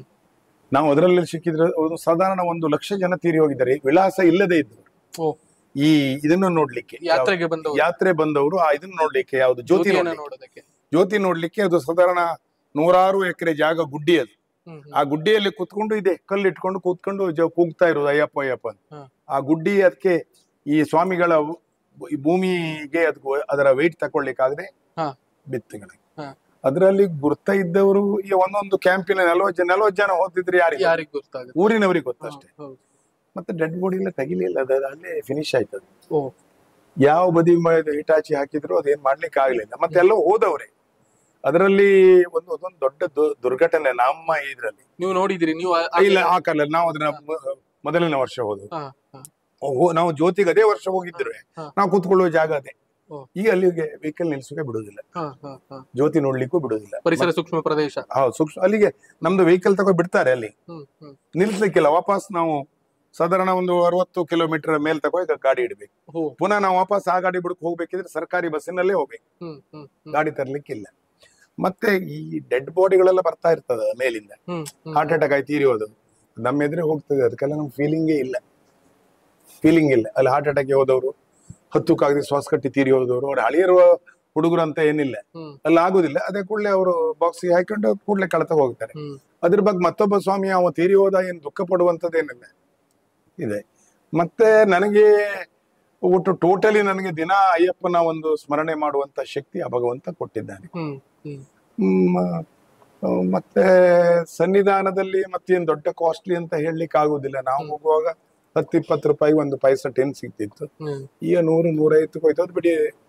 ನಾವು ಅದರಲ್ಲಿ ಸಿಕ್ಕಿದ್ರೆ ಒಂದು ಸಾಧಾರಣ ಒಂದು ಲಕ್ಷ ಜನ ತೀರಿ ಹೋಗಿದ್ದಾರೆ, ವಿಳಾಸ ಇಲ್ಲದೆ ಇದ್ದವರು. ಈ ಇದನ್ನ ನೋಡ್ಲಿಕ್ಕೆ ಯಾತ್ರೆಗೆ ಬಂದವರು ಯಾತ್ರೆ ಬಂದವರು ಆ ಇದನ್ನ ನೋಡ್ಲಿಕ್ಕೆ ಯಾವ್ದು ಜ್ಯೋತಿ ಜ್ಯೋತಿಯನ್ನ ನೋಡ್ಲಿಕ್ಕೆ. ನೋಡೋದಕ್ಕೆ. ಜ್ಯೋತಿ ನೋಡ್ಲಿಕ್ಕೆ ಅದು ಸಾಧಾರಣ ನೂರಾರು ಎಕರೆ ಜಾಗ ಗುಡ್ಡಿ ಅದು. ಹ್ಮ್ ಹ್ಮ್. ಆ ಗುಡ್ಡಿಯಲ್ಲಿ ಕುತ್ಕೊಂಡು ಇದೆ ಕಲ್ಲು ಇಟ್ಕೊಂಡು ಕೂತ್ಕೊಂಡು ಜ- ಕೂಗ್ತಾ ಇರೋದು ಅಯ್ಯಪ್ಪ ಅಯ್ಯಪ್ಪ ಅಂತ. ಹ. ಆ ಗುಡ್ಡಿ ಅದಕ್ಕೆ ಈ ಸ್ವಾಮಿಗಳ ಉ- ಈ ಭೂಮಿಗೆ ಅದಕ್ಕೆ ಅದರ ವೆಯ್ಟ್ ತಕೊಳ್ಳಿಕ್ಕಾಗದೆ ಹ. ಬಿತ್ತುಗಳಿಗೆ ಹ. ಅದರಲ್ಲಿ ಗುರ್ತ ಇದ್ದವರು ಈ ಒಂದೊಂದು ಕ್ಯಾಂಪಿನ ನಲವತ್ತು ಜನ ನಲವತ್ತು ಜನ ಹೋಗ್ತಿದ್ರೆ ಯಾರಿಗೆ ಯಾರಿಗ್ ಗೊತ್ತಾಗುತ್ತೆ? ಊರಿನವರಿಗೆ ಗೊತ್ತಷ್ಟೇ. ಹೌದು. ಮತ್ತೆ ಡೆಡ್ ಬಾಡಿ ಎಲ್ಲ ತೆಗಿಲಿಲ್ಲ, ಅದು ಅಲ್ಲೇ ಫಿನಿಶ್ ಆಯ್ತದೆ. ಓ. ಯಾವ ಬದಿ ಮ- ಹಿಟಾಚಿ ಹಾಕಿದ್ರು ಅದೇನ್ ಮಾಡ್ಲಿಕ್ಕೆ ಆಗ್ಲಿಲ್ಲ. ಮತ್ತೆ ಎಲ್ಲ ಹೋದವ್ರೆ. ಅದರಲ್ಲಿ ಒಂದು ಅದೊಂದು ದೊಡ್ಡ ದು- ದುರ್ಘಟನೆ ನಮ್ಮ ಇದ್ರಲ್ಲಿ. ನೀವು ನೋಡಿದಿರಿ? ನೀವು ಆ- ಆ- ಇಲ್ಲ ಹಾಕಲ್ಲ, ನಾವು ಅದನ್ನ ಮ- ಮೊದಲನೇ ವರ್ಷ ಹೋದ್ವು. ಹ, ಹ. ಹೋ- ನಾವು ಜ್ಯೋತಿಗೆ ಅದೇ ವರ್ಷ ಹೋಗಿದ್ರು. ಹ. ನಾವು ಕೂತ್ಕೊಳ್ಳುವ ಜಾಗ ಅದೇ. ಓ. ಈಗ ಅಲ್ಲಿಗೆ ವೆಹಿಕಲ್ ನಿಲ್ಸೋಕೆ ಬಿಡುದಿಲ್ಲ, ಹ, ಹ, ಹ. ಜ್ಯೋತಿ ನೋಡ್ಲಿಕ್ಕೂ ಬಿಡುದಿಲ್ಲ. ಪರಿಸರ ಸೂಕ್ಷ್ಮ ಪ್ರದೇಶ. ಹೌದು, ಸೂಕ್ಷ್ಮ. ಅಲ್ಲಿಗೆ ನಮ್ದು ವೆಹಿಕಲ್ ತಗೋ ಬಿಡ್ತಾರೆ, ಅಲ್ಲಿ ಹ್ಮ್ ಹ್ಮ್. ನಿಲ್ಸ್ಲಿಕ್ಕಿಲ್ಲ. ವಾಪಸ್ ನಾವು ಸಾಧಾರಣ ಒಂದು ಅರವತ್ತು ಕಿಲೋಮೀಟರ್ ಮೇಲ್ ತಗೋ ಈಗ ಗಾಡಿ ಇಡ್ಬೇಕು. ಹೋ. ಪುನಃ ನಾವು ವಾಪಸ್ ಆ ಗಾಡಿ ಬಿಡಕ್ ಹೋಗ್ಬೇಕಿದ್ರೆ ಸರ್ಕಾರಿ ಬಸ್ಸಿನಲ್ಲೇ ಹೋಗ್ಬೇಕು, ಹ್ಮ್ ಹ್ಮ್ ಹ್ಮ್. ಗಾಡಿ ತರ್ಲಿಕ್ಕಿಲ್ಲ. ಮತ್ತೆ ಈ ಡೆಡ್ ಬಾಡಿಗಳೆಲ್ಲ ಬರ್ತಾ ಇರ್ತದ ಮೇಲಿಂದ, ಹ್ಮ್ ಹ್ಮ್. ಹಾರ್ಟ್ ಅಟ್ಯಾಕ್ ಆಗಿ ತೀರಿಯೋದು ನಮ್ಮ ಎದುರೇ ಹೋಗ್ತದೆ. ಅದಕ್ಕೆಲ್ಲ ನಮ್ಗೆ ಫೀಲಿಂಗೇ ಇಲ್ಲ, ಫೀಲಿಂಗ್ ಇಲ್ಲ. ಅಲ್ಲಿ ಹಾರ್ಟ್ ಅಟ್ಯಾಕ್ ಹೋದವರು, ಹತ್ತುಕ್ಕಾಗದೆ ಶ್ವಾಸ ಕಟ್ಟಿ ತೀರಿ ಹೋದವರು, ಅವ್ರು ಹಳಿಯಿರುವ ಹುಡುಗರು ಅಂತ ಏನಿಲ್ಲ, ಹ್ಮ್ ಅಲ್ಲಿ ಆಗುದಿಲ್ಲ. ಅದೇ ಕೂಡಲೇ ಅವರು ಬಾಕ್ಸಿಗೆ ಹಾಕೊಂಡು ಕೂಡಲೇ ಕಳತ ಹೋಗ್ತಾರೆ. ಹ್ಮ್. ಅದ್ರ ಬಗ್ಗೆ ಮತ್ತೊಬ್ಬ ಸ್ವಾಮಿ ಅವ ತೀರಿ ಹೋದ ಏನು ದುಃಖ ಪಡುವಂತದ್ದೇನಿಲ್ಲ ಇದೆ. ಮತ್ತೆ ನನಗೆ ಒಟ್ಟು ಟೋಟಲಿ ನನಗೆ ದಿನ ಅಯ್ಯಪ್ಪನ ಒಂದು ಸ್ಮರಣೆ ಮಾಡುವಂತ ಶಕ್ತಿ ಆ ಭಗವಂತ ಕೊಟ್ಟಿದ್ದಾನೆ. ಹ್ಮ್ ಹ್ಮ್. ಹ್ಮ್, ಆ, ಮತ್ತೆ ಸನ್ನಿಧಾನದಲ್ಲಿ ಮತ್ತೇನ್ ದೊಡ್ಡ ಕಾಸ್ಟ್ಲಿ ಅಂತ ಹೇಳಲಿಕ್ಕೆ ಆಗುದಿಲ್ಲ. ನಾವು ಹೋಗುವಾಗ ಹತ್ತು ಇಪ್ಪತ್ತು ರೂಪಾಯಿ ಒಂದು ಪೈಸಾ ಟೆನ್ ಸಿಗ್ತಿತ್ತು. ಹ್ಮ್. ಈಗ ನೂರು ನೂರೈವತ್ತು ಹೋಯ್ತು. ಬಿಡಿ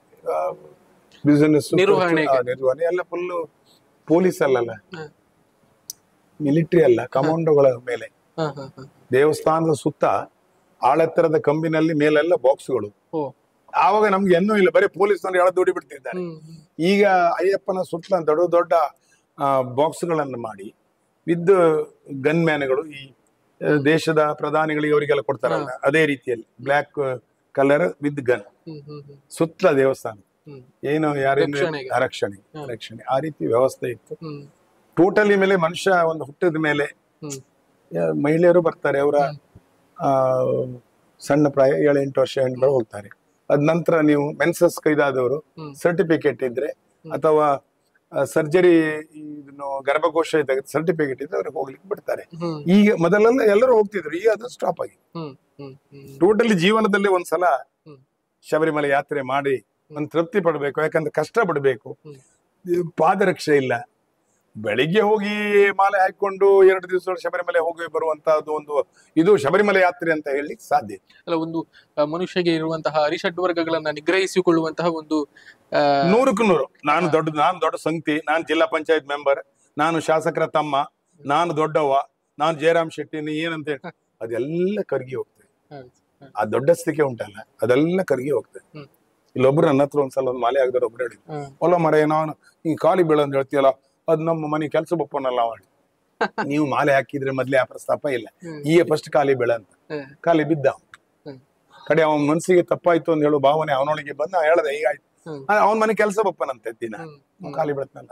ಬಿಸಿನೆಸ್ ನಿರ್ವಹಣೆಗೆ. ನಿರ್ವಹಣೆ ಎಲ್ಲ ಫುಲ್ ಪೊಲೀಸ್ ಅಲ್ಲಲ್ಲ, ಹ. ಮಿಲಿಟರಿ ಅಲ್ಲ, ಕಮಾಂಡೋಗಳ ಮೇಲೆ. ಹ, ಹ, ಹ. ದೇವಸ್ಥಾನದ ಸುತ್ತ ಆಳೆತ್ತರದ ಕಂಬಿನಲ್ಲಿ ಮೇಲೆಲ್ಲ ಬಾಕ್ಸ್ಗಳು. ಓ. ಆವಾಗ ನಮ್ಗೆ ಏನೂ ಇಲ್ಲ, ಬರೀ ಪೊಲೀಸ್ನವ್ರು ಎಳೆದು ದುಡಿ ಬಿಡ್ತಿದ್ದಾರೆ. ಹ್ಮ್ ಹ್ಮ್. ಈಗ ಅಯ್ಯಪ್ಪನ ಸುತ್ತಲ ದೊಡ್ಡ ದೊಡ್ಡ ಬಾಕ್ಸ್ಗಳನ್ನು ಮಾಡಿ ವಿದ್ ಗನ್ ಮ್ಯಾನ್ಗಳು, ಈ ಆ, ದೇಶದ ಪ್ರಧಾನಿಗಳಿಗೆ ಅವರಿಗೆಲ್ಲ ಕೊಡ್ತಾರಲ್ಲ ಅದೇ ರೀತಿಯಲ್ಲಿ black colour with gun hmm hmm hmm. ಸುತ್ತಲ ದೇವಸ್ಥಾನ ಹ್ಮ್. ಏನು ಯಾರಿಂದ ರಕ್ಷಣೆಗೆ. ರಕ್ಷಣೆ ರಕ್ಷಣೆ ಆ ರೀತಿ ವ್ಯವಸ್ಥೆ ಇತ್ತು. ಹ್ಮ್. ಟೋಟಲಿ ಮೇಲೆ ಮನುಷ್ಯ ಒಂದು ಹುಟ್ಟಿದ ಮೇಲೆ ಹ್ಮ್. ಆ, ಮಹಿಳೆಯರು ಬರ್ತಾರೆ. ಅವರ ಆ ಸಣ್ಣ ಪ್ರಾಯ ಏಳು ಎಂಟು ವರ್ಷ ಹೆಣ್ಗಳು ಹೋಗ್ತಾರೆ. ಅದ್ ನಂತರ ನೀವು ಮೆನ್ಸಸ್ ಕೈದಾದವರು ಹ್ಮ್. ಸರ್ಟಿಫಿಕೇಟ್ ಇದ್ರೆ ಅಥವಾ ಸರ್ಜರಿ ಇದನ್ನು ಗರ್ಭಕೋಶ ಇದ್ದಾಗ ಸರ್ಟಿಫಿಕೇಟ್ ಇದ್ರೆ ಅವ್ರಿಗೆ ಹೋಗ್ಲಿಕ್ಕೆ ಬಿಡ್ತಾರೆ. ಹ್ಮ್. ಈಗ ಮೊದಲೆಲ್ಲ ಎಲ್ಲರೂ ಹೋಗ್ತಿದ್ರು, ಈಗ ಅದು ಸ್ಟಾಪ್ ಆಗಿ. ಹ್ಮ್ ಹ್ಮ್ ಹ್ಮ್. ಟೋಟಲಿ ಜೀವನದಲ್ಲಿ ಒಂದ್ಸಲ ಹ್ಮ್. ಶಬರಿಮಲೆ ಯಾತ್ರೆ ಮಾಡಿ ಒಂದು ತೃಪ್ತಿ ಪಡ್ಬೇಕು. ಯಾಕಂದ್ರೆ ಕಷ್ಟ ಪಡ್ಬೇಕು, ಹ್ಮ್. ಪಾದರಕ್ಷೆ ಇಲ್ಲ. ಬೆಳಿಗ್ಗೆ ಹೋಗಿ ಮಾಲೆ ಹಾಕೊಂಡು ಎರಡು ದಿವಸ ಶಬರಿಮಲೆ ಹೋಗಿ ಬರುವಂತಹದ್ದು ಒಂದು ಇದು ಶಬರಿಮಲೆ ಯಾತ್ರೆ ಅಂತ ಹೇಳಲಿಕ್ಕೆ ಸಾಧ್ಯ. ಅಲ್ಲ, ಒಂದು ಆ, ಮನುಷ್ಯಗೆ ಇರುವಂತಹ ಅರಿಷಡ್ ವರ್ಗಗಳನ್ನ ನಿಗ್ರಹಿಸಿಕೊಳ್ಳುವಂತಹ ಒಂದು ಆ, ನೂರಕ್ಕೂ ನೂರು. ನಾನು ದೊಡ್ಡ ನಾನು ದೊಡ್ಡ ಸಂಗತಿ, ನಾನು ಜಿಲ್ಲಾ ಪಂಚಾಯತ್ ಮೆಂಬರ್, ನಾನು ಶಾಸಕರ ತಮ್ಮ, ನಾನು ದೊಡ್ಡವ್ವ, ನಾನು ಜಯರಾಮ್ ಶೆಟ್ಟಿ, ನೀ ಏನಂತ ಹೇಳಿ ಅದೆಲ್ಲ ಕರಗಿ ಹೋಗ್ತದೆ. ಹೌದು, ಹೌದು. ಆ ದೊಡ್ಡಸ್ತಿಕೆ ಉಂಟಲ್ಲ ಅದೆಲ್ಲ ಕರಗಿ ಹೋಗ್ತದೆ. ಹ್ಮ್. ಇಲ್ಲೊಬ್ರು ನನ್ನ ಹತ್ರ ಒಂದ್ಸಲ ಒಂದು ಮಾಲೆ ಆಗದವ್ರು ಒಬ್ರು ಹೇಳಿದ್ರು, ಹ್ಮ್. ಹೊಲ ಮರ ನಾನು ಈ ಖಾಲಿ ಬೀಳ ಅಂತ ಹೇಳ್ತೀಯಲ್ಲ, ಅದ್ ನಮ್ಮ ಮನೆ ಕೆಲಸ ಬಪ್ಪನಲ್ಲ ಮಾಡಿ ನೀವು ಮಾಲೆ ಹಾಕಿದ್ರೆ ಮೊದ್ಲೇ ಆ ಪ್ರಸ್ತಾಪ ಇಲ್ಲ. ಹ್ಮ್. ಈಗ ಫಸ್ಟ್ ಖಾಲಿ ಬೀಳ ಅಂತ ಹ್ಮ್. ಖಾಲಿ ಬಿದ್ದ ಅವ್ನು. ಹ್ಮ್. ಕಡೆ ಅವನ ಮನ್ಸಿಗೆ ತಪ್ಪಾಯ್ತು ಅಂತ ಹೇಳೋ ಭಾವನೆ ಅವನೊಳಗೆ ಬಂದ ಹೇಳ್ದೆ ಹೀಗಾಯ್ತು. ಹ್ಮ್. ಅವನ ಮನೆ ಕೆಲಸ ಬಪ್ಪನಂತೆ ದಿನ ಹ್ಮ್. ಅವ್ನ್ ಖಾಲಿ ಬೀಳತ್ನಲ್ಲ.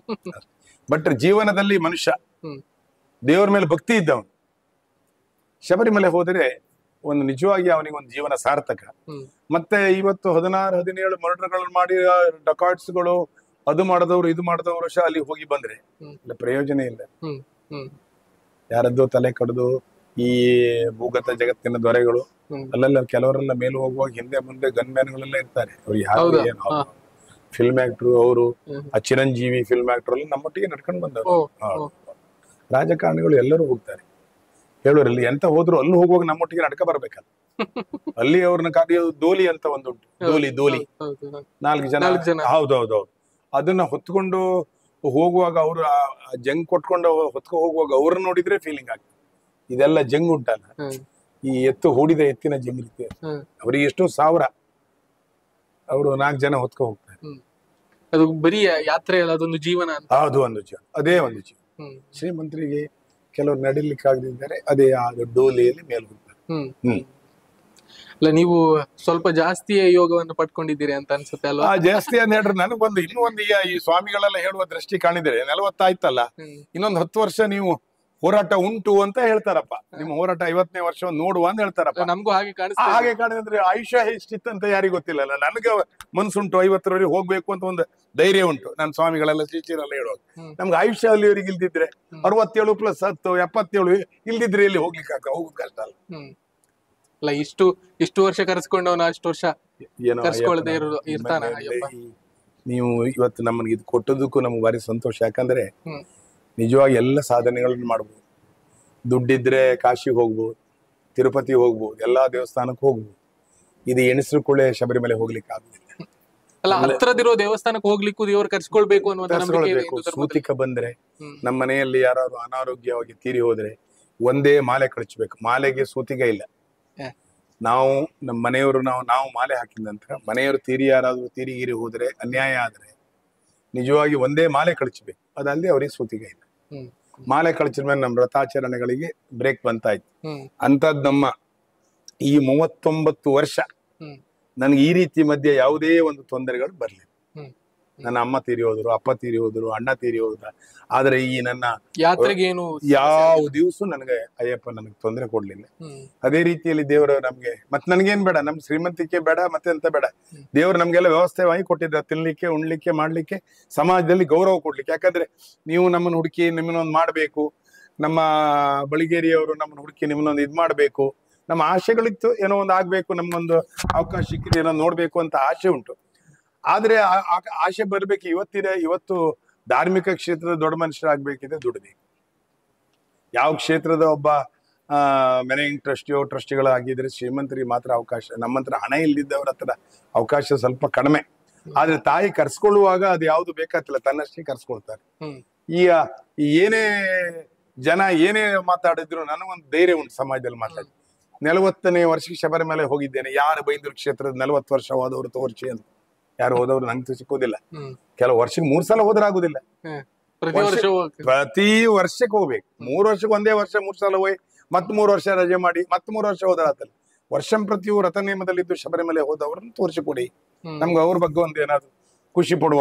ಬಟ್ ಜೀವನದಲ್ಲಿ ಮನುಷ್ಯ ಹ್ಮ್. ದೇವರ ಮೇಲೆ ಭಕ್ತಿ ಇದ್ದವನು ಶಬರಿಮಲೆ ಹೋದರೆ ಒಂದು ನಿಜವಾಗಿ ಅವನಿಗೆ ಒಂದು ಜೀವನ ಸಾರ್ಥಕ. ಹ್ಮ್. ಮತ್ತೆ ಇವತ್ತು ಹದಿನಾರು ಹದಿನೇಳು ಮರ್ಡರ್ಗಳನ್ನು ಮಾಡಿ ಡಕಾಟ್ಸ್ಗಳು ಅದು ಮಾಡಿದವರು ಇದು ಮಾಡಿದವರು ಸಹ ಅಲ್ಲಿ ಹೋಗಿ ಬಂದ್ರೆ ಹ್ಮ್. ಇಲ್ಲ ಪ್ರಯೋಜನ ಇಲ್ಲ. ಹ್ಮ್. ಹ್ಮ್. ಯಾರದ್ದೋ ತಲೆ ಕಡ್ದು ಈ ಭೂಗತ ಜಗತ್ತಿನ ದೊರೆಗಳು ಹ್ಮ್. ಅಲ್ಲೆಲ್ಲ ಕೆಲವರೆಲ್ಲ ಮೇಲೆ ಹೋಗುವಾಗ ಹಿಂದೆ ಮುಂದೆ ಗನ್ ಮ್ಯಾನ್ಗಳೆಲ್ಲ ಇರ್ತಾರೆ. ಅವ್ರು ಹೌದಾ? ಯಾರು ಏನು ಫಿಲ್ಮ್ ಆಕ್ಟ್ರು ಅವರು, ಹ್ಮ್. ಆ ಚಿರಂಜೀವಿ ಫಿಲ್ಮ್ ಆಕ್ಟರ್ ಎಲ್ಲ ನಮ್ಮೊಟ್ಟಿಗೆ ನಡ್ಕೊಂಡು ಬಂದವರು. ಓ, ಹಾ. ಓ. ರಾಜಕಾರಣಿಗಳು ಎಲ್ಲರೂ ಹೋಗ್ತಾರೆ. ಹೇಳೋರಲ್ಲಿ ಎಂತ ಹೋದ್ರು ಅಲ್ಲಿ ಹೋಗುವಾಗ ನಮ್ಮೊಟ್ಟಿಗೆ ನಡ್ಕ ಬರ್ಬೇಕಲ್ಲ. ಅಲ್ಲಿ ಅವ್ರನ್ನ ಕರೆಯೋದು ದೋಲಿ ಅಂತ ಒಂದುಂಟು, ದೋಲಿ ದೋಲಿ ಹೌದು, ಹೌದು. ನಾಲ್ಕು ಜನ. ನಾಲ್ಕು ಜನ. ಹೌದೌದೌದು. ಅದನ್ನ ಹೊತ್ಕೊಂಡು ಹೋಗುವಾಗ ಅವರು ಜಂಗ್ ಕೊಟ್ಕೊಂಡು ಹೊತ್ಕೊ ಹೋಗುವಾಗ ಅವ್ರನ್ನ ನೋಡಿದ್ರೆ ಫೀಲಿಂಗ್ ಆಗ್ತದೆ. ಇದೆಲ್ಲ ಜಂಗ್ ಉಂಟಲ್ಲ, ಹ್ಮ್. ಈ ಎತ್ತು ಹೂಡಿದ ಎತ್ತಿನ ಜಂಗ್ ಇರ್ತದೆ. ಹ್ಮ್. ಅವ್ರಿಗೆ ಎಷ್ಟೋ ಸಾವಿರ, ಅವರು ನಾಲ್ಕು ಜನ ಹೊತ್ಕೊ ಹೋಗ್ತಾರೆ. ಹ್ಮ್. ಅದು ಬರೀ ಯಾತ್ರೆ ಅಲ್ಲ, ಅದೊಂದು ಜೀವನ ಅಂತ. ಅದು ಒಂದು ಜೀವ, ಅದೇ ಒಂದು ಜೀವ. ಹ್ಮ್. ಶ್ರೀಮಂತರಿಗೆ ಕೆಲವರು ನಡಿಲಿಕ್ಕೆ ಆಗದಿದ್ದಾರೆ, ಅದೇ ಆ ಡೋಲಿಯಲ್ಲಿ ಮೇಲೆ ಹೋಗ್ತಾರೆ. ಹ್ಮ್. ಹ್ಮ್. ಅಲ್ಲ, ನೀವು ಸ್ವಲ್ಪ ಜಾಸ್ತಿಯೇ ಯೋಗವನ್ನು ಪಡ್ಕೊಂಡಿದ್ದೀರಿ ಅಂತ ಅನ್ಸುತ್ತೆ ಅಲ್ವಾ? ಆ ಜಾಸ್ತಿ ಅಂತ ಹೇಳ್ರೆ ನನಗೊಂದು ಇನ್ನೂ ಒಂದು ಈ ಈ ಸ್ವಾಮಿಗಳೆಲ್ಲ ಹೇಳುವ ದೃಷ್ಟಿ ಕಾಣಿದರೆ ನಲವತ್ತಾಯ್ತಲ್ಲ, ಹ್ಮ್. ಇನ್ನೊಂದು ಹತ್ತು ವರ್ಷ ನೀವು ಹೋರಾಟ ಉಂಟು ಅಂತ ಹೇಳ್ತಾರಪ್ಪ. ನಿಮ್ಮ ಹೋರಾಟ ಐವತ್ತನೇ ವರ್ಷ ನೋಡುವ ಅಂತ ಹೇಳ್ತಾರಪ್ಪ. ನಮಗೂ ಹಾಗೆ ಕಾಣಿಸ್ತಾ ಹಾಗೆ ಕಾಣಿದ್ರೆ ಆಯುಷ್ಯ ಎಷ್ಟಿತ್ತಂತ ಯಾರಿಗೂ ಗೊತ್ತಿಲ್ಲಲ್ಲ. ನನಗೆ ಮನ್ಸುಂಟು ಐವತ್ತರವರೆಗೆ ಹೋಗ್ಬೇಕು ಅಂತ ಒಂದು ಧೈರ್ಯ ಉಂಟು. ನನ್ನ ಸ್ವಾಮಿಗಳೆಲ್ಲ ಶಿಷ್ಯರೆಲ್ಲ ಹೇಳುವಾಗ ನಮ್ಗೆ ಆಯುಷ್ಯ ಅಲ್ಲಿವರೆಗೆ ಇಲ್ದಿದ್ರೆ ಅರವತ್ತೇಳು ಪ್ಲಸ್ ಹತ್ತು ಎಪ್ಪತ್ತೇಳು ಇಲ್ದಿದ್ರೆ ಇಲ್ಲಿ ಹೋಗ್ಲಿಕ್ಕೆ ಆಗ ಹೋಗುದು ಕಷ್ಟ ಅಲ್ಲ. ಹ್ಮ್ ಅಲ್ಲ ಇಷ್ಟು ಇಷ್ಟು ವರ್ಷ ಕರೆಸ್ಕೊಂಡವನ ಅಷ್ಟು ವರ್ಷ ಏನೋ ಕರ್ಸ್ಕೊಳ್ದೆ ಇರ್ತಾನ ಅಯ್ಯಪ್ಪ. ನೀವು ಇವತ್ತು ನಮ್ಮನಿಗೆ ಇದು ಕೊಟ್ಟದಕ್ಕೂ ನಮ್ಗೆ ಭಾರಿ ಸಂತೋಷ. ಯಾಕಂದ್ರೆ ಹ್ಮ್ ನಿಜವಾಗಿ ಎಲ್ಲ ಸಾಧನೆಗಳನ್ನ ಮಾಡ್ಬೋದು. ದುಡ್ಡಿದ್ರೆ ಕಾಶಿಗೆ ಹೋಗ್ಬೋದು, ತಿರುಪತಿ ಹೋಗ್ಬೋದು, ಎಲ್ಲಾ ದೇವಸ್ಥಾನಕ್ಕೆ ಹೋಗ್ಬೋದು. ಇದು ಎಣಿಸ್ರು ಕೂಡ ಶಬರಿಮಲೆ ಹೋಗ್ಲಿಕ್ಕೆ ಆಗುದಿಲ್ಲ. ಅಲ್ಲ ಹತ್ರದಿರೋ ದೇವಸ್ಥಾನಕ್ಕೆ ಹೋಗ್ಲಿಕ್ಕೂ ದೇವ್ರು ಕರ್ಸ್ಕೊಳ್ಬೇಕು ಅನ್ನುವಂತ ನಂಬಿಕೆ ಇದೆ ಕರ್ಸ್ಕೊಳ್ಬೇಕು. ಹಿಂದೂ ಧರ್ಮದಲ್ಲಿ. ಸೂತಿಕ ಬಂದ್ರೆ ನಮ್ಮ ಮನೆಯಲ್ಲಿ ಯಾರಾದ್ರು ಅನಾರೋಗ್ಯವಾಗಿ ತೀರಿ ಹೋದ್ರೆ ಒಂದೇ ಮಾಲೆ ಕಳಿಸ್ಬೇಕು. ಮಾಲೆಗೆ ಸೂತಿಕ ಇಲ್ಲ. ಹ. ನಾವು ನಮ್ಮ ಮನೆಯವರು ನಾವು ನಾವು ಮಾಲೆ ಹಾಕಿದ ನಂತರ ಮನೆಯವರು ತೀರಿ ಯಾರಾದ್ರೂ ತೀರಿಗಿರಿ ಹೋದ್ರೆ ಅನ್ಯಾಯ ಆದ್ರೆ ನಿಜವಾಗಿ ಒಂದೇ ಮಾಲೆ ಕಳಿಸ್ಬೇಕು. ಅದಲ್ಲದೆ ಅವ್ರಿಗೆ ಸೂತಿಕ ಇಲ್ಲ. ಹ್ಮ್ ಮಾಲೆ ಕಳಿಸಿದ ಮೇಲೆ ನಮ್ಮ ವ್ರತಾಚರಣೆಗಳಿಗೆ ಬ್ರೇಕ್ ಬಂತಾಯ್ತು. ಹ್ಮ್ ಅಂತದ್ ನಮ್ಮ ಈ ಮೂವತ್ತೊಂಬತ್ತು ವರ್ಷ ಹ್ಮ್ ನನ್ಗೆ ಈ ರೀತಿ ಮಧ್ಯೆ ಯಾವುದೇ ಒಂದು ತೊಂದರೆಗಳು ಬರ್ಲಿಲ್ಲ. ಹ್ಮ್ ನನ್ನ ಅಮ್ಮ ತೀರಿ ಹೋದ್ರು, ಅಪ್ಪ ತೀರಿ ಹೋದ್ರು, ಅಣ್ಣ ತೀರಿ ಹೋದ. ಆದ್ರೆ ಈ ನನ್ನ ಯಾತ್ರೆಗೆ ಏನು ಯಾವ ದಿವಸ ನನಗೆ ಅಯ್ಯಪ್ಪ ನನಗೆ ತೊಂದರೆ ಕೊಡ್ಲಿಲ್ಲ. ಹ್ಮ್ ಅದೇ ರೀತಿಯಲ್ಲಿ ದೇವರು ನಮ್ಗೆ ಮತ್ ನನ್ಗೇನ್ ಬೇಡ, ನಮ್ ಶ್ರೀಮಂತಿಕೆ ಬೇಡ, ಮತ್ತೆ ಎಂತ ಬೇಡ. ದೇವ್ರು ನಮ್ಗೆಲ್ಲ ವ್ಯವಸ್ಥೆವಾಗಿ ಕೊಟ್ಟಿದ್ದ, ತಿನ್ಲಿಕ್ಕೆ ಉಣ್ಲಿಕ್ಕೆ ಮಾಡ್ಲಿಕ್ಕೆ, ಸಮಾಜದಲ್ಲಿ ಗೌರವ ಕೊಡ್ಲಿಕ್ಕೆ. ಯಾಕಂದ್ರೆ ನೀವು ನಮ್ಮನ್ನ ಹುಡುಕಿ ನಿಮ್ಮನ್ನೊಂದು ಮಾಡ್ಬೇಕು, ನಮ್ಮ ಬಳಿಗೇರಿಯವರು ನಮ್ಮನ್ನ ಹುಡುಕಿ ನಿಮ್ಮನ್ನೊಂದು ಇದ್ ಮಾಡ್ಬೇಕು, ನಮ್ಮ ಆಸೆಗಳಿತ್ತು, ಏನೋ ಒಂದು ಆಗ್ಬೇಕು, ನಮ್ಮೊಂದು ಅವಕಾಶ ಸಿಕ್ಕಿದೆ ಏನೋ ನೋಡ್ಬೇಕು ಅಂತ ಆಸೆ ಉಂಟು. ಆದ್ರೆ ಆಸೆ ಬರ್ಬೇಕು. ಇವತ್ತಿದೆ ಇವತ್ತು ಧಾರ್ಮಿಕ ಕ್ಷೇತ್ರದ ದೊಡ್ಡ ಮನುಷ್ಯರಾಗ್ಬೇಕಿದೆ ದುಡ್ಬೇಕು. ಯಾವ ಕ್ಷೇತ್ರದ ಒಬ್ಬ ಆ ಮ್ಯಾನೇಜಿಂಗ್ ಟ್ರಸ್ಟಿಯೋ ಟ್ರಸ್ಟಿಗಳಾಗಿದ್ರೆ ಶ್ರೀಮಂತರಿಗೆ ಮಾತ್ರ ಅವಕಾಶ. ನಮ್ಮಂತ್ರ ಹಣ ಇಲ್ದಿದ್ದವ್ರ ಹತ್ರ ಅವಕಾಶ ಸ್ವಲ್ಪ ಕಡಿಮೆ. ಆದ್ರೆ ತಾಯಿ ಕರ್ಸ್ಕೊಳ್ಳುವಾಗ ಅದು ಯಾವ್ದು ಬೇಕಾಗ್ತಿಲ್ಲ, ತನ್ನಷ್ಟೇ ಕರ್ಸ್ಕೊಳ್ತಾರೆ. ಈಗ ಏನೇ ಜನ ಏನೇ ಮಾತಾಡಿದ್ರು ನನಗೊಂದು ಧೈರ್ಯ ಉಂಟು ಸಮಾಜದಲ್ಲಿ ಮಾತಾಡಿ. ನಲವತ್ತನೇ ವರ್ಷಕ್ಕೆ ಶಬರಿಮಲೆ ಹೋಗಿದ್ದೇನೆ. ಯಾರು ಬೈಂದೂರು ಕ್ಷೇತ್ರದ ನಲವತ್ತು ವರ್ಷ ಹೋದವರು ತೋರ್ಸಿ ಅಂತ ಯಾರು ಹೋದವ್ರು ನಂಗೆ ಸಿಕ್ಕೋದಿಲ್ಲ. ಕೆಲವು ವರ್ಷಕ್ಕೆ ಮೂರ್ ಸಲ ಹೋದ್ರಾಗುದಿಲ್ಲ. ಪ್ರತಿ ವರ್ಷಕ್ಕೆ ಹೋಗ್ಬೇಕು. ಮೂರ್ ವರ್ಷಕ್ಕೆ ಒಂದೇ ವರ್ಷ ಮೂರ್ ಸಲ ಹೋಗಿ ಮತ್ ಮೂರ್ ವರ್ಷ ರಜೆ ಮಾಡಿ ಮತ್ ಮೂರ್ ವರ್ಷ ಹೋದ್ರಾತಲ್ಲ. ವರ್ಷಂ ಪ್ರತಿ ರಥ ನಿಯಮದಲ್ಲಿದ್ದು ಶಬರಿಮಲೆ ಹೋದವ್ರನ್ನ ತೋರಿಸಿಕೊಡಿ, ನಮ್ಗೆ ಅವ್ರ ಬಗ್ಗೆ ಒಂದು ಏನಾದ್ರು ಖುಷಿ ಪಡುವ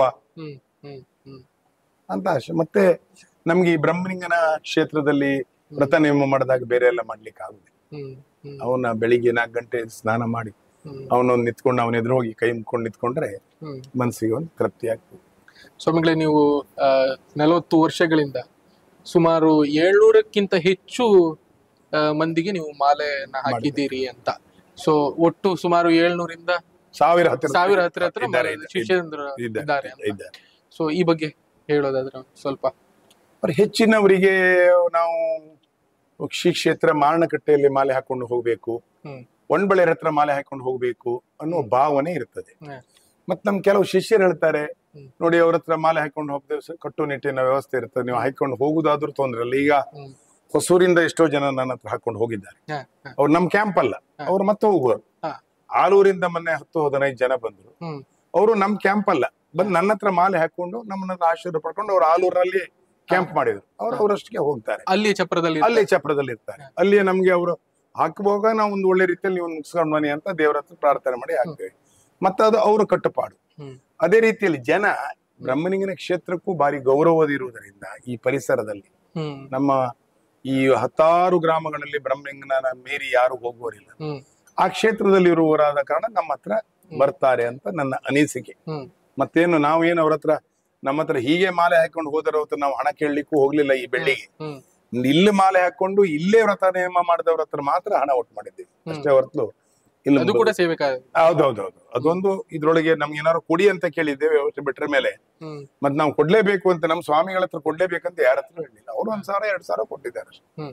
ಅಂತ ಆಶೆ. ಮತ್ತೆ ನಮ್ಗೆ ಈ ಬ್ರಹ್ಮಲಿಂಗನ ಕ್ಷೇತ್ರದಲ್ಲಿ ವ್ರತ ನಿಯಮ ಮಾಡಿದಾಗ ಬೇರೆ ಎಲ್ಲ ಮಾಡ್ಲಿಕ್ಕೆ ಆಗುದಿಲ್ಲ. ಅವನ ಬೆಳಿಗ್ಗೆ ನಾಲ್ಕು ಗಂಟೆ ಸ್ನಾನ ಮಾಡಿ ಅವನೊಂದು ನಿಂತ್ಕೊಂಡು ಅವನ ಎದುರು ಹೋಗಿ ಕೈ ಮುಕ್ಕೊಂಡು ನಿಂತ್ಕೊಂಡ್ರೆ ಮನಸ್ಸಿಗೆ ಒಂದು ತೃಪ್ತಿ ಆಗ್ತದೆ. ಸ್ವಾಮಿಗಳೇ, ನೀವು ಆ ನಲವತ್ತು ವರ್ಷಗಳಿಂದ ಸುಮಾರು ಏಳ್ನೂರಕ್ಕಿಂತ ಹೆಚ್ಚು ಮಂದಿಗೆ ನೀವು ಮಾಲೆಯನ್ನ ಹಾಕಿದ್ದೀರಿ ಅಂತ. ಸೊ ಒಟ್ಟು ಸುಮಾರು ಏಳ್ನೂರಿಂದ ಸಾವಿರ ಹತ್ತಿರ ಸಾವಿರ ಹತ್ತಿರ ಹತ್ರ ಶಿಷ್ಯಂದ್ರ ಇದ್ದಾರೆ. ಸೊ ಈ ಬಗ್ಗೆ ಹೇಳೋದಾದ್ರೆ ಸ್ವಲ್ಪ. ಹೆಚ್ಚಿನವರಿಗೆ ನಾವು ಶ್ರೀ ಕ್ಷೇತ್ರ ಮಾರಣಕಟ್ಟೆಯಲ್ಲಿ ಮಾಲೆ ಹಾಕೊಂಡು ಹೋಗ್ಬೇಕು, ಒಂಡ್ಬಳೆ ಹತ್ರ ಮಾಲೆ ಹಾಕೊಂಡು ಹೋಗ್ಬೇಕು ಅನ್ನೋ ಭಾವನೆ ಇರ್ತದೆ. ಮತ್ ನಮ್ ಕೆಲವು ಶಿಷ್ಯರು ಹೇಳ್ತಾರೆ, ನೋಡಿ ಅವ್ರ ಹತ್ರ ಮಾಲೆ ಹಾಕೊಂಡು ಹೋಗ್ತೇವೆ, ಕಟ್ಟುನಿಟ್ಟಿನ ವ್ಯವಸ್ಥೆ ಇರ್ತದೆ, ನೀವು ಹಾಕೊಂಡು ಹೋಗುದಾದ್ರೂ ತೊಂದ್ರೆ ಇಲ್ಲ. ಈಗ ಹೊಸೂರಿಂದ ಎಷ್ಟೋ ಜನ ನನ್ನ ಹತ್ರ ಹಾಕೊಂಡು ಹೋಗಿದ್ದಾರೆ. ಅವ್ರು ನಮ್ ಕ್ಯಾಂಪ್ ಅಲ್ಲ, ಅವ್ರು ಮತ್ತೆ ಹೋಗುವರು. ಆಲೂರಿಂದ ಮೊನ್ನೆ ಹತ್ತು ಹದಿನೈದು ಜನ ಬಂದ್ರು. ಅವರು ನಮ್ ಕ್ಯಾಂಪ್ ಅಲ್ಲ, ಬಂದ್ ನನ್ನ ಹತ್ರ ಮಾಲೆ ಹಾಕೊಂಡು ನಮ್ಮನ್ನ ಆಶೀರ್ವಾದ ಪಡ್ಕೊಂಡು ಅವ್ರು ಆಲೂರಲ್ಲಿ ಕ್ಯಾಂಪ್ ಮಾಡಿದ್ರು. ಅವ್ರು ಅವರಷ್ಟಿಗೆ ಹೋಗ್ತಾರೆ, ಅಲ್ಲಿ ಚಪ್ರದಲ್ಲಿ ಅಲ್ಲಿ ಚಪ್ರದಲ್ಲಿ ಇರ್ತಾರೆ. ಅಲ್ಲಿ ನಮ್ಗೆ ಅವರು ಹಾಕುವಾಗ ನಾವು ಒಂದು ಒಳ್ಳೆ ರೀತಿಯಲ್ಲಿ ನೀವು ಮುಗಿಸ್ಕೊಂಡು ಬನ್ನಿ ಅಂತ ದೇವರ ಹತ್ರ ಪ್ರಾರ್ಥನೆ ಮಾಡಿ ಹಾಕ್ತೇವೆ. ಮತ್ತೆ ಅದು ಅವ್ರ ಕಟ್ಟುಪಾಡು. ಅದೇ ರೀತಿಯಲ್ಲಿ ಜನ ಬ್ರಹ್ಮಲಿಂಗನ ಕ್ಷೇತ್ರಕ್ಕೂ ಬಾರಿ ಗೌರವದಿರುವುದರಿಂದ ಈ ಪರಿಸರದಲ್ಲಿ ನಮ್ಮ ಈ ಹತ್ತಾರು ಗ್ರಾಮಗಳಲ್ಲಿ ಬ್ರಹ್ಮಲಿಂಗನ ಮೀರಿ ಯಾರು ಹೋಗುವರಿಲ್ಲ. ಆ ಕ್ಷೇತ್ರದಲ್ಲಿ ಇರುವವರಾದ ಕಾರಣ ನಮ್ಮ ಹತ್ರ ಬರ್ತಾರೆ ಅಂತ ನನ್ನ ಅನಿಸಿಕೆ. ಮತ್ತೇನು ನಾವೇನು ಅವ್ರ ಹತ್ರ ನಮ್ಮ ಹತ್ರ ಹೀಗೆ ಮಾಲೆ ಹಾಕೊಂಡು ಹೋದರ ಹೊತ್ತು ನಾವು ಹಣ ಕೇಳಲಿಕ್ಕೂ ಹೋಗ್ಲಿಲ್ಲ. ಈ ಬೆಳ್ಳಿಗೆ ಇಲ್ಲಿ ಮಾಲೆ ಹಾಕೊಂಡು ಇಲ್ಲೇ ವ್ರತ ನೇಮ ಮಾಡಿದವ್ರ ಹತ್ರ ಮಾತ್ರ ಹಣ ಒಟ್ಟು ಮಾಡಿದ್ದೀವಿ ಅಷ್ಟೇ ಹೊರತು ಇಲ್ಲ. ಹೌದೌದೌದು, ಅದೊಂದು ಇದ್ರೊಳಗೆ ನಮ್ಗೆ ಏನಾದ್ರು ಕೊಡಿ ಅಂತ ಕೇಳಿದ್ದೇವೆ ವ್ಯವಸ್ಥೆ ಬಿಟ್ರ ಮೇಲೆ. ಮತ್ ನಾವು ಕೊಡ್ಲೇಬೇಕು ಅಂತ ನಮ್ ಸ್ವಾಮಿಗಳ ಹತ್ರ ಕೊಡ್ಲೇಬೇಕಂತ ಯಾರ ಹತ್ರ ಹೇಳಿಲ್ಲ. ಅವ್ರು ಒಂದ್ ಸಾವಿರ ಎರಡ್ ಸಾವಿರ ಕೊಟ್ಟಿದ್ದಾರೆ.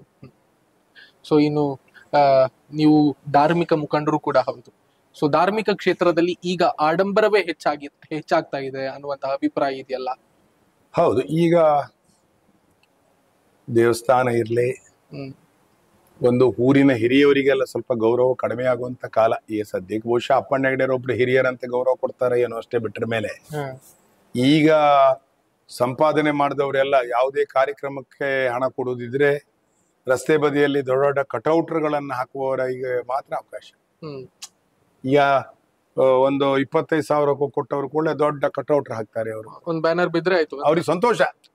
ಸೊ ಇನ್ನು ಆ ನೀವು ಧಾರ್ಮಿಕ ಮುಖಂಡರು ಕೂಡ ಹೌದು. ಸೊ ಧಾರ್ಮಿಕ ಕ್ಷೇತ್ರದಲ್ಲಿ ಈಗ ಆಡಂಬರವೇ ಹೆಚ್ಚಾಗಿ ಹೆಚ್ಚಾಗ್ತಾ ಇದೆ ಅನ್ನುವಂತಹ ಅಭಿಪ್ರಾಯ ಇದೆಯಲ್ಲ? ಹೌದು, ಈಗ ದೇವಸ್ಥಾನ ಇರ್ಲಿ, ಒಂದು ಊರಿನ ಹಿರಿಯವರಿಗೆಲ್ಲ ಸ್ವಲ್ಪ ಗೌರವ ಕಡಿಮೆ ಆಗುವಂತ ಕಾಲ ಈ ಸದ್ಯಕ್ಕೆ. ಬಹುಶಃ ಅಪ್ಪಣ್ಣ ಹೆಗಡೆಯವರು ಒಬ್ರು ಹಿರಿಯರಂತೆ ಗೌರವ ಕೊಡ್ತಾರೆ ಏನೋ ಅಷ್ಟೇ ಬಿಟ್ರ ಮೇಲೆ ಈಗ ಸಂಪಾದನೆ ಮಾಡಿದವರೆಲ್ಲ ಯಾವುದೇ ಕಾರ್ಯಕ್ರಮಕ್ಕೆ ಹಣ ಕೊಡುವುದಿದ್ರೆ ರಸ್ತೆ ಬದಿಯಲ್ಲಿ ದೊಡ್ಡ ದೊಡ್ಡ ಕಟೌಟ್ಗಳನ್ನ ಹಾಕುವವರಿಗೆ ಮಾತ್ರ ಅವಕಾಶ. ಈಗ ಒಂದು ಇಪ್ಪತ್ತೈದು ಸಾವಿರ ಕೊಟ್ಟವ್ರು ಕೂಡ ದೊಡ್ಡ ಕಟೌಟ್ ಹಾಕ್ತಾರೆ. ಅವರು ಒಂದು ಬ್ಯಾನರ್ ಬಿದ್ರೆ ಆಯ್ತು, ಅವ್ರಿಗೆ ಸಂತೋಷ.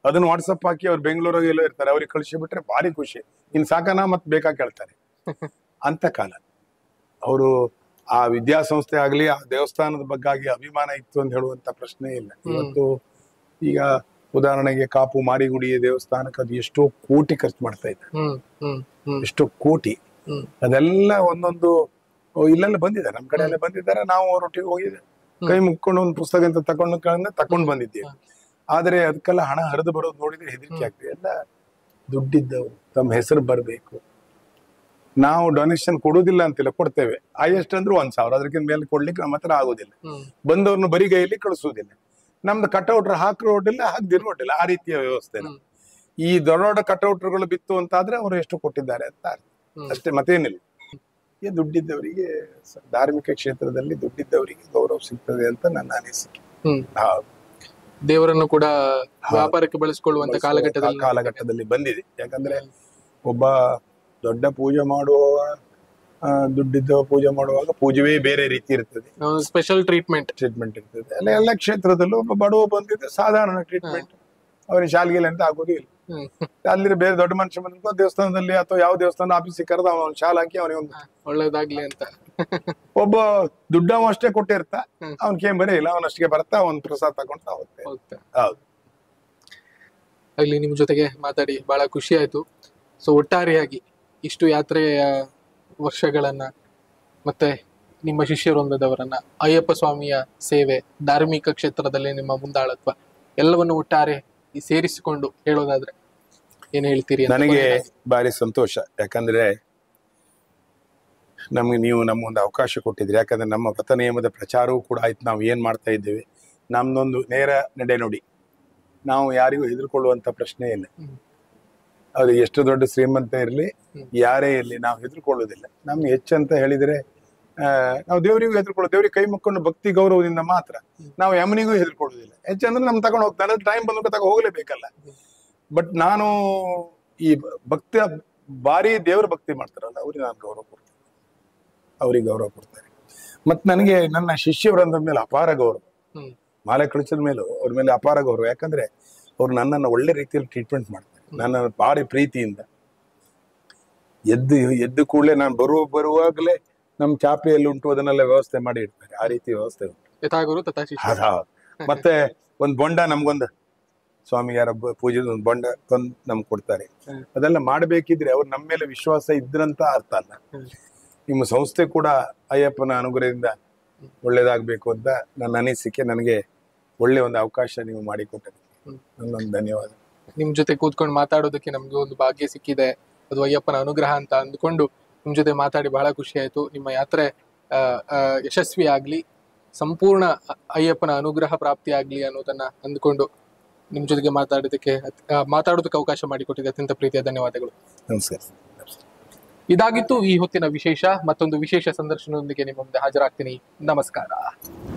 ಅದನ್ನ ವಾಟ್ಸಪ್ ಹಾಕಿ ಅವ್ರು ಬೆಂಗಳೂರಾಗ ಎಲ್ಲೋ ಇರ್ತಾರೆ, ಅವ್ರಿಗೆ ಕಳಿಸಿ ಬಿಟ್ರೆ ಭಾರಿ ಖುಷಿ. ಇನ್ ಸಾಕನ ಮತ್ ಬೇಕಾ ಕೇಳ್ತಾರೆ ಅಂತ ಕಾಲ. ಅವರು ಆ ವಿದ್ಯಾಸಂಸ್ಥೆ ಆಗ್ಲಿ ಆ ದೇವಸ್ಥಾನದ ಬಗ್ಗೆ ಅಭಿಮಾನ ಇತ್ತು ಅಂತ ಹೇಳುವಂತ ಪ್ರಶ್ನೆ ಇಲ್ಲ. ಇವತ್ತು ಈಗ ಉದಾಹರಣೆಗೆ ಕಾಪು ಮಾರಿಗುಡಿ ದೇವಸ್ಥಾನಕ್ಕೆ ಅದು ಎಷ್ಟೋ ಕೋಟಿ ಖರ್ಚು ಮಾಡ್ತಾ ಇದ್ದಾರೆ, ಎಷ್ಟೋ ಕೋಟಿ. ಅದೆಲ್ಲ ಒಂದೊಂದು ಇಲ್ಲೆಲ್ಲ ಬಂದಿದ್ದಾರೆ, ನಮ್ ಕಡೆ ಎಲ್ಲ ಬಂದಿದ್ದಾರೆ. ನಾವು ಅವರೊಟ್ಟಿಗೆ ಹೋಗಿದ್ದೇವೆ, ಕೈ ಮುಕ್ಕೊಂಡು ಒಂದು ಪುಸ್ತಕ ಅಂತ ತಕೊಂಡು ತಕೊಂಡ್ ಬಂದಿದ್ದೇವೆ. ಆದ್ರೆ ಅದಕ್ಕೆಲ್ಲ ಹಣ ಹರಿದು ಬರೋದು ನೋಡಿದ್ರೆ ಹೆದರಿಕೆ ಆಗ್ತದೆ. ಎಲ್ಲ ದುಡ್ಡಿದ್ದವರು ತಮ್ಮ ಹೆಸರು ಬರ್ಬೇಕು. ನಾವು ಡೊನೇಷನ್ ಕೊಡುದಿಲ್ಲ ಅಂತಿಲ್ಲ, ಕೊಡ್ತೇವೆ. ಹೈಯೆಸ್ಟ್ ಅಂದ್ರೂ ಒಂದ್ ಸಾವಿರ, ಅದಕ್ಕಿಂತ ಮೇಲೆ ಕೊಡ್ಲಿಕ್ಕೆ ನಮ್ಮ ಹತ್ರ ಆಗೋದಿಲ್ಲ. ಬಂದವ್ರನ್ನ ಬರಿ ಕೈಯಲ್ಲಿ ಕಳಿಸೋದಿಲ್ಲ. ನಮ್ದು ಕಟೌಟ್ರ್ ಹಾಕಿ ರೋಡಿಲ್ಲ, ಹಾಕ್ದಿರ್ ರೋಡಿಲ್ಲ, ಆ ರೀತಿಯ ವ್ಯವಸ್ಥೆ. ಈ ದೊಡ್ಡ ದೊಡ್ಡ ಕಟೌಟ್ರ್ಗಳು ಬಿತ್ತು ಅಂತ ಆದ್ರೆ ಅವರು ಎಷ್ಟು ಕೊಟ್ಟಿದ್ದಾರೆ ಅಂತ ಅಷ್ಟೇ, ಮತ್ತೇನಿಲ್ಲ. ಈ ದುಡ್ಡಿದ್ದವರಿಗೆ, ಧಾರ್ಮಿಕ ಕ್ಷೇತ್ರದಲ್ಲಿ ದುಡ್ಡಿದ್ದವರಿಗೆ ಗೌರವ ಸಿಗ್ತದೆ ಅಂತ ನನ್ನ ಅನಿಸಿಕೆ. ದೇವರನ್ನು ಕೂಡ ವ್ಯಾಪಾರಕ್ಕೆ ಬಳಸಿಕೊಳ್ಳುವಂತ ಕಾಲಘಟ್ಟದಲ್ಲಿ ಕಾಲಘಟ್ಟದಲ್ಲಿ ಬಂದಿದೆ. ಯಾಕಂದ್ರೆ ಒಬ್ಬ ದೊಡ್ಡ ಪೂಜೆ ಮಾಡುವ ದುಡ್ಡಿದ್ದ ಪೂಜೆ ಮಾಡುವಾಗ ಪೂಜೆವೇ ಬೇರೆ ರೀತಿ ಇರ್ತದೆ, ಸ್ಪೆಷಲ್ ಟ್ರೀಟ್ಮೆಂಟ್ ಟ್ರೀಟ್ಮೆಂಟ್ ಇರ್ತದೆ. ಅಲ್ಲ ಎಲ್ಲ ಕ್ಷೇತ್ರದಲ್ಲೂ ಒಬ್ಬ ಬಡವ ಬಂದಿದ್ದೆ ಸಾಧಾರಣ ಟ್ರೀಟ್ಮೆಂಟ್, ಅವನಿಗೆ ಶಾಲ್ಗಿಲ್ಲ ಅಂತ ಆಗೋದು ಇಲ್ಲ. ಅಲ್ಲಿ ಬೇರೆ ದೊಡ್ಡ ಮನುಷ್ಯ ಬಂದ ದೇವಸ್ಥಾನದಲ್ಲಿ ಅಥವಾ ಯಾವ ದೇವಸ್ಥಾನ ಆಫೀಸಿಗೆ ಕರೆದ ಅವನ ಶಾಲ್ ಹಾಕಿ ಅವನಿಗೆ ಒಂದು ಒಳ್ಳೇದಾಗ್ಲಿ ಅಂತ. ಒಬ್ಬ ದುಡ್ಡವ ಅಷ್ಟೇ ಕೊಟ್ಟಿರ್ತ, ಅವನ್ ಕೇಮ್ ಬರೀ ಇಲ್ಲ, ಅವನಷ್ಟಿಗೆ ಬರ್ತಾ ಅವನ್ ಪ್ರಸಾದ ತಗೊಂತ ಹೋಗುತ್ತೆ. ಹೌದು. ಅಲ್ಲಿ ನಿಮ್ ಜೊತೆಗೆ ಮಾತಾಡಿ ಬಹಳ ಖುಷಿ ಆಯ್ತು. ಸೊ ಒಟ್ಟಾರೆಯಾಗಿ ಇಷ್ಟು ಯಾತ್ರೆಯ ವರ್ಷಗಳನ್ನ ಮತ್ತೆ ನಿಮ್ಮ ಶಿಷ್ಯ ವೃಂದದವರನ್ನ, ಅಯ್ಯಪ್ಪ ಸ್ವಾಮಿಯ ಸೇವೆ, ಧಾರ್ಮಿಕ ಕ್ಷೇತ್ರದಲ್ಲಿ ನಿಮ್ಮ ಮುಂದಾಳತ್ವ ಎಲ್ಲವನ್ನು ಒಟ್ಟಾರೆ ಸೇರಿಸಿಕೊಂಡು ಹೇಳೋದಾದ್ರೆ ಏನ್ ಹೇಳ್ತೀರಿ? ನನಗೆ ಬಾರಿ ಸಂತೋಷ. ಯಾಕಂದ್ರೆ ನಮ್ಗೆ ನೀವು ನಮ್ಗೊಂದು ಅವಕಾಶ ಕೊಟ್ಟಿದ್ರಿ. ಯಾಕಂದ್ರೆ ನಮ್ಮ ವ್ರತ ನಿಯಮದ ಪ್ರಚಾರವೂ ಕೂಡ ಆಯ್ತು. ನಾವು ಏನ್ ಮಾಡ್ತಾ ಇದ್ದೇವೆ, ನಮ್ದೊಂದು ನೇರ ನಡೆ ನುಡಿ. ನಾವು ಯಾರಿಗೂ ಹೆದರ್ಕೊಳ್ಳುವಂತ ಪ್ರಶ್ನೆ ಇಲ್ಲ. ಅದು ಎಷ್ಟು ದೊಡ್ಡ ಶ್ರೀಮಂತ ಇರ್ಲಿ, ಯಾರೇ ಇರ್ಲಿ, ನಾವು ಹೆದರ್ಕೊಳ್ಳೋದಿಲ್ಲ. ನಮ್ಗೆ ಹೆಚ್ಚಂತ ಹೇಳಿದ್ರೆ ಆ ನಾವು ದೇವರಿಗೂ ಹೆದರ್ಕೊಳ್ಳೋ, ದೇವ್ರಿಗೆ ಕೈ ಮುಕ್ಕೊಂಡು ಭಕ್ತಿ ಗೌರವದಿಂದ ಮಾತ್ರ. ನಾವು ಯಮನಿಗೂ ಹೆದರ್ಕೊಳ್ಳೋದಿಲ್ಲ. ಹೆಚ್ಚಂದ್ರೆ ನಮ್ ತಗೊಂಡು ಹೋಗ್ತಾನೆ, ಟೈಮ್ ಬಂದ ತಗೊಂಡು ಹೋಗ್ಲೇಬೇಕಲ್ಲ. ಬಟ್ ನಾನು ಈ ಭಕ್ತಿ ಭಾರಿ ದೇವ್ರ ಭಕ್ತಿ ಮಾಡ್ತಾರಲ್ಲ, ಅವ್ರಿಗೆ ನಾನು ಗೌರವ ಕೊಡ್ತೇನೆ, ಅವ್ರಿಗೆ ಗೌರವ ಕೊಡ್ತಾರೆ. ಮತ್ ನನಗೆ ನನ್ನ ಶಿಷ್ಯ ವೃಂದದ ಮೇಲೆ ಅಪಾರ ಗೌರವ, ಮಾಲೆ ಕಳಿಸಿದ ಮೇಲೂ ಅವ್ರ ಮೇಲೆ ಅಪಾರ ಗೌರವ. ಯಾಕಂದ್ರೆ ಅವ್ರು ನನ್ನನ್ನು ಒಳ್ಳೆ ರೀತಿಯಲ್ಲಿ ಟ್ರೀಟ್ಮೆಂಟ್ ಮಾಡ್ತಾರೆ, ನನ್ನ ಭಾರಿ ಪ್ರೀತಿಯಿಂದ. ಎದ್ದು ಎದ್ದು ಕೂಡಲೇ ನಾನು ಬರುವ ಬರುವಾಗಲೇ ನಮ್ ಚಾಪೆಯಲ್ಲಿ ಉಂಟು ಅದನ್ನೆಲ್ಲ ವ್ಯವಸ್ಥೆ ಮಾಡಿ ಇಡ್ತಾರೆ. ಆ ರೀತಿ ವ್ಯವಸ್ಥೆ ಉಂಟು. ಮತ್ತೆ ಒಂದ್ ಬೊಂಡ ನಮ್ಗೊಂದು ಸ್ವಾಮಿ ಯಾರ ಪೂಜೆ ಒಂದು ಬೊಂಡ ತಂದು ನಮ್ಗೆ ಕೊಡ್ತಾರೆ. ಅದೆಲ್ಲ ಮಾಡ್ಬೇಕಿದ್ರೆ ಅವ್ರು ನಮ್ಮ ಮೇಲೆ ವಿಶ್ವಾಸ ಇದ್ರಂತ ಅರ್ಥ ಅಲ್ಲ. ನಿಮ್ಮ ಸಂಸ್ಥೆ ಕೂಡ ಅಯ್ಯಪ್ಪನ ಅನುಗ್ರಹದಿಂದ ಒಳ್ಳೇದಾಗ್ಬೇಕು ಅಂತ ನನ್ನ ಅನಿಸಿಕೆ. ನನಗೆ ಒಳ್ಳೆ ಒಂದು ಅವಕಾಶ ನೀವು ಮಾಡಿಕೊಟ್ಟರೆ ನನ್ನೊಂದು ಧನ್ಯವಾದ. ನಿಮ್ ಜೊತೆ ಕೂತ್ಕೊಂಡು ಮಾತಾಡೋದಕ್ಕೆ ನಮ್ಗೆ ಒಂದು ಭಾಗ್ಯ ಸಿಕ್ಕಿದೆ, ಅದು ಅಯ್ಯಪ್ಪನ ಅನುಗ್ರಹ ಅಂತ ಅಂದ್ಕೊಂಡು ನಿಮ್ ಜೊತೆ ಮಾತಾಡಿ ಬಹಳ ಖುಷಿ ಆಯ್ತು. ನಿಮ್ಮ ಯಾತ್ರೆ ಅಹ್ ಯಶಸ್ವಿ ಆಗ್ಲಿ, ಸಂಪೂರ್ಣ ಅಯ್ಯಪ್ಪನ ಅನುಗ್ರಹ ಪ್ರಾಪ್ತಿ ಆಗ್ಲಿ ಅನ್ನೋದನ್ನ ಅಂದ್ಕೊಂಡು ನಿಮ್ ಜೊತೆಗೆ ಮಾತಾಡೋದಕ್ಕೆ ಮಾತಾಡೋದಕ್ಕೆ ಅವಕಾಶ ಮಾಡಿಕೊಟ್ಟಿದೆ ಅತ್ಯಂತ ಪ್ರೀತಿಯ ಧನ್ಯವಾದಗಳು. ನಮಸ್ಕಾರ. ಇದಾಗಿತ್ತು ಈ ಹೊತ್ತಿನ ವಿಶೇಷ. ಮತ್ತೊಂದು ವಿಶೇಷ ಸಂದರ್ಶನದೊಂದಿಗೆ ನಿಮ್ಮ ಮುಂದೆ ಹಾಜರಾಗ್ತೀನಿ. ನಮಸ್ಕಾರ.